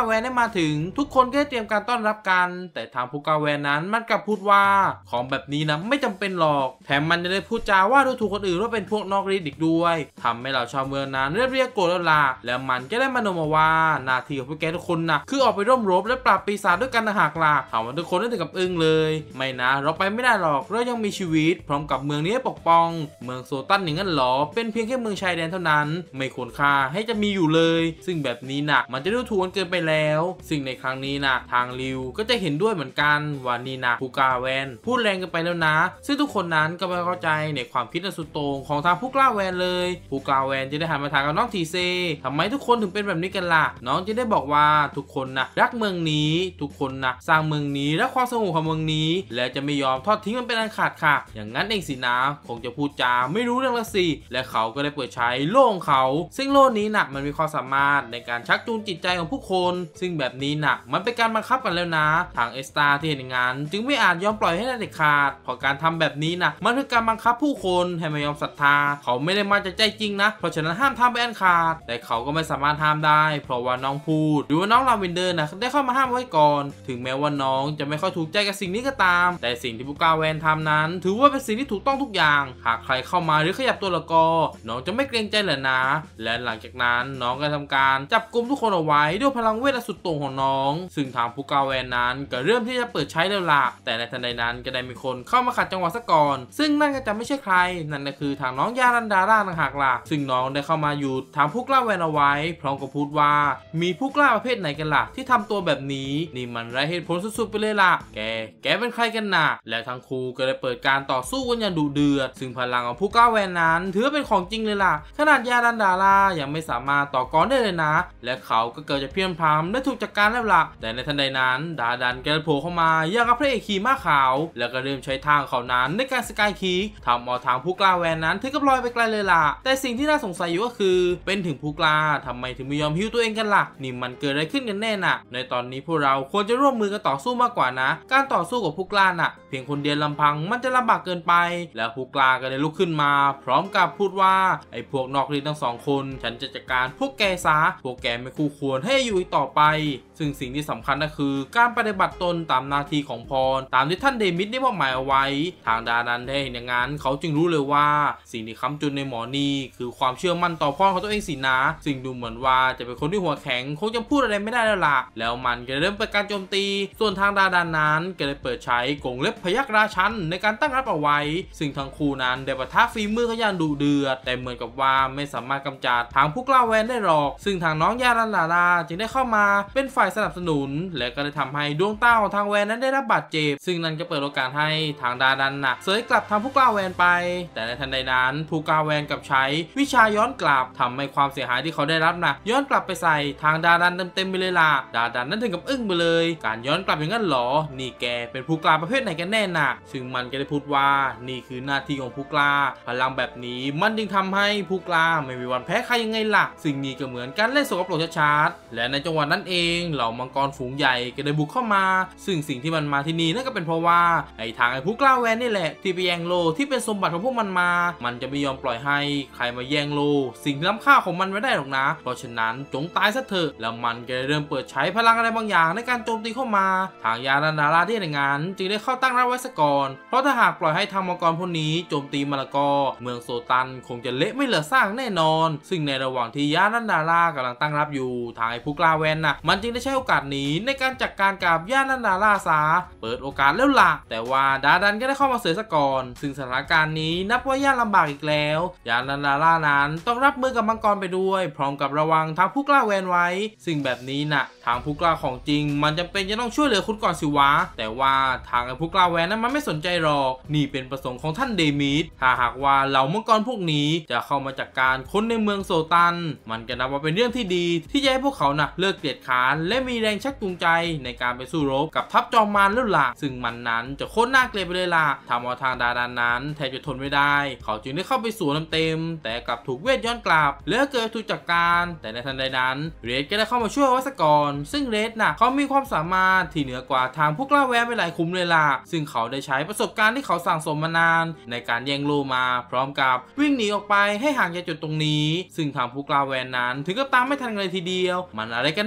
แวนได้มาถึงทุกคนก็ได้เตรียมการต้อนรับกันแต่ทางผู้กล้าแวนนั้นมันกลับพูดว่าของแบบนี้นะไม่จำเป็นหรอกแถมมันจะได้พูดจาว่าดูถูกคนอื่นว่าเป็นพวกนอกรีดอีกด้วยทำให้เราชาวเมืองนั้นเรียกโกรธแล้วล่ะแล้วมันก็ได้มโนมาว่าหน้าที่ของพวกแกทุกคนนะคือออกไปร่วมรบและปราบปีศาจด้วยกันนะหากล่ะถามว่าทุกคนได้ถึงกับอึ้งเลยไม่นะเราไปไม่ได้หรอกเรายังมีชีวิตพร้อมกับเมืองนี้ปกป้องเมืองโซตันอย่างนั้นหรอเป็นเพียงแค่เมืองชายแดนเท่านั้นไม่ควรค่าให้จะมีอยู่เลยซึ่งแบบนี้นะมันจะดูถูกกันเกินไปแล้วซึ่งในครั้งนี้นะทางริวก็จะเห็นด้วยเหมือนกันว่านี่นะผู้กล้าแวนพูดแรงกันไปแล้วนะซึ่งทุกคนนั้นก็ไม่เข้าใจในความคิดอันสุดโต่งของทางผู้กล้าแวนเลยผู้กล้าแวนจะได้หันมาถามกับน้องทีเซทำไมทุกคนถึงเป็นแบบนี้กันล่ะน้องจะได้บอกว่าทุกคนนะรักเมืองนี้ทุกคนนะสร้างเมืองนี้และความสงบของเมืองนี้และจะไม่ยอมทอดทิ้งมันเป็นอันขาดค่ะอย่างนั้นเองสินะคงจะพูดจาไม่รู้เรื่องละสิและเขาก็ได้เปิดใช้โล่ของเขาซึ่งโล่นี้นะมันมีความสามารถในการชักจูงจิตใจของผู้คนซึ่งแบบนี้นะมันเป็นการบังคับกันแล้วนะทางเอสตาที่เห็นงานจึงไม่อาจยอมปล่อยให้ได้เด็ดขาดเพราะการทำแบบนี้นะมันคือการบังคับผู้คนให้ไม่ยอมศรัทธาเขาไม่ได้มาจากใจจริงนะเพราะฉะนั้นห้ามทำเป็นอันขาดแต่เขาก็ไม่สามารถห้ามได้เพราะว่าน้องพูดหรือว่าน้องลาเวนเดอร์นะได้เข้ามาห้ามไว้ก่อนถึงแม้ว่าน้องจะไม่ค่อยถูกใจกับสิ่งนี้ก็ตามแต่สิ่งที่ผู้กล้าแวนทำนั้นถือว่าเป็นสิ่งที่ถูกต้องทุกอย่างหากใครเข้ามาหรือขยับตัวละก็น้องจะไม่เกรงใจเหรอนะและหลังจากนั้นน้องก็ทำการจับกุมทุกคนเอาไว้ด้วยพลังเวทสุดโต่งของน้องซึ่งทางผู้กล้าแวนนั้นก็เริ่มที่จะเปิดใช้แล้วล่ะแต่ในทันใดนั้นก็ได้มีคนเข้ามาขัดจังหวะซะก่อนซึ่งนั่นก็จะไม่ใช่ใครนั่นก็คือทางน้องยารันดาร่าต่างหากล่ะซึ่งน้องได้เข้ามาหยุดทางผู้กล้าแวนเอาไว้พร้อมกับพูดว่ามีผู้กล้าประเภทไหนกันล่ะที่ทำตัวแบบนี้นี่มันไร้เหตุผลสุดๆไปเลยล่ะแกเป็นใครกันน่ะและทั้งคู่ก็ได้เปิดการต่อสู้กันอย่างดุเดือดซึ่งพลังของผู้กล้าแวนนั้นถือเป็นของจริงเลยล่ะขนาดยารันดาร่ายังไม่สามารถต่อกรได้เลยนะและเขาก็เกิดจะเพี้ยนพล้ำและถูกจัดการแล้วล่ะแต่ในทันใดนั้นดาดันก็ได้โผล่เข้ามาอย่างกับพระเอกขี่ม้าขาวแล้วก็เริ่มใช้ทางเขานั้นในการสกายคิกทำเอาทางผู้กล้าแวนนั้นถึงกับลอยไปไกลเลยล่ะแต่สิ่งที่น่าสงสัยอยู่ก็คือเป็นถึงผู้กล้าทำไมถึงไม่ยอมฮิวตัวเองกันล่ะนี่มันเกิดอะไรขึ้นกันแน่น่ะในตอนนี้พวกเราควรจะร่วมมือกันต่อสู้มากกว่านะการต่อสู้กับผู้กล้าน่ะเพียงคนเดียวลำพังมันจะลำบากเกินไปแล้วผู้กล้าก็ได้ลุกขึ้นมาพร้อมกับพูดว่าไอ้พวกนอกรีดทั้งสองคนฉันจะจัดการพวกแกซะพวกแกไม่คู่ควรให้อยู่อีกต่อไปซึ่งสิ่งที่สำคัญก็คือการปฏิบัติตนตามหน้าที่ของพรตามที่ท่านเดมิดได้มอบหมายเอาไว้ทางดานันได้เห็นอย่างนั้นเขาจึงรู้เลยว่าสิ่งที่ค้ำจุนในหมอนี่คือความเชื่อมั่นต่อพรของตัวเองสินะซึ่งดูเหมือนว่าจะเป็นคนที่หัวแข็งคงจะพูดอะไรไม่ได้แล้วล่ะแล้วมันก็เริ่มเปิดการโจมตีส่วนทางดานันนั้นก็ได้เปิดใช้กรงเล็บพยัคฆ์ราชันในการตั้งรับเอาไว้ซึ่งทั้งคู่นั้นได้ปะทะฝีมือเขาอย่างดุเดือดแต่เหมือนกับว่าไม่สามารถกำจัดทางผู้กล้าแวนได้หรอกซึ่งทางน้องยารันดาราจึงได้เข้ามาเป็นฝ่ายสนับสนุนและก็ได้ทำให้ดวงตาของทางแวนนั้นได้รับบาดเจ็บซึ่งนั่นก็เปิดโอกาสให้ทางดาดันเสยกลับทางผู้กล้าแวนไปแต่ในทันใดนั้นผู้กล้าแวนกับใช้วิชาย้อนกลับทำให้ความเสียหายที่เขาได้รับย้อนกลับไปใส่ทางดาดันเต็มไปเลยล่ะดาดันนั้นถึงกับอึ้งไปเลยการย้อนกลับอย่างนั้นหรอนี่แกเป็นผู้กล้าประเภทไหนกันแน่น่ะซึ่งมันก็ได้พูดว่านี่คือหน้าที่ของผู้กล้าพลังแบบนี้มันจึงทำให้ผู้กล้าไม่มีวันแพ้ใครยังไงล่ะซึ่งนี่ก็เหมือนการเล่นสกปรกชัดๆและในจังหวะนั้นเองเหล่ามังกรฝูงใหญ่ก็ได้บุกเข้ามาซึ่งสิ่งที่มันมาที่นี่นั่นก็เป็นเพราะว่าไอ้ทางไอ้ผู้กล้าแวนนี่แหละที่ไปแย่งโลที่เป็นสมบัติของพวกมันมามันจะไม่ยอมปล่อยให้ใครมาแย่งโลสิ่งที่ล้ำค่าของมันไม่ได้หรอกนะเพราะฉะนั้นจงตายซะเถอะแล้วมันก็เริ่มเปิดใช้พลังอะไรบางอย่างในการโจมตีเข้ามาทางยารันดาราที่ในงานจึงได้เข้าตั้งรับไว้ซะก่อนเพราะถ้าหากปล่อยให้ทางมังกรพวกนี้โจมตีมาละก็เมืองโซตันคงจะเละไม่เหลือซากแน่นอนซึ่งในระหว่างที่ยารันดารากำลังตั้งรับอยู่ทางไอ้ผู้กล้าแวนมันจึงได้ใช้โอกาสนี้ในการจัดการกับยารันดาราซาเปิดโอกาสแล้วล่ะแต่ว่าดาดันก็ได้เข้ามาเสยซะก่อนซึ่งสถานการณ์นี้นับว่ายากลำบากอีกแล้วยารันดารานั้นต้องรับมือกับมังกรไปด้วยพร้อมกับระวังทางผู้กล้าแวนไว้ซึ่งแบบนี้ทางผู้กล้าของจริงมันจำเป็นจะต้องช่วยเหลือคุณก่อนสิวะแต่ว่าทางไอ้ผู้กล้าแวนนั้นมันไม่สนใจหรอกนี่เป็นประสงค์ของท่านเดมิดถ้าหากว่าเหล่ามังกรพวกนี้จะเข้ามาจัดการคนในเมืองโซตันมันก็นับว่าเป็นเรื่องที่ดีที่จะให้พวกเขาเลิกเกลียดค้านและมีแรงชักจูงใจในการไปสู้รบกับทัพจอมมารแล้วล่ะซึ่งมันนั้นจะโคตรน่าเกลียดไปเลยล่ะทำเอาทางดาดันนั้นแทบจะทนไม่ได้เขาจึงได้เข้าไปสวนเต็มแต่กลับถูกเวทย้อนกลับแล้วเกิดถูกจัดการแต่ในทันใดนั้นเรดก็ได้เข้ามาช่วยไว้ซะก่อนซึ่งเรดเขามีความสามารถที่เหนือกว่าทางผู้กล้าแวนไปหลายคุ้มเลยล่ะซึ่งเขาได้ใช้ประสบการณ์ที่เขาสั่งสมมานานในการแย่งโลมาพร้อมกับวิ่งหนีออกไปให้ห่างจากจุดตรงนี้ซึ่งทางผู้กล้าแวนนั้นถึงกับตามไม่ทันเลยทีเดียวมันอะไรกัน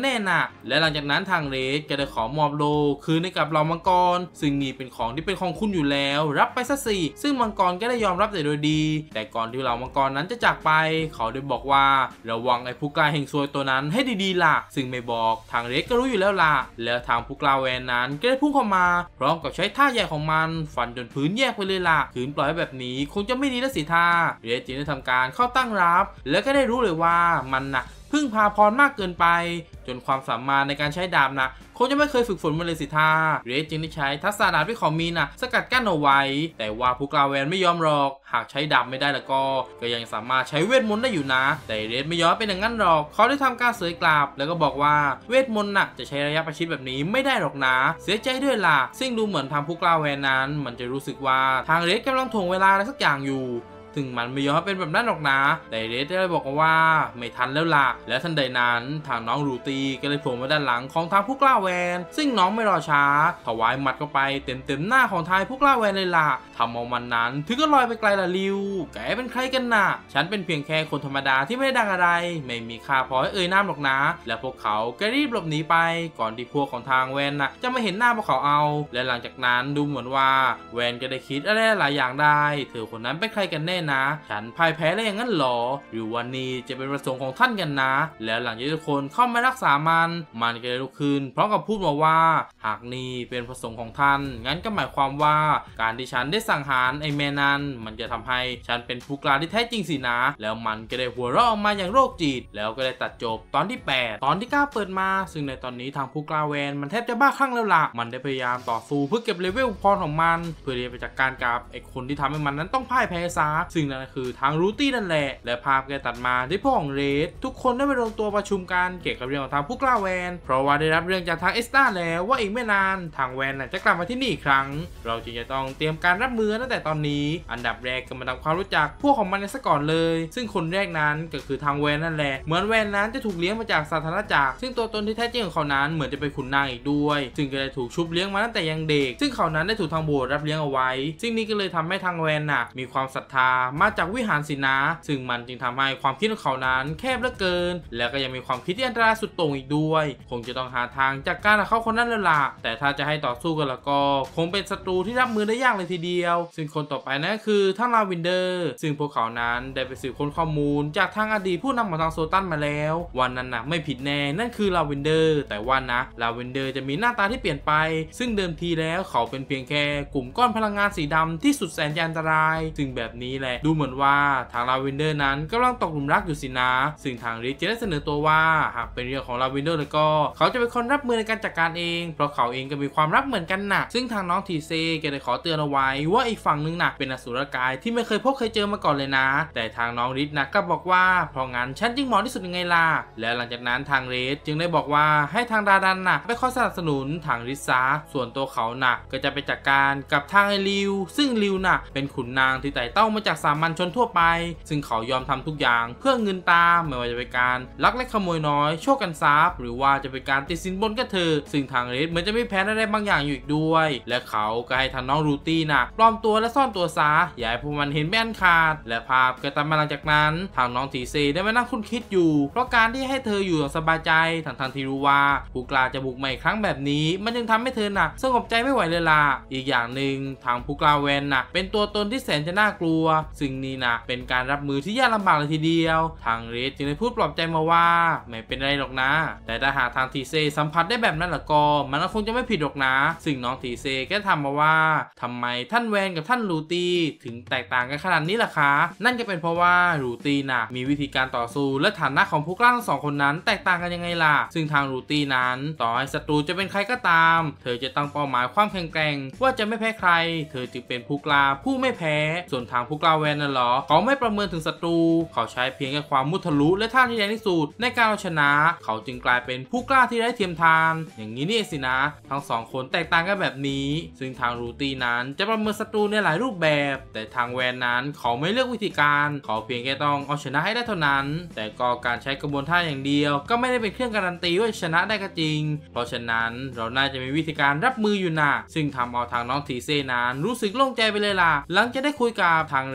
แน่น่ะและหลังจากนั้นทางเรดก็ได้ขอมอบโลคืนให้กับเหล่ามังกรซึ่งนี่เป็นของที่เป็นของคุณอยู่แล้วรับไปซะสิซึ่งมังกรก็ได้ยอมรับแต่โดยดีแต่ก่อนที่เหล่ามังกรนั้นจะจากไปเขาได้บอกว่าระวังไอ้ผู้กล้าแห่งซวยตัวนั้นให้ดีๆล่ะซึ่งไม่บอกทางเรดก็รู้อยู่แล้วล่ะแล้วทางผู้กล้าแวนนั้นก็ได้พุ่งเข้ามาพร้อมกับใช้ท่าใหญ่ของมันฟันจนพื้นแยกไปเลยล่ะขืนปล่อยแบบนี้คงจะไม่ดีแล้วสิท่าเรดจึงได้ทำการเข้าตั้งรับแล้วก็ได้รู้เลยว่ามันน่ะพึ่งพาพรมากเกินไปจนความสามารถในการใช้ดาบนะคงจะไม่เคยฝึกฝนมาเลยสิท่าเรดจึงได้ใช้ทักษะดาบที่เขามีน่ะสกัดกั้นเอาไว้แต่ว่าผู้กล้าแวนไม่ยอมหรอกหากใช้ดาบไม่ได้แล้วก็ยังสามารถใช้เวทมนต์ได้อยู่นะแต่เรดไม่ยอมเป็นอย่างนั้นหรอกเขาได้ทำการเสยกลับแล้วก็บอกว่าเวทมนต์น่ะจะใช้ระยะประชิดแบบนี้ไม่ได้หรอกนะเสียใจด้วยล่ะซึ่งดูเหมือนทางผู้กล้าแวนนั้นมันจะรู้สึกว่าทางเรดกำลังถ่วงเวลาอะไรสักอย่างอยู่ถึงมันไม่ยอมให้เป็นแบบนั้นหรอกนะแต่เรดได้บอกว่าไม่ทันแล้วล่ะและทันใดนั้นทางน้องรูตี้ก็เลยโผล่มาด้านหลังของทางผู้กล้าแวนซึ่งน้องไม่รอช้าถวายหมัดเข้าไปเต็มหน้าของทายผู้กล้าแวนเลยล่ะทำเอามันนั้นถึงก็ลอยไปไกลละริวแกเป็นใครกันน่ะฉันเป็นเพียงแค่คนธรรมดาที่ไม่ได้ดังอะไรไม่มีค่าพอให้เอ่ยนามหรอกนะและพวกเขาก็รีบหลบหนีไปก่อนที่พวกของทางแวนน่ะจะมาเห็นหน้าพวกเขาเอาและหลังจากนั้นดูเหมือนว่าแวนก็ได้คิดอะไรหลายอย่างได้เธอคนนั้นเป็นใครกันแน่นะฉันพ่ายแพ้ได้อย่างนั้นหรอหรือวันนี้จะเป็นประสงค์ของท่านกันนะแล้วหลังจากทุกคนเข้ามารักษามันก็ได้ลุกขึ้นพร้อมกับพูดมาว่าหากนี่เป็นประสงค์ของท่านงั้นก็หมายความว่าการที่ฉันได้สังหารไอ้แม่นั้นมันจะทำให้ฉันเป็นผู้กล้าที่แท้จริงสินะแล้วมันก็ได้หัวเราะออกมาอย่างโรคจิตแล้วก็ได้ตัดจบตอนที่8ตอนที่9เปิดมาซึ่งในตอนนี้ทางผู้กล้าแวนมันแทบจะบ้าคลั่งแล้วล่ะมันได้พยายามต่อสู้เพื่อเก็บเลเวลพรของมันเพื่อที่จะไปจัดการกับไอ้คนที่ทำให้มันนั้นต้องพ่ายแพ้ซะซึ่งนั่นคือทางรูตี้นั่นแหละและภาพก็ตัดมาที่พวกของเรดทุกคนได้ไปรวมตัวประชุมกันเกี่ยวกับเรื่องของทางผู้กล้าแวนเพราะว่าได้รับเรื่องจากทางเอสตาแล้วว่าอีกไม่นานทางแวนจะกลับมาที่นี่อีกครั้งเราจึงจะต้องเตรียมการรับมือตั้งแต่ตอนนี้อันดับแรกก็มาทำความรู้จักพวกของมันกันซะก่อนเลยซึ่งคนแรกนั้นก็คือทางแวนนั่นแหละเหมือนแวนนั้นจะถูกเลี้ยงมาจากสาธารณจักรซึ่งตัวตนที่แท้จริงของเขานั้นเหมือนจะเป็นขุนนางอีกด้วยซึ่งก็ได้ถูกชุบเลี้ยงมาตั้งแต่ยังเด็กซึ่งเขานั้นได้ถูกทางโบสถ์รับเลี้ยงเอาไว้ซึ่งนี้ก็เลยทำให้ทางแวนมีความศรัทธามาจากวิหารศินะซึ่งมันจึงทำให้ความคิดของเขานั้นแคบเหลือเกินแล้วก็ยังมีความคิดที่อันตรายสุดโต่งอีกด้วยคงจะต้องหาทางจัดการกับเขาคนนั้นแล้วล่ะแต่ถ้าจะให้ต่อสู้กันแล้วก็คงเป็นศัตรูที่รับมือได้ยากเลยทีเดียวซึ่งคนต่อไปนั่นคือทั้งลาวินเดอร์ซึ่งพวกเขานั้นได้ไปสืบค้นข้อมูลจากทางอดีตผู้นำของทางโซตันมาแล้ววันนั้นไม่ผิดแน่นั่นคือลาวินเดอร์แต่ว่าลาวินเดอร์จะมีหน้าตาที่เปลี่ยนไปซึ่งเดิมทีแล้วเขาเป็นเพียงแค่กลุ่มก้อนพลังงานสีดำที่สุดแสนจะอันตรายซึ่งแบบนี้แหละดูเหมือนว่าทางลาวินเดอร์นั้นกำลังตกหลุมรักอยู่สินะซึ่งทางริกจะได้เสนอตัวว่าหากเป็นเรื่องของลาวินเดอร์แล้วก็เขาจะเป็นคนรับมือในการจัดการเองเพราะเขาเองก็มีความรักเหมือนกันนะซึ่งทางน้องทีเซก็ได้ขอเตือนเอาไว้ว่าอีกฝั่งนึงเป็นอสุรกายที่ไม่เคยพบเคยเจอมาก่อนเลยนะแต่ทางน้องริกก็บอกว่าเพราะงั้นฉันจึงเหมาะที่สุดยังไงล่ะและหลังจากนั้นทางเรดจึงได้บอกว่าให้ทางดาดันไปคอยสนับสนุนทางริซาส่วนตัวเขาก็จะไปจัดการกับทางไอริวซึ่งริวเป็นขุนนางที่ไต่เต้ามาจากสามัญชนทั่วไปซึ่งเขายอมทำทุกอย่างเพื่อเงินตาไม่ว่าจะเป็นการลักเล็กขโมยน้อยโชคกันทรัพย์หรือว่าจะเป็นการติดสินบนกับเธอซึ่งทางเรดเหมือนจะไม่แพ้อะไรบางอย่างอยู่อีกด้วยและเขาก็ให้ทางน้องรูตี้ปลอมตัวและซ่อนตัวซะอย่าให้พวกมันเห็นแม่นขาดและภาพก็ตัดมาหลังจากนั้นทางน้องทีเซได้มานั่งคุ้นคิดอยู่เพราะการที่ให้เธออยู่อย่างสบายใจทั้งที่รู้ว่าผู้กล้าจะบุกมาอีกครั้งแบบนี้มันจึงทำให้เธอสงบใจไม่ไหวเลยล่ะอีกอย่างหนึ่งทางผู้กล้าแวนเป็นตัวตนที่แสนจะน่ากลัวซึ่งนี่เป็นการรับมือที่ยากลำบากเลยทีเดียวทางเรดจึงได้พูดปลอบใจมาว่าไม่เป็นไรหรอกนะแต่ถ้าหากทางทีเซสัมผัสได้แบบนั้นแล้วก็มันก็คงจะไม่ผิดหรอกนะซึ่งน้องทีเซก็ถามมาว่าทำไมท่านแวนกับท่านรูตี้ถึงแตกต่างกันขนาดนี้ล่ะคะนั่นก็เป็นเพราะว่ารูตี้มีวิธีการต่อสู้และฐานะของผู้กล้าทั้งสองคนนั้นแตกต่างกันยังไงล่ะซึ่งทางรูตี้นั้นต่อให้ศัตรูจะเป็นใครก็ตามเธอจะตั้งเป้าหมายความแข็งแกร่งว่าจะไม่แพ้ใครเธอจึงเป็นผู้กล้าผู้ไม่แพ้ส่วนทางผู้กล้าแวนนั่นหรอเขาไม่ประเมินถึงศัตรูเขาใช้เพียงแค่ความมุทะลุและท่าที่แรงที่สุดในการเอาชนะเขาจึงกลายเป็นผู้กล้าที่ไร้เทียมทานอย่างนี้นี่สินะทั้งสองคนแตกต่างกันแบบนี้ซึ่งทางรูตี้นั้นจะประเมินศัตรูในหลายรูปแบบแต่ทางแวนนั้นเขาไม่เลือกวิธีการเขาเพียงแค่ต้องเอาชนะให้ได้เท่านั้นแต่ก็การใช้กระบวนท่าอย่างเดียวก็ไม่ได้เป็นเครื่องการันตีว่าชนะได้ก็จริงเพราะฉะนั้นเราน่าจะมีวิธีการรับมืออยู่ซึ่งทำเอาทางน้องทีเซนั้นรู้สึกโล่งใจไปเลยล่ะหลังจะได้คุยกับทางเร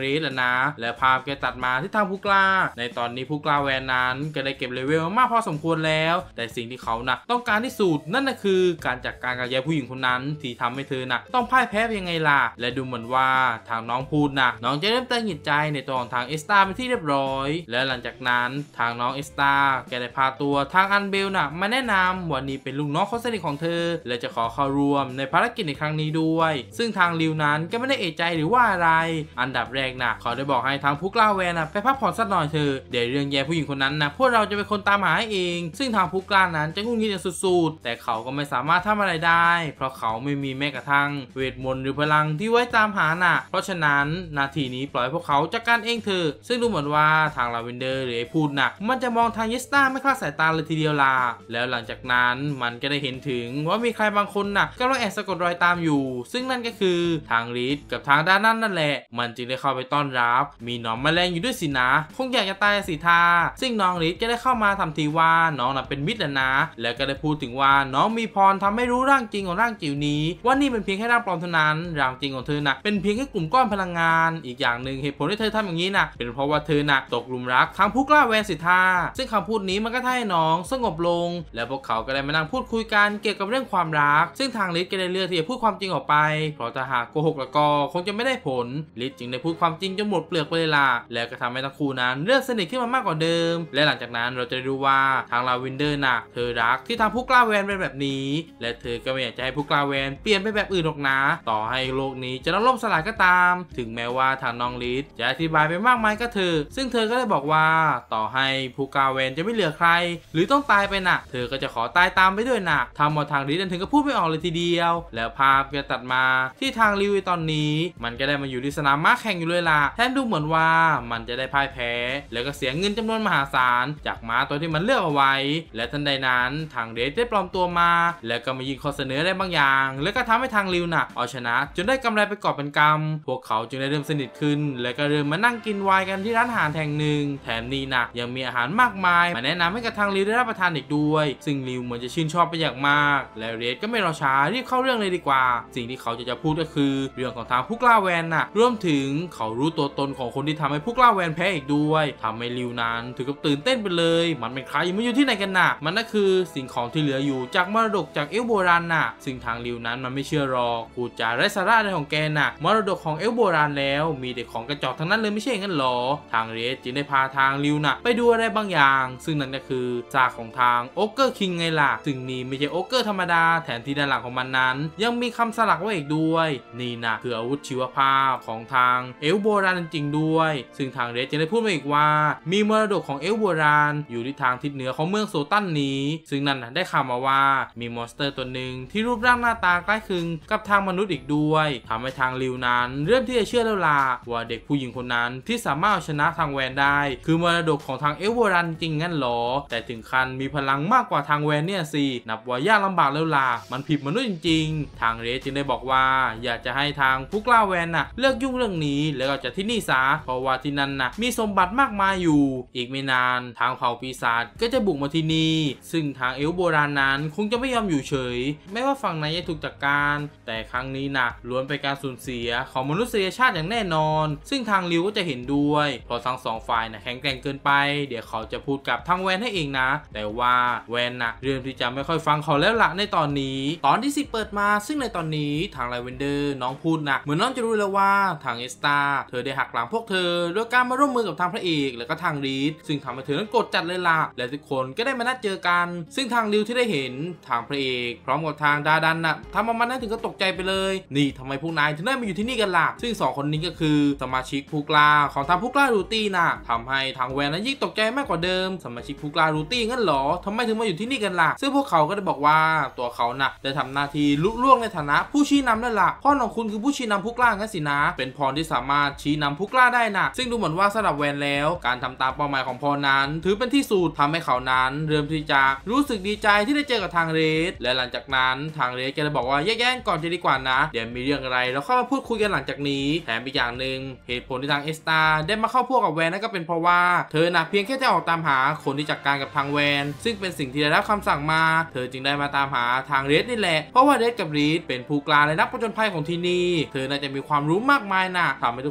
สนะและภาพแกตัดมาที่ทางผู้กล้าในตอนนี้ผู้กล้าแวนนั้นก็ได้เก็บเลเวลมากพอสมควรแล้วแต่สิ่งที่เขาต้องการที่สุดนั่นก็คือการจัดการกับยายผู้หญิงคนนั้นที่ทำให้เธอต้องพ่ายแพ้ยังไงล่ะและดูเหมือนว่าทางน้องพูดน้องจะเริ่มตัดสินใจในตัวของทางเอสตาเป็นที่เรียบร้อยและหลังจากนั้นทางน้องเอสตาแกได้พาตัวทางอันเบลมาแนะนำว่านี่เป็นลูกน้องคนสนิทของเธอและจะขอเข้าร่วมในภารกิจในครั้งนี้ด้วยซึ่งทางริวนั้นก็ไม่ได้เอะใจหรือว่าอะไรอันดับแรกเขาได้บอกให้ทางผู้กล้าแวนไปพักผ่อนสักหน่อยเธอเดี๋ยวเรื่องแย่ผู้หญิงคนนั้นพวกเราจะเป็นคนตามหาเองซึ่งทางผู้กล้านั้นจะงุนงิดสุดๆแต่เขาก็ไม่สามารถทำอะไรได้เพราะเขาไม่มีแม้กระทั่งเวทมนต์หรือพลังที่ไว้ตามหาเพราะฉะนั้นนาทีนี้ปล่อยพวกเขาจัดการเองเถอะซึ่งดูเหมือนว่าทางลาเวนเดอร์หรือไอ้พูดมันจะมองทางเยสตาไม่คลาดสายตาเลยทีเดียวล่ะแล้วหลังจากนั้นมันก็ได้เห็นถึงว่ามีใครบางคนกำลังแอบสะกดรอยตามอยู่ซึ่งนั่นก็คือทางรีดกับทางด้านนั่นแหละมันจึงได้เข้าไปต้อนรับมีหนอนแมลงอยู่ด้วยสินะคงอยากจะตายสิทาซึ่งน้องรีดก็ได้เข้ามาทำทีว่าน้องเป็นมิตรนะแล้วก็ได้พูดถึงว่าน้องมีพรทำให้รู้ร่างจริงของร่างจิ๋วนี้ว่านี่เป็นเพียงแค่ร่างปลอมเท่านั้นร่างจริงของเธอเป็นเพียงแค่กลุ่มก้อนพลังงานอีกอย่างหนึ่งเหตุผลที่เธอทำอย่างนี้เป็นเพราะว่าเธอตกหลุมรักทางผู้กล้าแวนสิทาซึ่งคำพูดนี้มันก็ทำให้น้องสงบลงแล้วพวกเขาก็ได้มานั่งพูดคุยกันเกี่ยวกับเรื่องความรักซึ่งทางลิศก็ได้เลือกที่จะพูดความจริงออกไปเพราะถ้าหากโกหกแล้วก็คงจะไม่ได้ผลลิศจึงได้พูดความจริงจนหมดเปลือกไปเลยล่ะแล้วก็ทำให้ทั้งคู่นั้นเริ่มสนิทขึ้นมามากกว่าเดิมและหลังจากนั้นเราจะรู้ว่าทางลาวินเดอร์เธอรักที่ทางผู้กล้าแวนเป็นแบบนี้และเธอก็ไม่อยากจะให้ผู้กล้าแวนเปลี่ยนไปแบบอื่นหรอกนะต่อให้โลกนี้จะล่มสลายก็ตามถึงแม้ว่าทางน้องลิศจะอธิบายไปมากมายก็เถอะซึ่งเธอก็ได้บอกว่าต่อให้ผู้กล้าแวนจะไม่เหลือใครหรือต้องตายไปเธอก็จะขอตายตามไปด้วยทำมาทางลิศถึงก็พูดไม่ออกเลยทีเดียวแล้วภาพก็ตัดมาที่ทางลิวตอนนี้มันก็ได้มาอยู่ที่สนามม้าแข่งอยู่เลยล่ะแทนดูเหมือนว่ามันจะได้พ่ายแพ้แล้วก็เสียเงินจำนวนมหาศาลจากม้าตัวที่มันเลือกเอาไว้และทันใดนั้นทางเรดได้ปลอมตัวมาแล้วก็มายิงข้อเสนอได้บางอย่างแล้วก็ทำให้ทางลิวเอาชนะจนได้กำไรไปกอบเป็นกำพวกเขาจึงได้เริ่มสนิทขึ้นแล้วก็เริ่มมานั่งกินไวน์กันที่ร้านอาหารแห่งหนึ่งแถมนี้ยังมีอาหารมากมายมาแนะนำให้กับทางลิวได้รับประทานอีกด้วยซึ่งลิวเหมือนจะชื่นชอบไปอย่างมากแล้วเรดก็ไม่รอช้ารีบเข้าเรื่องเลยดีกว่าสิ่งที่เขาจะพูดก็คือเรื่องของทางผู้กล้าแวนรวมถึงเขารู้ตัวตนของคนที่ทำให้ผู้กล้าแวนแพ้อีกด้วยทำให้ลิวนั้นถึงกับตื่นเต้นไปเลยมันเป็นใครมันอยู่ที่ไหนกันมันก็คือสิ่งของที่เหลืออยู่จากมรดกจากเอลโบราณซึ่งทางลิวนั้นมันไม่เชื่อหรอกพูดจาไร้สาระอะไรของแกมรดกของเอลโบราณแล้วมีแต่ของกระจอกทั้งนั้นเลยไม่ใช่งั้นหรอทางเรดจึงได้พาทางลิวไปดูอะไรบางอย่างซึ่งนั่นก็คือซากของทางโอเกอร์คิงไงล่ะซึ่งนี่ไม่ใช่โอเกอร์ธรรมดาแถมที่ด้านหลังของมันนั้นยังมีคำสลักไว้อีกด้วยนี่คืออาวุธชีวภาพของทางเอลโบราณจริงด้วยซึ่งทางเรดจึงได้พูดมาอีกว่ามีมรดกของเอลโบราณอยู่ที่ทางทิศเหนือของเมืองโซตันนี้ซึ่งนั่นได้ข่าวมาว่ามีมอนสเตอร์ตัวหนึ่งที่รูปร่างหน้าตาคล้ายคลึงกับทางมนุษย์อีกด้วยทำให้ทางลิวนั้นเริ่มที่จะเชื่อแล้วล่ะว่าเด็กผู้หญิงคนนั้นที่สามารถเอาชนะทางแวนได้คือมรดกของทางเอลโบราณจริงงั้นหรอแต่ถึงขั้นมีพลังมากกว่าทางแวนเนี่ยสินับว่ายากลำบากแล้วล่ะมันผิดมนุษย์จริงๆทางเรดจึงได้บอกว่าอยากจะให้ทางผู้กล้าแวนเลิกยุ่งเรื่องนี้แล้วก็จากที่นี่ซะเพราะว่าที่นั่นมีสมบัติมากมายอยู่อีกไม่นานทางเผ่าปีศาจก็จะบุกมาที่นี่ซึ่งทางเอลโบราณนั้นคงจะไม่ยอมอยู่เฉยไม่ว่าฝั่งไหนจะถูกจัดการแต่ครั้งนี้ล้วนเป็นการสูญเสียของมนุษยชาติอย่างแน่นอนซึ่งทางลิวก็จะเห็นด้วยเพราะทั้งสองฝ่ายแข็งแกร่งเกินไปเดี๋ยวเขาจะพูดกับทางแวนให้เองแต่ว่าแวนเรื่องที่จะไม่ค่อยฟังเขาแล้วละในตอนนี้ตอนที่10เปิดมาซึ่งในตอนนี้ทางไลเวนเดอร์น้องพูดเหมือนน้องจะรู้แล้วว่าทางเอสตาเธอได้หักหลังพวกเธอโดยการมาร่วมมือกับทางพระเอกแล้วก็ทางรีดซึ่งทำให้เธอนั้นกดจัดเลยล่ะและทุกคนก็ได้มานัดเจอกันซึ่งทางลิวที่ได้เห็นทางพระเอกพร้อมกับทางดาดันทำเอามันนั้นถึงก็ตกใจไปเลยนี่ทำไมพวกนายถึงได้มาอยู่ที่นี่กันล่ะซึ่ง2คนนี้ก็คือสมาชิกผู้กล้าของทางผู้กล้ารูตี้ทำให้ทางแวนนั้นยิ่งตกใจมากกว่าเดิมสมาชิกผู้กล้ารูตี้งั้นหรอทำไมถึงมาอยู่ที่นี่กันล่ะซึ่งพวกเขาก็ได้บอกว่าตัวเขาได้ทำหน้าที่ลุล่วงในฐานะผู้ชี้นำนั่นแหละพ่อของคุณคือผู้ชี้นำผู้กล้างั้นสินะเป็นพรที่สามารถชี้นำผู้กล้าได้ซึ่งดูเหมือนว่าสำหรับแวนแล้วการทำตามเป้าหมายของพรนั้นถือเป็นที่สุดทำให้เขานั้นเริ่มที่จะรู้สึกดีใจที่ได้เจอกับทางเรดและหลังจากนั้นทางเรดก็เลยบอกว่าแยกก่อนจะดีกว่าเดี๋ยวมีเรื่องอะไรแล้วเข้ามาพูดคุยกันหลังจากนี้แถมอีกอย่างหนึ่งเหตุผลที่ทางเอสตาได้มาเข้าพวกกับแวนนั่นก็เป็นเพราะว่าเธอเพียงแค่จะออกตามหาคนที่จัดการกับทางแวนซึ่งเป็นสิ่งที่ได้รับคำสั่งมาเธอจึงได้มาตามหาทางเรดนี่แหละเพราะว่าเรดกับรีดเป็นผู้กล้าและนักผจญภัยของที่นี่เธอน่าจะมีความรู้มากมายทำให้ทุก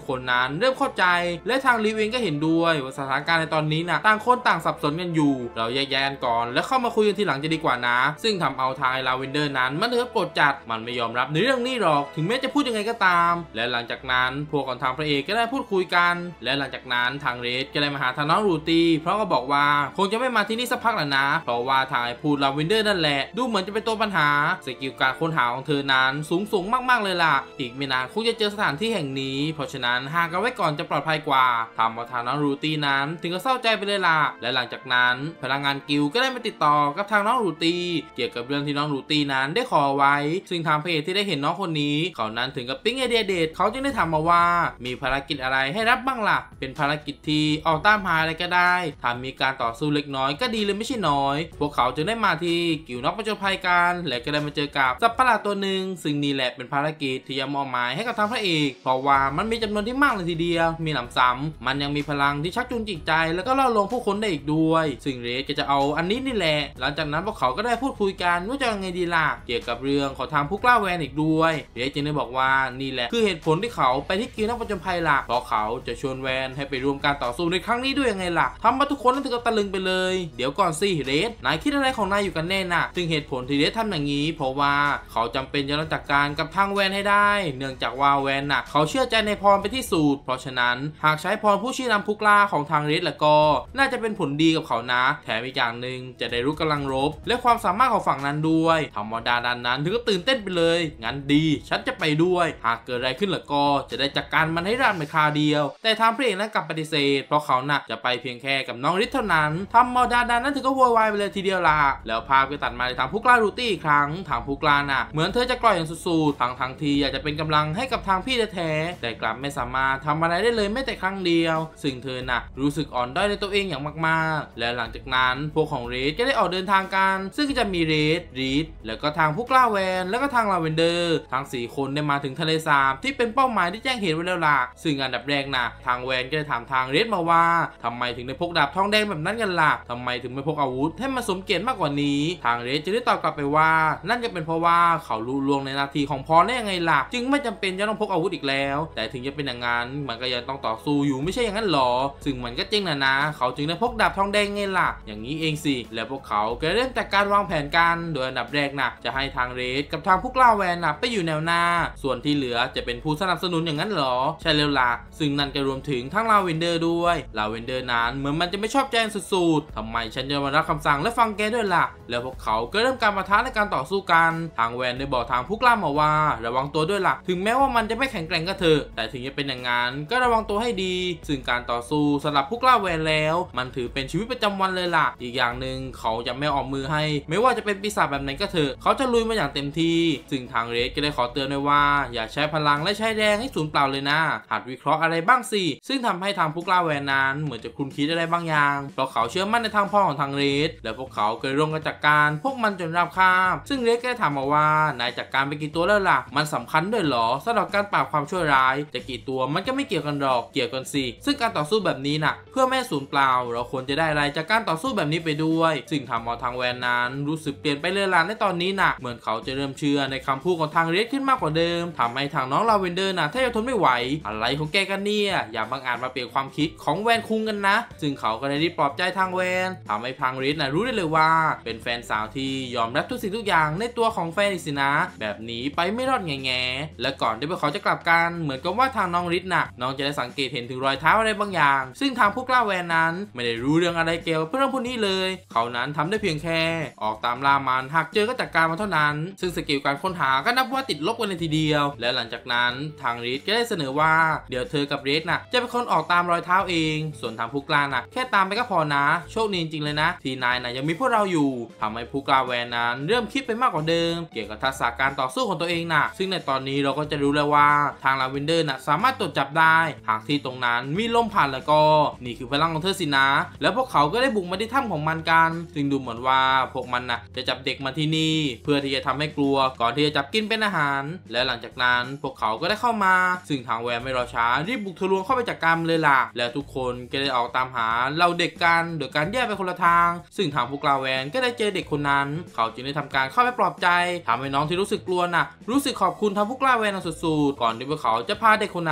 คนนั้นเริ่มเข้าใจและทางลีเองก็เห็นด้วยว่าสถานการณ์ในตอนนี้ต่างคนต่างสับสนกันอยู่เราแยกแยะกันก่อนแล้วเข้ามาคุยกันทีหลังจะดีกว่านะซึ่งทำเอาทางลาเวนเดอร์นั้นมันถึงกับโกรธจัดมันไม่ยอมรับในเรื่องนี้หรอกถึงแม้จะพูดยังไงก็ตามและหลังจากนั้นพวกของทางพระเอกก็ได้พูดคุยกันและหลังจากนั้นทางเรดก็ได้มาหาทางน้องรูตี้เพราะก็บอกว่าคงจะไม่มาที่นี่สักพักแล้วนะเพราะว่าทางพูดลาเวนเดอร์นั่นแหละดูเหมือนจะเป็นตัวปัญหาสกิลการค้นหาของเธอนั้นสูงมากๆเลยล่ะอีกไม่นานคงจะเจอสถานที่แห่งนี้เพราะฉะนั้นห่างกันไว้ก่อนจะปลอดภัยกว่าทำเอาทางน้องรูตี้นั้นถึงกับเศร้าใจไปเลยล่ะและหลังจากนั้นพนักงานกิลด์ก็ได้มาติดต่อกับทางน้องรูตี้เกี่ยวกับเรื่องที่น้องรูตี้นั้นได้ขอไว้ซึ่งทางพระเอกที่ได้เห็นน้องคนนี้เขานั้นถึงกับปิ๊งไอเดียเด็ดเขาจึงได้ถามมาว่ามีภารกิจอะไรให้รับบ้างล่ะเป็นภารกิจที่ออกตามหาอะไรก็ได้ถ้ามีการต่อสู้เล็กน้อยก็ดีเลยไม่ใช่น้อยพวกเขาจึงได้มาที่กิลด์นักผจญภัยกันและก็ได้มาเจอกับสัตว์ประหลาดตัวหนึ่งซึ่งนี่แหละเป็นภารกิจที่ยอมมอบหมายให้กับทางพระเอกเพราะว่ามันมีจำนวนที่มากเลยทีเดียวมีหนำซ้ำมันยังมีพลังที่ชักจูงจิตใจแล้วก็ล่อลวงผู้คนได้อีกด้วยซึ่งเรดก็จะเอาอันนี้นี่แหละหลังจากนั้นพวกเขาก็ได้พูดคุยกันว่าจะยังไงดีล่ะเกี่ยวกับเรื่องของทางผู้กล้าแวนอีกด้วยเรดจึงได้บอกว่านี่แหละคือเหตุผลที่เขาไปที่กิลด์นักผจญภัยล่ะเพราะเขาจะชวนแวนให้ไปร่วมการต่อสู้ในครั้งนี้ด้วยยังไงล่ะทำมาทุกคนนั้นถึงกับตะลึงไปเลยเดี๋ยวก่อนสิเรดนายคิดอะไรของนายอยู่กันแน่น่ะซึ่งเหตุผลที่เรดทำอย่างนี้เพราะว่าเขาจำเป็นจะต้องจัดการกับทางแวนให้ได้เนื่องจากว่าแวนน่ะเขาเชื่อใจในพรไปที่สุดเพราะฉะนั้นหากใช้พรผู้ชี้นำผู้กล้าของทางเรดแล้วก็น่าจะเป็นผลดีกับเขานะแถมอีกอย่างหนึ่งจะได้รู้กำลังรบและความสามารถของฝั่งนั้นด้วยธรรมดาดันนั้นถึงก็ตื่นเต้นไปเลยงั้นดีฉันจะไปด้วยหากเกิดอะไรขึ้นแล้วก็จะได้จัดการมันให้ราบในคราวเดียวแต่ทางพระเอกนั้นกลับปฏิเสธเพราะเขาน่ะจะไปเพียงแค่กับน้องฤทธิ์เท่านั้นธรรมดาดันนั้นถึงก็โวยวายไปเลยทีเดียวล่ะแล้วภาพก็ตัดมาในทางผู้กล้ารูตี้อีกครั้งทางผู้กล้าน่ะเหมือนเธอจะกล่อยอย่างสุดๆทั้งที่อยากจะเป็นกำลังให้กับทางพี่แท้ๆแต่กลับไม่สามารถทำอะไรได้เลยแม้แต่ครั้งเดียวซึ่งเธอน่ะรู้สึกอ่อนด้อยในตัวเองอย่างมากๆและหลังจากนั้นพวกของเรดก็ได้ออกเดินทางกันซึ่งก็จะมีเรดรีดแล้วก็ทางผู้กล้าแวนแล้วก็ทางลาเวนเดอร์ทั้ง4คนได้มาถึงทะเลสาบที่เป็นเป้าหมายที่แจ้งเหตุไว้แล้วล่ะซึ่งอันดับแรกน่ะทางแวนก็ได้ถามทางเรดมาว่าทำไมถึงได้พกดาบทองแดงแบบนั้นกันล่ะทำไมถึงไม่พกอาวุธให้มันสมเกียรติมากกว่านี้ทางเรดจะได้ตอบกลับไปว่านั่นก็เป็นเพราะว่าเขารู้ล่วงในนาทีของพรได้ยังไงล่ะจึงไม่จำเป็นจะต้องพกอาวุธอีกแล้วแต่ถึงจะเป็นอย่างนั้นมันก็ยังต้องต่อสู้อยู่ไม่ใช่อย่างนั้นหรอซึ่งมันก็จริงนะเขาจึงได้พกดาบทองแดงไงล่ะอย่างนี้เองสิแล้วพวกเขาก็เริ่มจากการวางแผนกันโดยอันดับแรกนะจะให้ทางเรดกับทางผู้กล้าแวนนะไปอยู่แนวหน้าส่วนที่เหลือจะเป็นผู้สนับสนุนอย่างนั้นหรอใช่แล้วล่ะซึ่งนั่นก็รวมถึงทั้งลาเวนเดอร์ด้วยลาเวนเดอร์นั้นเหมือนมันจะไม่ชอบแจงสุดๆทำไมฉันจะมารับคำสั่งและฟังแกด้วยล่ะแล้วพวกเขาก็เริ่มการปะทะในการต่อสู้กันทางแวนได้บอกทางผู้กล้ามาว่าระวังตัวด้วยล่ะถึงแม้ว่ามันจะไม่แข็งแกร่งก็เถอะแต่ถึงจะเป็นอย่างนั้นก็ระวังตัวให้ดีซึ่งการต่อสู้สำหรับผู้กล้าแวนแล้วมันถือเป็นชีวิตประจำวันเลยล่ะอีกอย่างหนึ่งเขาจะไม่ออกมือให้ไม่ว่าจะเป็นปีศาจแบบไหนก็เถอะเขาจะลุยมาอย่างเต็มที่ซึ่งทางเรดก็ได้ขอเตือนไว้ว่าอย่าใช้พลังและใช้แรงให้สูญเปล่าเลยนะหัดวิเคราะห์อะไรบ้างสิซึ่งทำให้ทางผู้กล้าแวนนั้นเหมือนจะคุ้นคิดอะไรบางอย่างเพราะเขาเชื่อมั่นในทางพ่อของทางเรดและพวกเขาเคยร่วมกันจัดการพวกมันจนราบคาบซึ่งเรดก็ได้ถามมาว่านายจัดการไปกี่ตัวแล้วล่ะมันสำคัญด้วยหรอสำหรับการปราบความชั่วร้ายจะกี่ตัวมันก็ไม่เกี่ยวกันหรอกเกี่ยวกันสิซึ่งการต่อสู้แบบนี้น่ะเพื่อไม่สูญเปล่าเราควรจะได้อะไรจากการต่อสู้แบบนี้ไปด้วยซึ่งทำเอาทางแวนนั้นรู้สึกเปลี่ยนไปเลยล่ะในตอนนี้น่ะเหมือนเขาจะเริ่มเชื่อในคำพูดของทางเรดขึ้นมากกว่าเดิมทำให้ทางน้องลาเวนเดอร์น่ะแทบจะทนไม่ไหวอะไรของแกกันเนี่ยอย่าบังอาจมาเปลี่ยนความคิดของแวนคุงกันนะซึ่งเขาก็ได้รีบปลอบใจทางแวนทำให้ทางเรดน่ะรู้ได้เลยว่าเป็นแฟนสาวที่ยอมรับทุกสิ่งทุกอย่างในตัวของแฟนอีกสินะแบบนี้ไปไม่รอดแง่ๆและก่อนที่พวกเขาจะกลับกันเหมือนกับว่าทางน้องฤทธิ์น่ะน้องจะได้สังเกตเห็นถึงรอยเท้าอะไรบางอย่างซึ่งทางผู้กล้าแวนนั้นไม่ได้รู้เรื่องอะไรเกี่ยวกับเรื่องพวกนี้เลยเขานั้นทำได้เพียงแค่ออกตามล่ามันหากเจอก็จัดการมันเท่านั้นซึ่งสกิลการค้นหาก็นับว่าติดลบกันเลยทีเดียวและหลังจากนั้นทางฤทธิ์ก็ได้เสนอว่าเดี๋ยวเธอกับเรดน่ะจะเป็นคนออกตามรอยเท้าเองส่วนทางผู้กล้าน่ะแค่ตามไปก็พอนะโชคดีจริงๆเลยนะที่นายน่ะยังมีพวกเราอยู่ทำให้ผู้กล้าแวนนั้นเริ่มคิดไปมากกว่าเดิมเกี่ยวกับทักษะการต่อสู้ของตัวเองน่ะซึ่งในตอนนี้เราก็จะรู้แล้วว่าทางลาเวนเดอร์น่ะสามารถตรวจจับได้หากที่ตรงนั้นมีลมผ่านแล้วก็นี่คือพลังของเธอสินะแล้วพวกเขาก็ได้บุกมาที่ถ้ำของมันกันซึ่งดูเหมือนว่าพวกมันน่ะจะจับเด็กมาที่นี่เพื่อที่จะทำให้กลัวก่อนที่จะจับกินเป็นอาหารและหลังจากนั้นพวกเขาก็ได้เข้ามาซึ่งทางแวนไม่รอช้ารีบบุกทะลวงเข้าไปจัดการเลยล่ะแล้วทุกคนก็ได้ออกตามหาเราเด็กกันโดยการแยกไปคนละทางซึ่งทางผู้กล้าแวนก็ได้เจอเด็กคนนั้นเขาจึงได้ทำการเข้าไปปลอบใจทำให้น้องที่รู้สึกกลัวน่ะรู้สึกขอบคุณทางผู้กล้าแวนสุดๆก่อนที่พวกเขาจะพาเด็กคนนั้น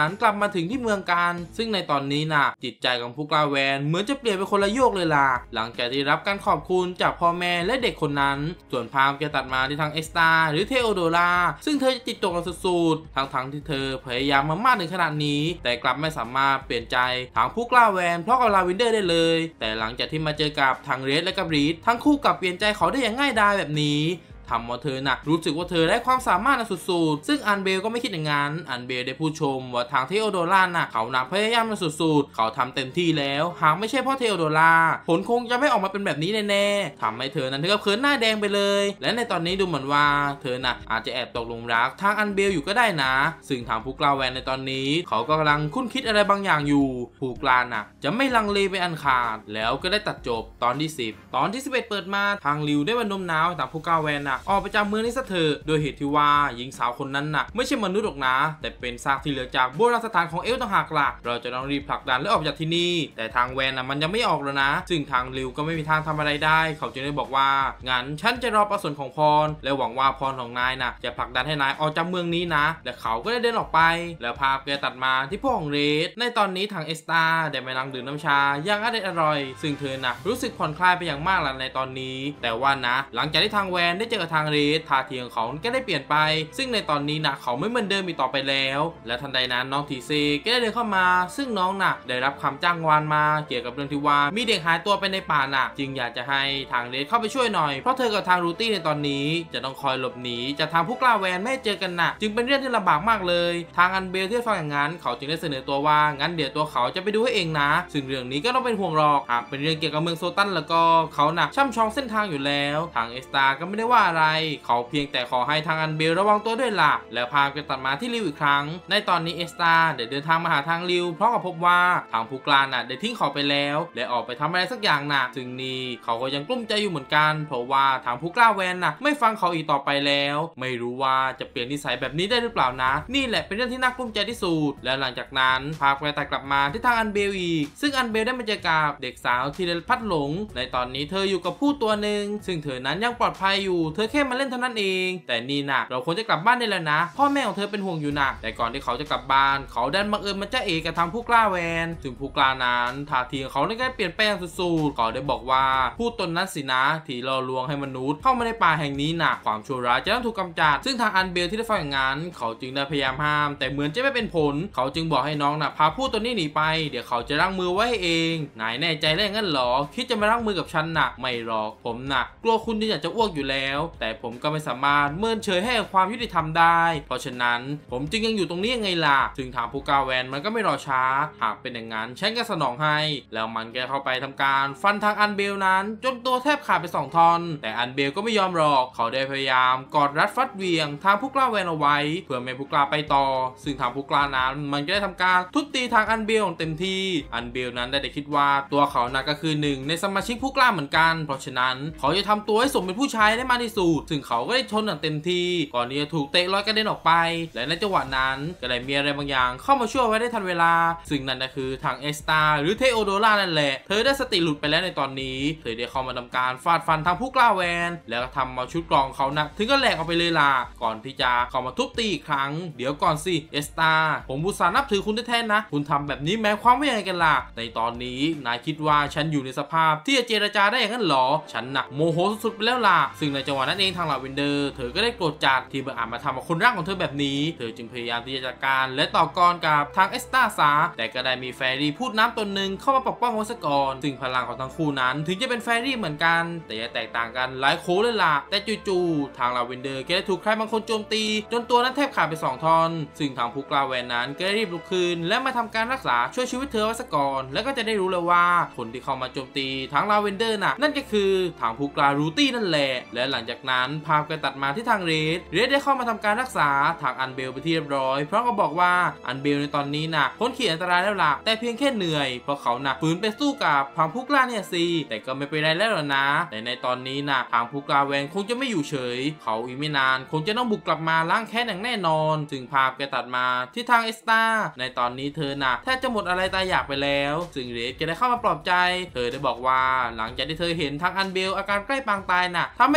นั้นกลับมาถึงที่เมืองกันซึ่งในตอนนี้น่ะจิตใจของผู้กล้าแวนเหมือนจะเปลี่ยนเป็นคนละโยกเลยล่ะหลังจากที่รับการขอบคุณจากพ่อแม่และเด็กคนนั้นส่วนพามจะตัดมาที่ทางเอสตาหรือเทโอโดราซึ่งเธอจะจิตตกกันสุดๆทั้งที่เธอพยายามมามากถึงขนาดนี้แต่กลับไม่สามารถเปลี่ยนใจทางผู้กล้าแวนเพราะกับลาวินเดอร์ได้เลยแต่หลังจากที่มาเจอกับทางเรดและกับรีดทั้งคู่กลับเปลี่ยนใจเขาได้อย่างง่ายดายแบบนี้ทำว่าเธอรู้สึกว่าเธอได้ความสามารถสุดๆซึ่งอันเบลก็ไม่คิดอย่างนั้นอันเบลได้พูดชมว่าทางเทโอโดราเขาพยายามมาสุดๆเขาทำเต็มที่แล้วหากไม่ใช่เพราะเทโอโดราผลคงจะไม่ออกมาเป็นแบบนี้แน่ๆทำให้เธอถึงกับเขินหน้าแดงไปเลยและในตอนนี้ดูเหมือนว่าเธออาจจะแอบตกหลุมรักทางอันเบลอยู่ก็ได้นะซึ่งทางผู้กล้าแวนในตอนนี้เขาก็กำลังคุ้นคิดอะไรบางอย่างอยู่ผู้กล้าจะไม่ลังเลไปอันขาดแล้วก็ได้ตัดจบตอนที่10ตอนที่11เปิดมาทางริวได้บรรนมน้าวทางผู้กล้าแวนออกไปจากเมืองนี้ซะเถอะโดยเหตุที่ว่าหญิงสาวคนนั้นไม่ใช่มนุษย์หรอกนะแต่เป็นซากที่เหลือจากโบราณสถานของเอลต่างหากล่ะเราจะต้องรีบผลักดันและออกจากที่นี่แต่ทางแวนมันยังไม่ออกแล้วนะซึ่งทางริวก็ไม่มีทางทำอะไรได้เขาจึงได้บอกว่างั้นฉันจะรอประสนของพรและหวังว่าพรของนายจะผลักดันให้นายออกจากเมืองนี้นะและเขาก็ได้เดินออกไปแล้วภาพก็ตัดมาที่พ่อของเรดในตอนนี้ทางเอสตาได้มานั่งดื่มน้ำชาอย่างอร่อยซึ่งเธอรู้สึกผ่อนคลายไปอย่างมากแล้วในตอนนี้แต่ว่าหลังจากที่ทางแวนได้เจอกับทางเรดท่าทีของเขาก็ได้เปลี่ยนไปซึ่งในตอนนี้เขาไม่เหมือนเดิมอีกต่อไปแล้วและทันใดนั้นน้องทีซีก็ได้เดินเข้ามาซึ่งน้องได้รับคำจ้างวานมาเกี่ยวกับเรื่องที่ว่ามีเด็กหายตัวไปในป่าจึงอยากจะให้ทางเรดเข้าไปช่วยหน่อยเพราะเธอกับทางรูตี้ในตอนนี้จะต้องคอยหลบหนีจากทางผู้กล้าแวนไม่ให้เจอกันจึงเป็นเรื่องที่ลำบากมากเลยทางอันเบลที่ฟังอย่างนั้นเขาจึงได้เสนอตัวว่างั้นเดี๋ยวตัวเขาจะไปดูให้เองนะซึ่งเรื่องนี้ก็ต้องเป็นห่วงหรอกหากเป็นเรื่องเกี่ยวกับเมืองโซตันแล้วก็เขาช่ำชองเส้นทางอยู่แล้วทางเอสตาก็ไม่ได้ว่าอะไรเขาเพียงแต่ขอให้ทางอันเบลระวังตัวด้วยล่ะแล้วพาไปตัดมาที่ริวอีกครั้งในตอนนี้เอสตาได้เดินทางมาหาทางริวเพราะกับพบว่าทางผู้กล้าได้ทิ้งเขาไปแล้วและออกไปทำอะไรสักอย่างซึ่งนี่เขาก็ยังกลุ้มใจอยู่เหมือนกันเพราะว่าทางผู้กล้าแวนไม่ฟังเขาอีกต่อไปแล้วไม่รู้ว่าจะเปลี่ยนนิสัยแบบนี้ได้หรือเปล่านะนี่แหละเป็นเรื่องที่น่ากลุ้มใจที่สุดและหลังจากนั้นพาไปตัดกลับมาที่ทางอันเบลอีกซึ่งอันเบลได้มาเจอกับเด็กสาวที่ได้พัดหลงในตอนนี้เธออยู่กับผู้ตัวหนึ่งซึ่งเธอนั้นยังปลอดภัยอยู่เธอแค่มาเล่นเท่านั้นเองแต่นี่เราควรจะกลับบ้านได้แล้วนะพ่อแม่ของเธอเป็นห่วงอยู่แต่ก่อนที่เขาจะกลับบ้านเขาดันบังเอิญมาจ้าเอกกับทางผู้กล้าแวนถึงผู้กล้านั้นท่าทีของเขาได้เปลี่ยนแปลงสุดๆเขาได้บอกว่าผู้ตนนั้นสินะที่ล่อลวงให้มนุษย์เข้ามาในป่าแห่งนี้ความชั่วร้ายจะต้องถูกกำจัดซึ่งทางอันเบลที่ได้ฟังอย่างนั้นเขาจึงได้พยายามห้ามแต่เหมือนจะไม่เป็นผลเขาจึงบอกให้น้องพาผู้ตนนี้หนีไปเดี๋ยวเขาจะรั้งมือไว้ให้เองนายแน่ใจได้งั้นหรอคิดจะมารั้งมือกับฉันไม่หรอกผมกลัวคุณจะอยากจะอ้วกอยู่แล้วแต่ผมก็ไม่สามารถเมินเฉยให้ความยุติธรรมได้เพราะฉะนั้นผมจึงยังอยู่ตรงนี้ยังไงล่ะซึ่งทางผู้กล้าแวนมันก็ไม่รอช้าหากเป็นอย่างนั้นฉันก็สนองให้แล้วมันก็เข้าไปทำการฟันทางอันเบลนั้นจนตัวแทบขาดไป2 ท่อนแต่อันเบลก็ไม่ยอมหรอกเขาได้พยายามกอดรัดฟัดเวียงทางผู้กล้าแวนเอาไว้เพื่อไม่ผู้กล้าไปต่อซึ่งทางผู้กล้านั้นมันก็ได้ทำการทุบตีทางอันเบลเต็มที่อันเบลนั้นได้คิดว่าตัวเขาก็คือหนึ่งในสมาชิกผู้กล้าเหมือนกันเพราะฉะนั้นเขาจะทำตัวให้สมเป็นผู้ชายได้มากที่สุดซึ่งเขาก็ได้ชนอย่างเต็มที่ก่อนที่จะถูกเตะลอยกระเด็นออกไปและในจังหวะนั้นก็ได้มีอะไรบางอย่างเข้ามาช่วยไว้ได้ทันเวลาซึ่งนั่นก็คือทางเอสตาหรือเทโอโดรานั่นแหละเธอได้สติหลุดไปแล้วในตอนนี้เธอได้เข้ามาทำการฟาดฟันทางผู้กล้าแวนแล้วก็ทำมาชุดกรองเขาถึงก็แหลกออกไปเลยล่ะก่อนที่จะเข้ามาทุบตีอีกครั้งเดี๋ยวก่อนสิเอสตาผมอุตส่าห์นับถือคุณแท้ๆนะคุณทำแบบนี้แม้ความว่ายังไงกันล่ะในตอนนี้นายคิดว่าฉันอยู่ในสภาพที่จะเจรจาได้อย่างนั้นหรอฉันโมโหสุดๆไปแล้วล่ะซึ่งในจังหวะนั้นเองทางลาเวนเดอร์เธอก็ได้โกรธจัดที่บังอาจมาทำกับคนรักของเธอแบบนี้เธอจึงพยายามที่จะจัดการและต่อกรกับทางเอสตาซาแต่ก็ได้มีแฟรี่พูดน้ำตนหนึ่งเข้ามาปกป้องไว้ซะก่อนซึ่งพลังของทั้งคู่นั้นถึงจะเป็นแฟรี่เหมือนกันแต่จะแตกต่างกันหลายโค้เลยล่ะแต่จู่ๆทางลาเวนเดอร์ก็ได้ถูกใครบางคนโจมตีจนตัวนั้นแทบขาดไป2 ท่อนซึ่งทางผู้กล้าแวนนั้นก็ได้รีบลุกขึ้นและมาทำการรักษาช่วยชีวิตเธอไว้ซะก่อนแล้วก็จะได้รู้เลยว่าคนที่เข้ามาโจมตีทางลาเวนเดอร์นั่นก็คือทางผู้กล้ารูตี้นั่นแหละและหลังจากนั้นภาพก็ตัดมาที่ทางเรดได้เข้ามาทำการรักษาทางอันเบลไปที่เรียบร้อยเพราะก็บอกว่าอันเบลในตอนนี้พ้นขีดอันตรายแล้วล่ะแต่เพียงแค่เหนื่อยเพราะเขาฝืนไปสู้กับทางผู้กล้าเนี่ยสิแต่ก็ไม่เป็นไรแล้วนะแต่ในตอนนี้ทางผู้กล้าแวนคงจะไม่อยู่เฉยเขาอีกไม่นานคงจะต้องบุกกลับมาล้างแค้นอย่างแน่นอนซึ่งภาพก็ตัดมาที่ทางเอสตาในตอนนี้เธอแทบจะหมดอะไรตายอยากไปแล้วซึ่งเรดก็ได้เข้ามาปลอบใจเธอได้บอกว่าหลังจากที่เธอเห็นทางอันเบลอาการใกล้ปางตายทำให้เธอสติ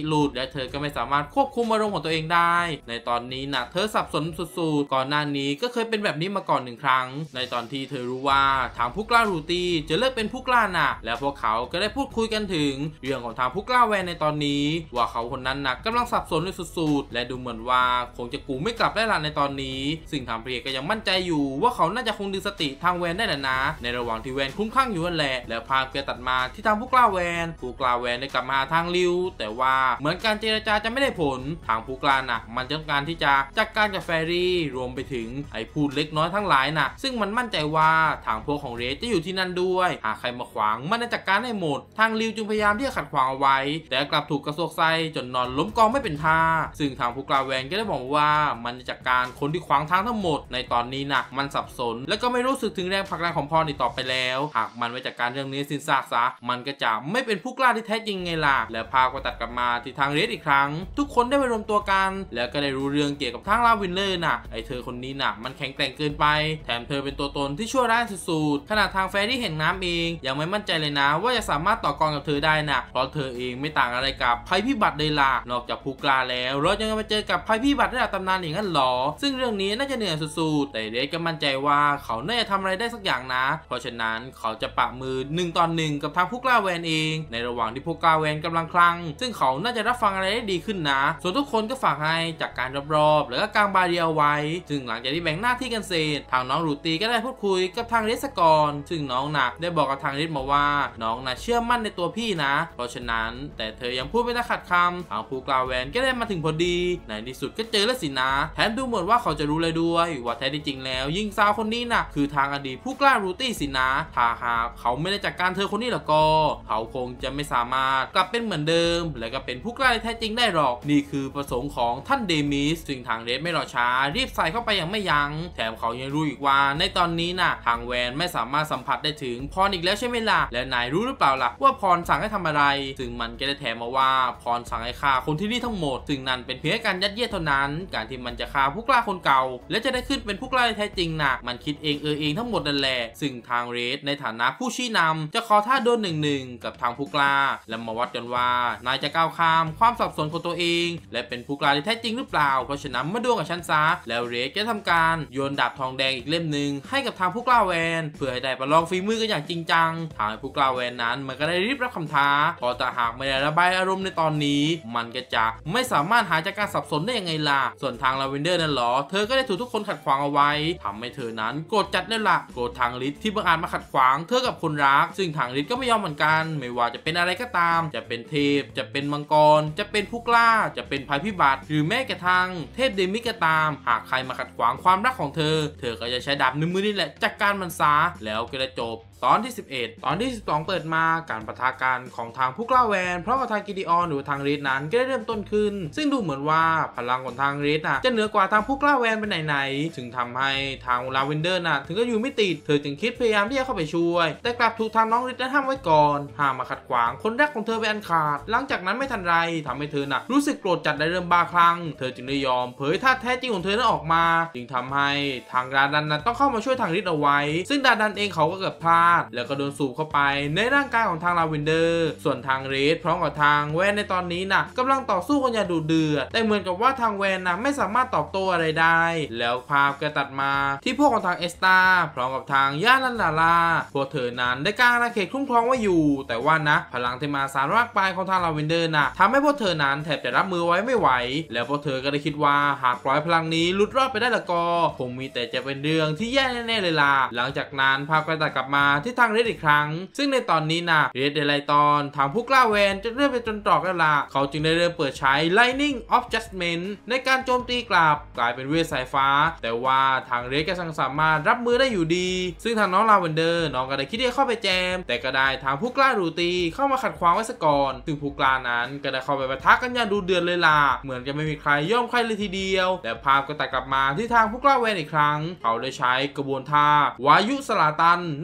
หลุดและเธอก็ไม่สามารถควบคุมอารมณ์ของตัวเองได้ในตอนนี้นะเธอสับสนสุดๆก่อนหน้านี้ก็เคยเป็นแบบนี้มาก่อน1 ครั้งในตอนที่เธอรู้ว่าทางผู้กล้ารูตี้จะเลิกเป็นผู้กล้านะและพวกเขาก็ได้พูดคุยกันถึงเรื่องของทางผู้กล้าแวนในตอนนี้ว่าเขาคนนั้นนะกำลังสับสนเลยสุดๆและดูเหมือนว่าคงจะกูไม่กลับได้ละในตอนนี้ซึ่งทางเพรียก็ยังมั่นใจอยู่ว่าเขาน่าจะคงดึงสติทางแวนได้แหละนะในระหว่างที่แวนคลุ้มคลั่งอยู่นั่นแหละแล้วภาพก็ตัดมาที่ทางผู้กล้าแวนได้กลับมาทางริวแต่ว่าเหมือนการเจรจาจะไม่ได้ผลทางผู้กล้านะมันต้องการที่จะจัดการกับแฟรี่รวมไปถึงไอ้พูดเล็กน้อยทั้งหลายนะซึ่งมันมั่นใจว่าทางพวกของเรสจะอยู่ที่นั่นด้วยหากใครมาขวางมันจะจัดการให้หมดทางริวจึงพยายามที่จะขัดขวางเอาไว้แต่กลับถูกกระซวกไส้จนนอนล้มกองไม่เป็นท่าซึ่งทางผู้กล้าแวนก็ได้บอกว่ามันจะจัดการคนที่ขวางทางทั้งหมดในตอนนี้นะมันสับสนและก็ไม่รู้สึกถึงแรงผลักดันของพรอีกต่อไปแล้วหากมันไม่จัดการเรื่องนี้สิ้นซากซะมันก็จะไม่เป็นผู้กล้าที่แท้จริงไงล่ะแล้วภาพก็ตัดกลับมาที่ทางเรสอีกครั้งทุกคนได้ไปรวมตัวกันแล้วก็ได้รู้เรื่องเกี่ยวกับทางลาวินเลอร์น่ะไอเธอคนนี้น่ะมันแข็งแกร่งเกินไปแถมเธอเป็นตัวตนที่ชั่วร้ายสุดๆขณะทางแฟรี่แห่งน้ำเองยังไม่มั่นใจเลยนะว่าจะสามารถต่อกรกับเธอได้น่ะเพราะเธอเองไม่ต่างอะไรกับภัยพิบัติเลยล่ะนอกจากผู้กล้าแล้วเรายังมาเจอกับภัยพิบัติระดับตำนานอย่างนั้นหรอซึ่งเรื่องนี้น่าจะเหนื่อยสุดๆแต่เรสก็มั่นใจว่าเขาน่าจะทำอะไรได้สักอย่างนะเพราะฉะนั้นเขาจะปะมือ1 ต่อ 1กับทางผู้กล้าแวนเองในระหว่างที่ผู้กล้าแวนกำลังคลั่งซึ่งเขาน่าจะรับฟังอะไรได้ดีขึ้นนะส่วนทุกคนก็ฝากให้จากการรอบๆแล้วก็กางบาเรียไว้ซึ่งหลังจากที่แบ่งหน้าที่กันเสร็จทางน้องรูตีก็ได้พูดคุยกับทางเรสก่อนซึ่งน้องน่ะได้บอกกับทางเรสมาว่าน้องน่ะเชื่อมั่นในตัวพี่นะเพราะฉะนั้นแต่เธอยังพูดไม่ได้ขัดคำทางผู้กล้าแวนก็ได้มาถึงพอดีในที่สุดก็เจอแล้วสินะแถมดูเหมือนว่าเขาจะรู้เลยด้วยว่าแท้จริงแล้วยิงสาวคนนี้น่ะคือทางอดีตผู้กล้ารูตี้สินะถ้าหากเขาไม่ได้จัดการเธอคนนี้แล้วก็เขาคงจะไม่สามารถกลับเป็นเหมือนเดิมและก็เป็นผู้กล้าที่แท้จริงได้หรอกนี่คือประสงค์ของท่านเดมิสซึ่งทางเรสไม่รอช้ารีบใส่เข้าไปอย่างไม่ยั้งแถมเขายังรู้อีกว่าในตอนนี้น่ะทางแวนไม่สามารถสัมผัสได้ถึงพรอีกแล้วใช่ไหมล่ะและนายรู้หรือเปล่าล่ะว่าพรสั่งให้ทำอะไรซึ่งมันก็ได้แถมมาว่าพรสั่งให้ฆ่าคนที่นี่ทั้งหมดซึ่งนั่นเป็นเพียงการยัดเยียดเท่านั้นการที่มันจะฆ่าผู้กล้าคนเก่าและจะได้ขึ้นเป็นผู้กล้าที่แท้จริงน่ะมันคิดเองทั้งหมดนั่นแหละซึ่งทางเรสในฐานะผู้ชี้นำจะขอท่าโดน1-1กับทางผู้กล้าและมาวัดกันว่านายจะก้าวข้ามความสับสนของตัวเองและเป็นผู้กล้าที่แท้จริงหรือเปล่าเพราะฉะนั้นมาดวลกับฉันซะแล้วเรสจะทำการโยนดาบทองแดงอีกเล่มหนึ่งให้กับทางผู้กล้าแวนเพื่อให้ได้ประลองฝีมือกันอย่างจริงจังทางผู้กล้าแวนนั้นมันก็ได้รีบรับคำท้าพอแต่หากไม่ได้ระบายอารมณ์ในตอนนี้มันก็จะไม่สามารถหายจากการสับสนได้ยังไงล่ะส่วนทางลาเวนเดอร์นั่นหรอเธอก็ได้ถูกทุกคนขัดขวางเอาไว้ทำให้เธอนั้นโกรธจัดได้ละโกรธทางฤทธิ์ที่บังอาจมาขัดขวางเธอกับคนรักซึ่งทางฤทธิ์ก็ไม่ยอมเหมือนกันไม่ว่าจะเป็นอะไรก็ตามจะเป็นเทพจะเป็นมังกรจะเป็นผู้กล้าจะเป็นภัยพิบัติหรือแม้กระทั่งเทพเดมิก็ตามหากใครมาขัดขวางความรักของเธอก็จะใช้ดาบในมือนี่แหละจัดการมันซะแล้วก็ได้จบตอนที่11ตอนที่12เปิดมาการปะทะกันของทางผู้กล้าแวนเพราะกับทางกิดิออนหรือทางเรดนั้นก็ได้เริ่มต้นขึ้นซึ่งดูเหมือนว่าพลังของทางเรดจะเหนือกว่าทางผู้กล้าแวนไปไหนๆถึงทำให้ทางลาเวนเดอร์ถึงก็อยู่ไม่ติดเธอจึงคิดพยายามที่จะเข้าไปช่วยแต่กลับถูกทางน้องเรดห้ามไว้ก่อนห้ามมาขัดขวางคนรักของเธอไปอันขาดหลังจากนั้นไม่ทันไรทำให้เธอรู้สึกโกรธจัดได้เริ่มบ้าคลั่งเธอจึงได้ยอมเผยท่าแท้จริงของเธอนั้นออกมาจึงทำให้ทางดาดันต้องเข้ามาช่วยทางฤทธิ์เอาไว้ซึ่งดาดันเองเขาก็เกือบพลาดแล้วก็โดนสูบเข้าไปในร่างกายของทางลาเวนเดอร์ส่วนทางเรดพร้อมกับทางแวนในตอนนี้กำลังต่อสู้กันอย่างดุเดือดแต่เหมือนกับว่าทางแวนไม่สามารถตอบโต้อะไรได้แล้วภาพก็ตัดมาที่พวกของทางเอสตาพร้อมกับทางย่านันลาลาพวกเธอนั้นได้กางอาณาเขตคุ้มครองไว้อยู่แต่ว่าพลังที่มาสารรากปลายของทางลาเวนเดอร์ทำให้พวกเธอนั้นแทบจะรับมือไว้ไม่ไหวแล้วพวกเธอก็ได้คิดว่าหากปล่อยพลังนี้หลุดรอดไปได้ละก็คงมีแต่จะเป็นเรื่องที่แย่แน่ๆเลยล่ะหลังจากนั้นภาพก็ตัดกลับมาที่ทางเรดอีกครั้งซึ่งในตอนนี้เรดเดลไลตอนทางผู้กล้าแวนจะเริ่มไปจนตรอกแล้วล่ะเขาจึงได้เริ่มเปิดใช้ Lightning of Judgment ในการโจมตีกลับกลายเป็นเวทสายฟ้าแต่ว่าทางเรดก็ยังสามารถรับมือได้อยู่ดีซึ่งทางน้องลาเวนเดอร์น้องก็ได้คิดที่จะเข้าไปแจมแต่ก็ได้ทางผู้กล้ารูตีเข้ามาขัดขวางไว้ซะก่อนซึ่งผู้กล้านั้นก็ได้เข้าไปปะทะกันอย่างดูเดือดเลยล่ะเหมือนจะไม่มีใครย่อมใครเลยทีเดียวแต่ภาพก็ตัดกลับมาที่ทางผู้กล้าแวนอีกครั้งเขาได้ใช้กระบวนท่าวายุสลาตันในการ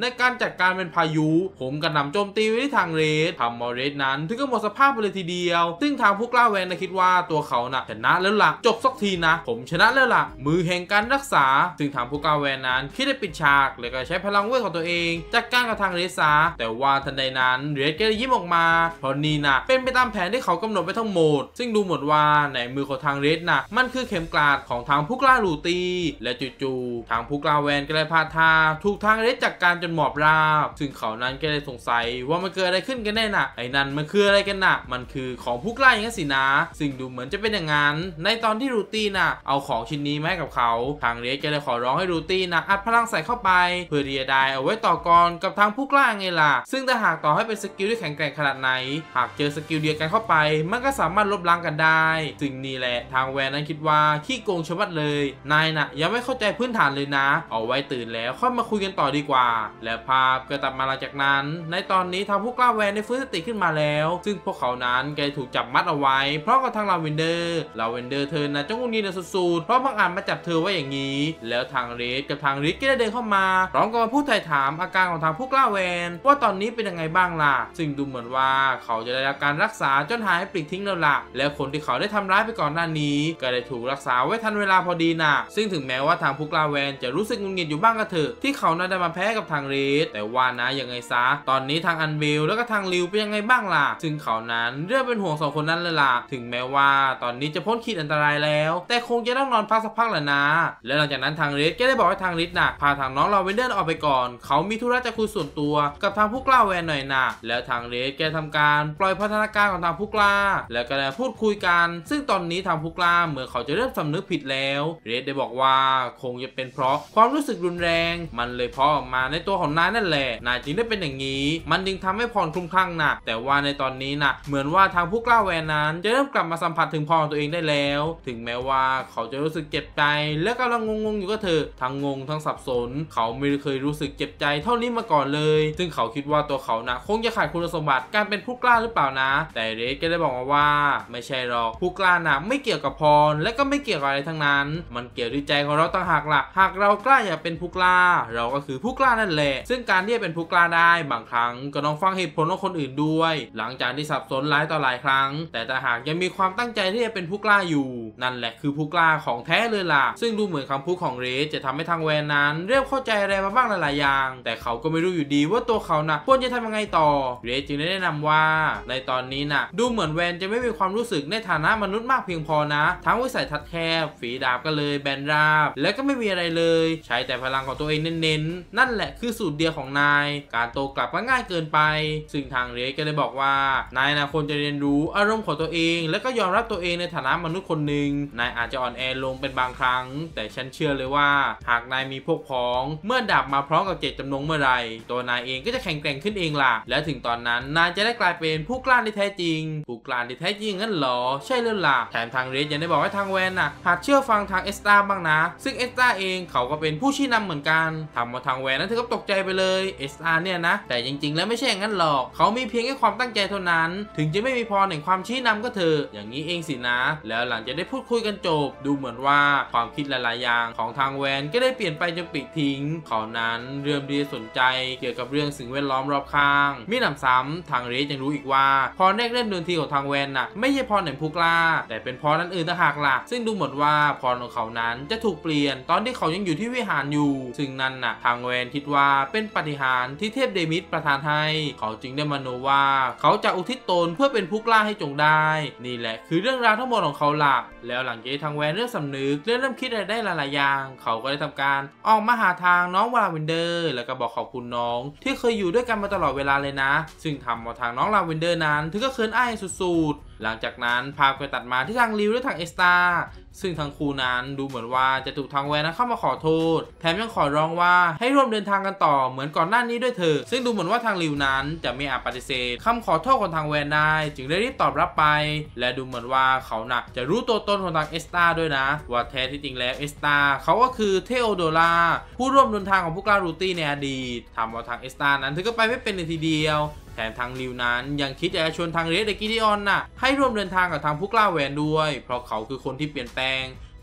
จัดการเป็นพายุผมกระหน่ำโจมตีไปที่ทางเรดทำมอเรสนั้นถึงก็หมดสภาพไปเลยทีเดียวซึ่งทางผู้กล้าแวนคิดว่าตัวเขาชนะแล้วล่ะจบสักทีนะผมชนะแล้วล่ะมือแห่งการรักษาซึ่งทางผู้กล้าแวนนั้นคิดได้ปิดฉากเลยก็ใช้พลังเวทของตัวเองจัดการกับทางเรดซะแต่ว่าทันใดนั้นเรดก็ได้ยิ้มออกมาเพราะนี่เป็นไปตามแผนที่เขากำหนดไปทั้งหมดซึ่งดูเหมือนว่าในมือของทางเรดมันคือเข็มกลาดของทางผู้กล้าลูตีและจู่ๆทางผู้กล้าแวนก็ได้พลาดท่าถูกทางเรดจัดการจนหมอบราบซึ่งเขานั้นก็ได้สงสัยว่ามันเกิดอะไรขึ้นกันแน่ไอ้นั่นมันคืออะไรกันมันคือของผู้กล้าอย่างนั้นสินะซึ่งดูเหมือนจะเป็นอย่างนั้นในตอนที่ลูตี้เอาของชิ้นนี้มาให้กับเขาทางเรดก็เลยขอร้องให้ลูตี้อัดพลังใส่เข้าไปเพื่อที่จะได้เอาไว้ต่อกรกับทางผู้กล้าไงล่ะซึ่งถ้าหากต่อให้เป็นสกิลที่แข็งแกร่งขนาดไหนหากเจอสกิลเดียวกันเข้าไปมันก็สามารถลบล้างกันได้ซึ่งนี่แหละทางแวนนั้นคิดว่าขี้โกงชะมัดเลยนายยังไม่เข้าใจพื้นฐานเลยนะเอาไว้ตื่นแล้วค่อยมาคุยกันต่อดีกว่าและภาพก็ตัดมาหลังจากนั้นในตอนนี้ทางผู้กล้าแวนได้ฟื้นสติขึ้นมาแล้วซึ่งพวกเขานั้นก็ถูกจับมัดเอาไว้เพราะกับทางลาเวนเดอร์เธอจ้องงุนงิดสุดๆเพราะบางอ่านมาจับเธอไว้อย่างนี้แล้วทางเรดกับทางริกก็ได้เดินเข้ามาพร้อมกับมาพูดไถ่ถามอาการของทางผู้กล้าแวนว่าตอนนี้เป็นยังไงบ้างล่ะซึ่งดูเหมือนว่าเขาจะได้รับการรักษาจนหายปลิดทิ้งแล้วล่ะแล้วคนที่เขาได้ทำร้ายไปก่อนหน้านี้ก็ได้ถูกรักษาไว้ทันเวลาพอดีซึ่งถึงแม้ว่าทางผู้กล้าแวนจะรู้สึกงุนงิดอยู่บ้างก็เถอะที่เขาได้มาแพ้กับทางเรดแต่ว่ายังไงซะตอนนี้ทางอันเบลแล้วก็ทางลิวเป็นยังไงบ้างล่ะซึ่งเขานั้นเริ่มเป็นห่วง2คนนั้นเลยล่ะถึงแม้ว่าตอนนี้จะพ้นขีดอันตรายแล้วแต่คงจะต้องนอนพักสักพักแหละนะและหลังจากนั้นทางเรดก็ได้บอกให้ทางริดพาทางน้องลาเวนเดอร์ออกไปก่อนเขามีธุระจะคุยส่วนตัวกับทางผู้กล้าแวนหน่อยแล้วทางเรดแกทำการปล่อยพัฒนาการของทางผู้กล้าแล้วก็ได้พูดคุยกันซึ่งตอนนี้ทางผู้กล้าเหมือนเขาจะเริ่มสำนึกผิดแล้วเรดได้บอกว่าคงจะเป็นเพราะความรู้สึกรุนแรงมันเลยเพาะออกมาในตัวของนายนั่นแหละนายจึงได้เป็นอย่างนี้มันจึงทำให้พรคลุ้มคลั่งแต่ว่าในตอนนี้เหมือนว่าทางผู้กล้าแวนนั้นจะเริ่มกลับมาสัมผัสถึงพรของตัวเองได้แล้วถึงแม้ว่าเขาจะรู้สึกเจ็บใจและกำลังงงอยู่ก็เถอะทั้งงงทั้งสับสนเขาไม่เคยรู้สึกเจ็บใจเท่านี้มาก่อนเลยซึ่งเขาคิดว่าตัวเขาคงจะขาดคุณสมบัติการเป็นผู้กล้าหรือเปล่าแต่เรดก็ได้บอกมาว่าไม่ใช่หรอกผู้กล้าไม่เกี่ยวกับพรและก็ไม่เกี่ยวกับอะไรทั้งนั้นมันเกี่ยวด้วยใจของเราต่างหากล่ะหากเรากล้าอยากเป็นผู้กล้าเราก็คือผู้กล้านั่นแหละซึ่งการที่จะเป็นผู้กล้าได้บางครั้งก็ต้องฟังเหตุผลของคนอื่นด้วยหลังจากที่สับสนหลายต่อหลายครั้งแต่ถ้าหากยังมีความตั้งใจที่จะเป็นผู้กล้าอยู่นั่นแหละคือผู้กล้าของแท้เลยล่ะซึ่งดูเหมือนคำพูดของเรดจะทำให้ทางแวนนั้นเริ่มเข้าใจอะไรมาบ้างหลายๆอย่างแต่เขาก็ไม่รู้อยู่ดีว่าตัวเขาควรจะทำยังไงต่อเรดจึงได้แนะนำว่าในตอนนี้ดูเหมือนแวนจะไม่มีความรู้สึกในฐานะมนุษย์มากเพียงพอทั้งวิสัยทัศน์แคบฝีดาบก็เลยแบนราบและก็ไม่มีอะไรเลยใช้แต่พลังของตัวเองเน้นๆนั่นแหละคือสูตรเดียวของนายการโตกลับก็ง่ายเกินไปซึ่งทางเรดก็เลยบอกว่านายควรจะเรียนรู้อารมณ์ของตัวเองและก็ยอมรับตัวเองในฐานะมนุษย์คนหนึ่งนายอาจจะอ่อนแอลงเป็นบางครั้งแต่ฉันเชื่อเลยว่าหากนายมีพวกพ้องเมื่อดาบมาพร้อมกับเจตจำนงเมื่อไรตัวนายเองก็จะแข็งแกร่งขึ้นเองล่ะและถึงตอนนั้นนายจะได้กลายเป็นผู้กล้าที่แท้จริงผู้กล้าที่แท้จริงงั้นเหรอใช่หรือล่ะแถมทางเรดยังได้บอกให้ทางแวนหัดเชื่อฟังทางเอสตาบ้างนะซึ่งเอสตาเองเขาก็เป็นผู้ชี้นำเหมือนกันทำมาทางแวนนั้นถึงกับตกใจไปเลยเอสตาเนี่ยแต่จริงๆแล้วไม่ใช่อย่างนั้นหรอกเขามีเพียงแค่ความตั้งใจเท่านั้นถึงจะไม่มีพรแห่งความชี้นำก็เถอะอย่างนี้เองสินะแล้วหลังจากได้พูดคุยกันจบดูเหมือนว่าความคิดหลายๆอย่างของทางแวนก็ได้เปลี่ยนไปจนปลิดทิ้งเขานั้นเริ่มที่จะสนใจเกี่ยวกับเรื่องสิ่งแวดล้อมรอบข้างมิหนำซ้ำทางเรดยังรู้อีกว่าพรแรกเริ่มเดินทีของทางแวนไม่ใช่พรแห่งผู้กล้าแต่เป็นพรนั้นอื่นต่างหากล่ะซึ่งดูเหมือนว่าพรของเขานั้นจะถูกเปลี่ยนตอนที่เขายังอยู่ที่วิหารอยู่ซึ่งนั่นทางแวนคิดว่าเป็นปาฏิหาริย์ที่เทพเดมิสประทานให้เขาจึงได้มโนว่าเขาจะอุทิศตนเพื่อเป็นผู้กล้าให้จงได้นี่แหละคือเรื่องราวทั้งหมดของเขาล่ะแล้วหลังจากทางแวนเริ่มสำนึกเริ่มคิดอะไรได้หลายๆอย่างเขาก็ได้ทำการออกมาหาทางน้องลาเวนเดอร์แล้วก็บอกขอบคุณน้องที่เคยอยู่ด้วยกันมาตลอดเวลาเลยนะซึ่งทำมาทางน้องลาเวนเดอร์นั้นถึงก็เขินอายสุดๆหลังจากนั้นภาพก็ตัดมาที่ทางลิวและทางเอสตาซึ่งทั้งคู่นั้นดูเหมือนว่าจะถูกทางแวนเข้ามาขอโทษแถมยังขอร้องว่าให้ร่วมเดินทางกันต่อเหมือนก่อนหน้านี้ด้วยเถอะซึ่งดูเหมือนว่าทางลิวนั้นจะไม่อาจปฏิเสธคำขอโทษของทางแวนได้จึงได้รีบตอบรับไปและดูเหมือนว่าเขาจะรู้ตัวตนของทางเอสตาด้วยนะว่าแท้ที่จริงแล้วเอสตาเขาก็คือเทโอโดราผู้ร่วมเดินทางของผู้กล้ารูตี้ในอดีตทำเอาทางเอสตานั้นถึงก็ไปไม่เป็นเลยทีเดียวแถมทางลิวนั้นยังคิดจะชวนทางเรดและกิดิออนให้ร่วมเดินทางกับทางผู้กล้าแวนด้วยเพราะเขาคือคนที่เปลี่ยนแปลง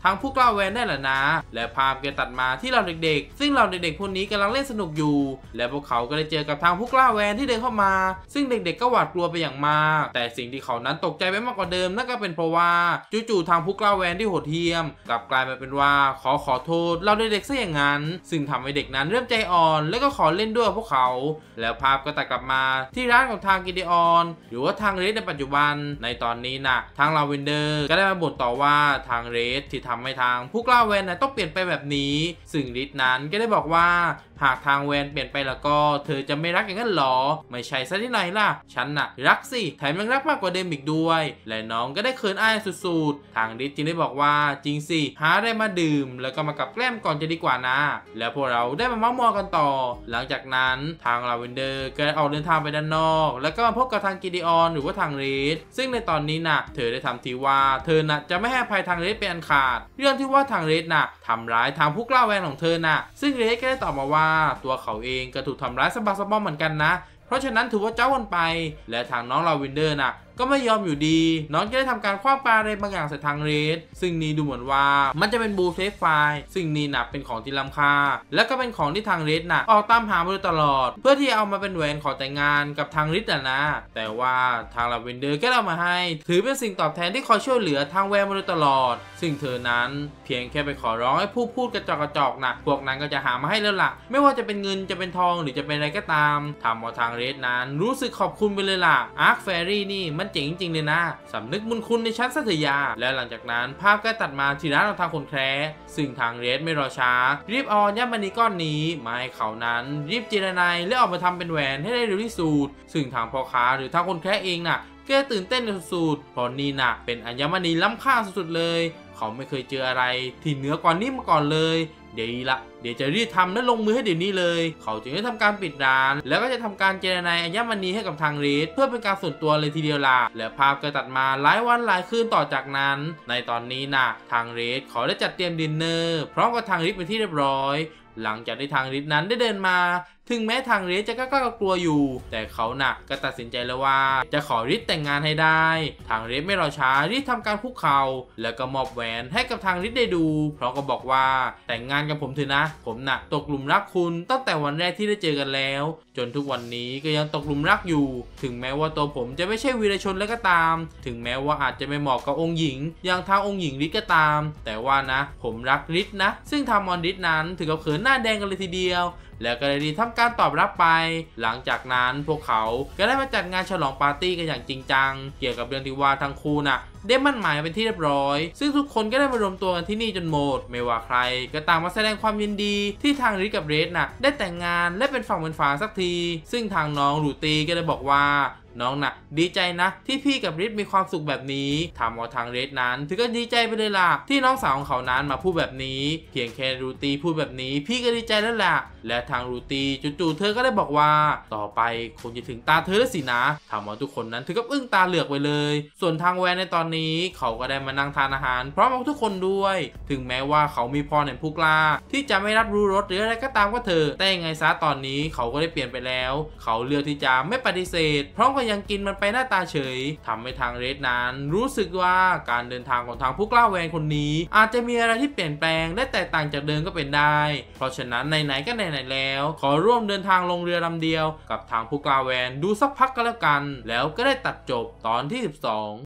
ทางผู้กล้าแวนได้แหละนะและภาพก็ตัดมาที่เราเด็กๆซึ่งเราเด็กๆพวกนี้กำลังเล่นสนุกอยู่และพวกเขาก็ได้เจอกับทางผู้กล้าแวนที่เดินเข้ามาซึ่งเด็กๆก็หวาดกลัวไปอย่างมากแต่สิ่งที่เขานั้นตกใจไปมากกว่าเดิมนั่นก็เป็นเพราะว่าจู่ๆทางผู้กล้าแวนที่โหดเหี้ยมกลับกลายมาเป็นว่าขอโทษเราเด็กๆซะอย่างนั้นซึ่งทำให้เด็กนั้นเริ่มใจอ่อนและก็ขอเล่นด้วยพวกเขาแล้วภาพก็ตัดกลับมาที่ร้านของทางกิเดออนหรือว่าทางเรดในปัจจุบันในตอนนี้นะทางลาเวนเดอร์ก็ได้มาบ่นต่อว่าทางเรดที่ทำให้ทางผู้กล้าแวนต้องเปลี่ยนไปแบบนี้ซึ่งริดนั้นก็ได้บอกว่าหากทางแวนเปลี่ยนไปแล้วก็เธอจะไม่รักอย่างนั้นหรอไม่ใช่ซะที่ไหนล่ะฉันน่ะรักสิแถมยังรักมากกว่าเดิมอีกด้วยและน้องก็ได้เขินอายสุดๆทางริดจึงได้บอกว่าจริงสิหาอะไรมาดื่มแล้วก็มากับแกล้มก่อนจะดีกว่านะแล้วพวกเราได้มาเม้าท์มอยกันต่อหลังจากนั้นทางลาเวนเดอร์ก็ได้ออกเดินทางไปด้านนอกแล้วก็มาพบกับทางกิเดออนหรือว่าทางเรดซึ่งในตอนนี้น่ะเธอได้ทำทีว่าเธอน่ะจะไม่ให้อภัยทางเรดเป็นอันขาดเรื่องที่ว่าทางเรดน่ะทำร้ายทางผู้กล้าแวนของเธอน่ะซึ่งเรดก็ได้ตอบมาว่าตัวเขาเองก็ถูกทำร้ายสะบักสะบอมเหมือนกันนะเพราะฉะนั้นถือว่าเจ้ากันไปและทางน้องลาเวนเดอร์น่ะก็ไม่ยอมอยู่ดีน้องจะได้ทำการคว้างปาอะไรบางอย่างใส่ทางเรดซึ่งนี่ดูเหมือนว่ามันจะเป็นบูเซฟไฟซึ่งนี่น่ะเป็นของที่ล้ำค่าและก็เป็นของที่ทางเรดน่ะออกตามหามาโดยตลอดเพื่อที่จะเอามาเป็นแหวนขอแต่งงานกับทางริดนะแต่ว่าทางลาเวนเดอร์ก็เอามาให้ถือเป็นสิ่งตอบแทนที่คอยช่วยเหลือทางแวนมาโดยตลอดซึ่งเธอนั้นเพียงแค่ไปขอร้องให้ผู้พูดกระจอกนะพวกนั้นก็จะหามาให้แล้วล่ะไม่ว่าจะเป็นเงินจะเป็นทองหรือจะเป็นอะไรก็ตามทำเอาทางเรดนั้นรู้สึกขอบคุณไปเลยล่ะอาร์คแฟรี่นี่มันเจ๋งจริงเลยนะสำนึกบุญคุณในชั้นสัตยาและหลังจากนั้นภาพก็ตัดมาที่ร้านของทางคนแคร์ซึ่งทางเรดไม่รอช้ารีบเอาอัญมณีก้อนนี้มาให้เขานั้นรีบเจรนายและออกมาทำเป็นแหวนให้ได้เร็วที่สุดซึ่งทางพ่อค้าหรือทางคนแคร์เองน่ะก็ตื่นเต้นสุดๆเพราะนี่น่ะเป็นอัญมณีล้ำค่าสุดๆเลยเขาไม่เคยเจออะไรที่เหนือกว่านี้มาก่อนเลยเดี๋ยวจะรีบทำและลงมือให้เดี๋ยวนี้เลยเขาจึงได้ทำการปิดร้านแล้วก็จะทำการเจรนายอัญมณีให้กับทางเรดเพื่อเป็นการส่วนตัวเลยทีเดียวล่ะและภาพก็ตัดมาหลายวันหลายคืนต่อจากนั้นในตอนนี้นะทางเรดขอได้จัดเตรียมดินเนอร์พร้อมกับทางริดเป็นที่เรียบร้อยหลังจากที่ทางริดนั้นได้เดินมาถึงแม้ทางเรดจะกล้ากลัวอยู่แต่เขาน่ะก็ตัดสินใจแล้วว่าจะขอริดแต่งงานให้ได้ทางเรดไม่รอช้ารีบทำการคุกเข่าแล้วก็มอบแหวนให้กับทางริดได้ดูพร้อมกับบอกว่าแต่งงานกับผมเถอะนะผมน่ะตกหลุมรักคุณตั้งแต่วันแรกที่ได้เจอกันแล้วจนทุกวันนี้ก็ยังตกหลุมรักอยู่ถึงแม้ว่าตัวผมจะไม่ใช่วีรชนแล้วก็ตามถึงแม้ว่าอาจจะไม่เหมาะกับองค์หญิงอย่างทางองค์หญิงริดก็ตามแต่ว่านะผมรักริดนะซึ่งทางมอนริดนั้นถึงกับเขินหน้าแดงกันเลยทีเดียวแล้วก็ได้ดีทำการตอบรับไปหลังจากนั้นพวกเขาก็ได้มาจัดงานฉลองปาร์ตี้กันอย่างจริงจังเกี่ยวกับเรื่องที่ว่าทั้งคู่น่ะได้มั่นหมายเป็นที่เรียบร้อยซึ่งทุกคนก็ได้มารวมตัวกันที่นี่จนหมดไม่ว่าใครก็ต่างมาแสดงความยินดีที่ทางริดกับเรดน่ะได้แต่งงานและเป็นฝั่งเป็นฝาสักทีซึ่งทางน้องรูตีก็ได้บอกว่าน้องน่ะดีใจนะที่พี่กับริดมีความสุขแบบนี้ทำเอาทางเรดนั้นถือก็ดีใจไปเลยล่ะที่น้องสาวของเขานั้นมาพูดแบบนี้เพียงแค่รูตีพูดแบบนี้พี่ก็ดีใจแล้วล่ะและทางรูตีจู่ๆเธอก็ได้บอกว่าต่อไปคงจะถึงตาเธอแล้วสินะทำเอาทุกคนนั้นถือกับอึ้งตาเหลือกไปเลยส่วนทางแวนในตอนนี้เขาก็ได้มานั่งทานอาหารพร้อมกับทุกคนด้วยถึงแม้ว่าเขามีพรแห่งผู้กล้าที่จะไม่รับรู้รสหรืออะไรก็ตามก็เถอะแต่ยังไงซะตอนนี้เขาก็ได้เปลี่ยนไปแล้วเขาเลือกที่จะไม่ปฏิเสธพร้อมกับยังกินมันไปหน้าตาเฉยทำให้ทางเรดนั้นรู้สึกว่าการเดินทางของทางผู้กล้าแวนคนนี้อาจจะมีอะไรที่เปลี่ยนแปลงและแตกต่างจากเดิมก็เป็นได้เพราะฉะนั้นไหนๆก็ไหนๆแล้วขอร่วมเดินทางลงเรือลำเดียวกับทางผู้กล้าแวนดูสักพักก็แล้วกันแล้วก็ได้ตัดจบตอนที่ 12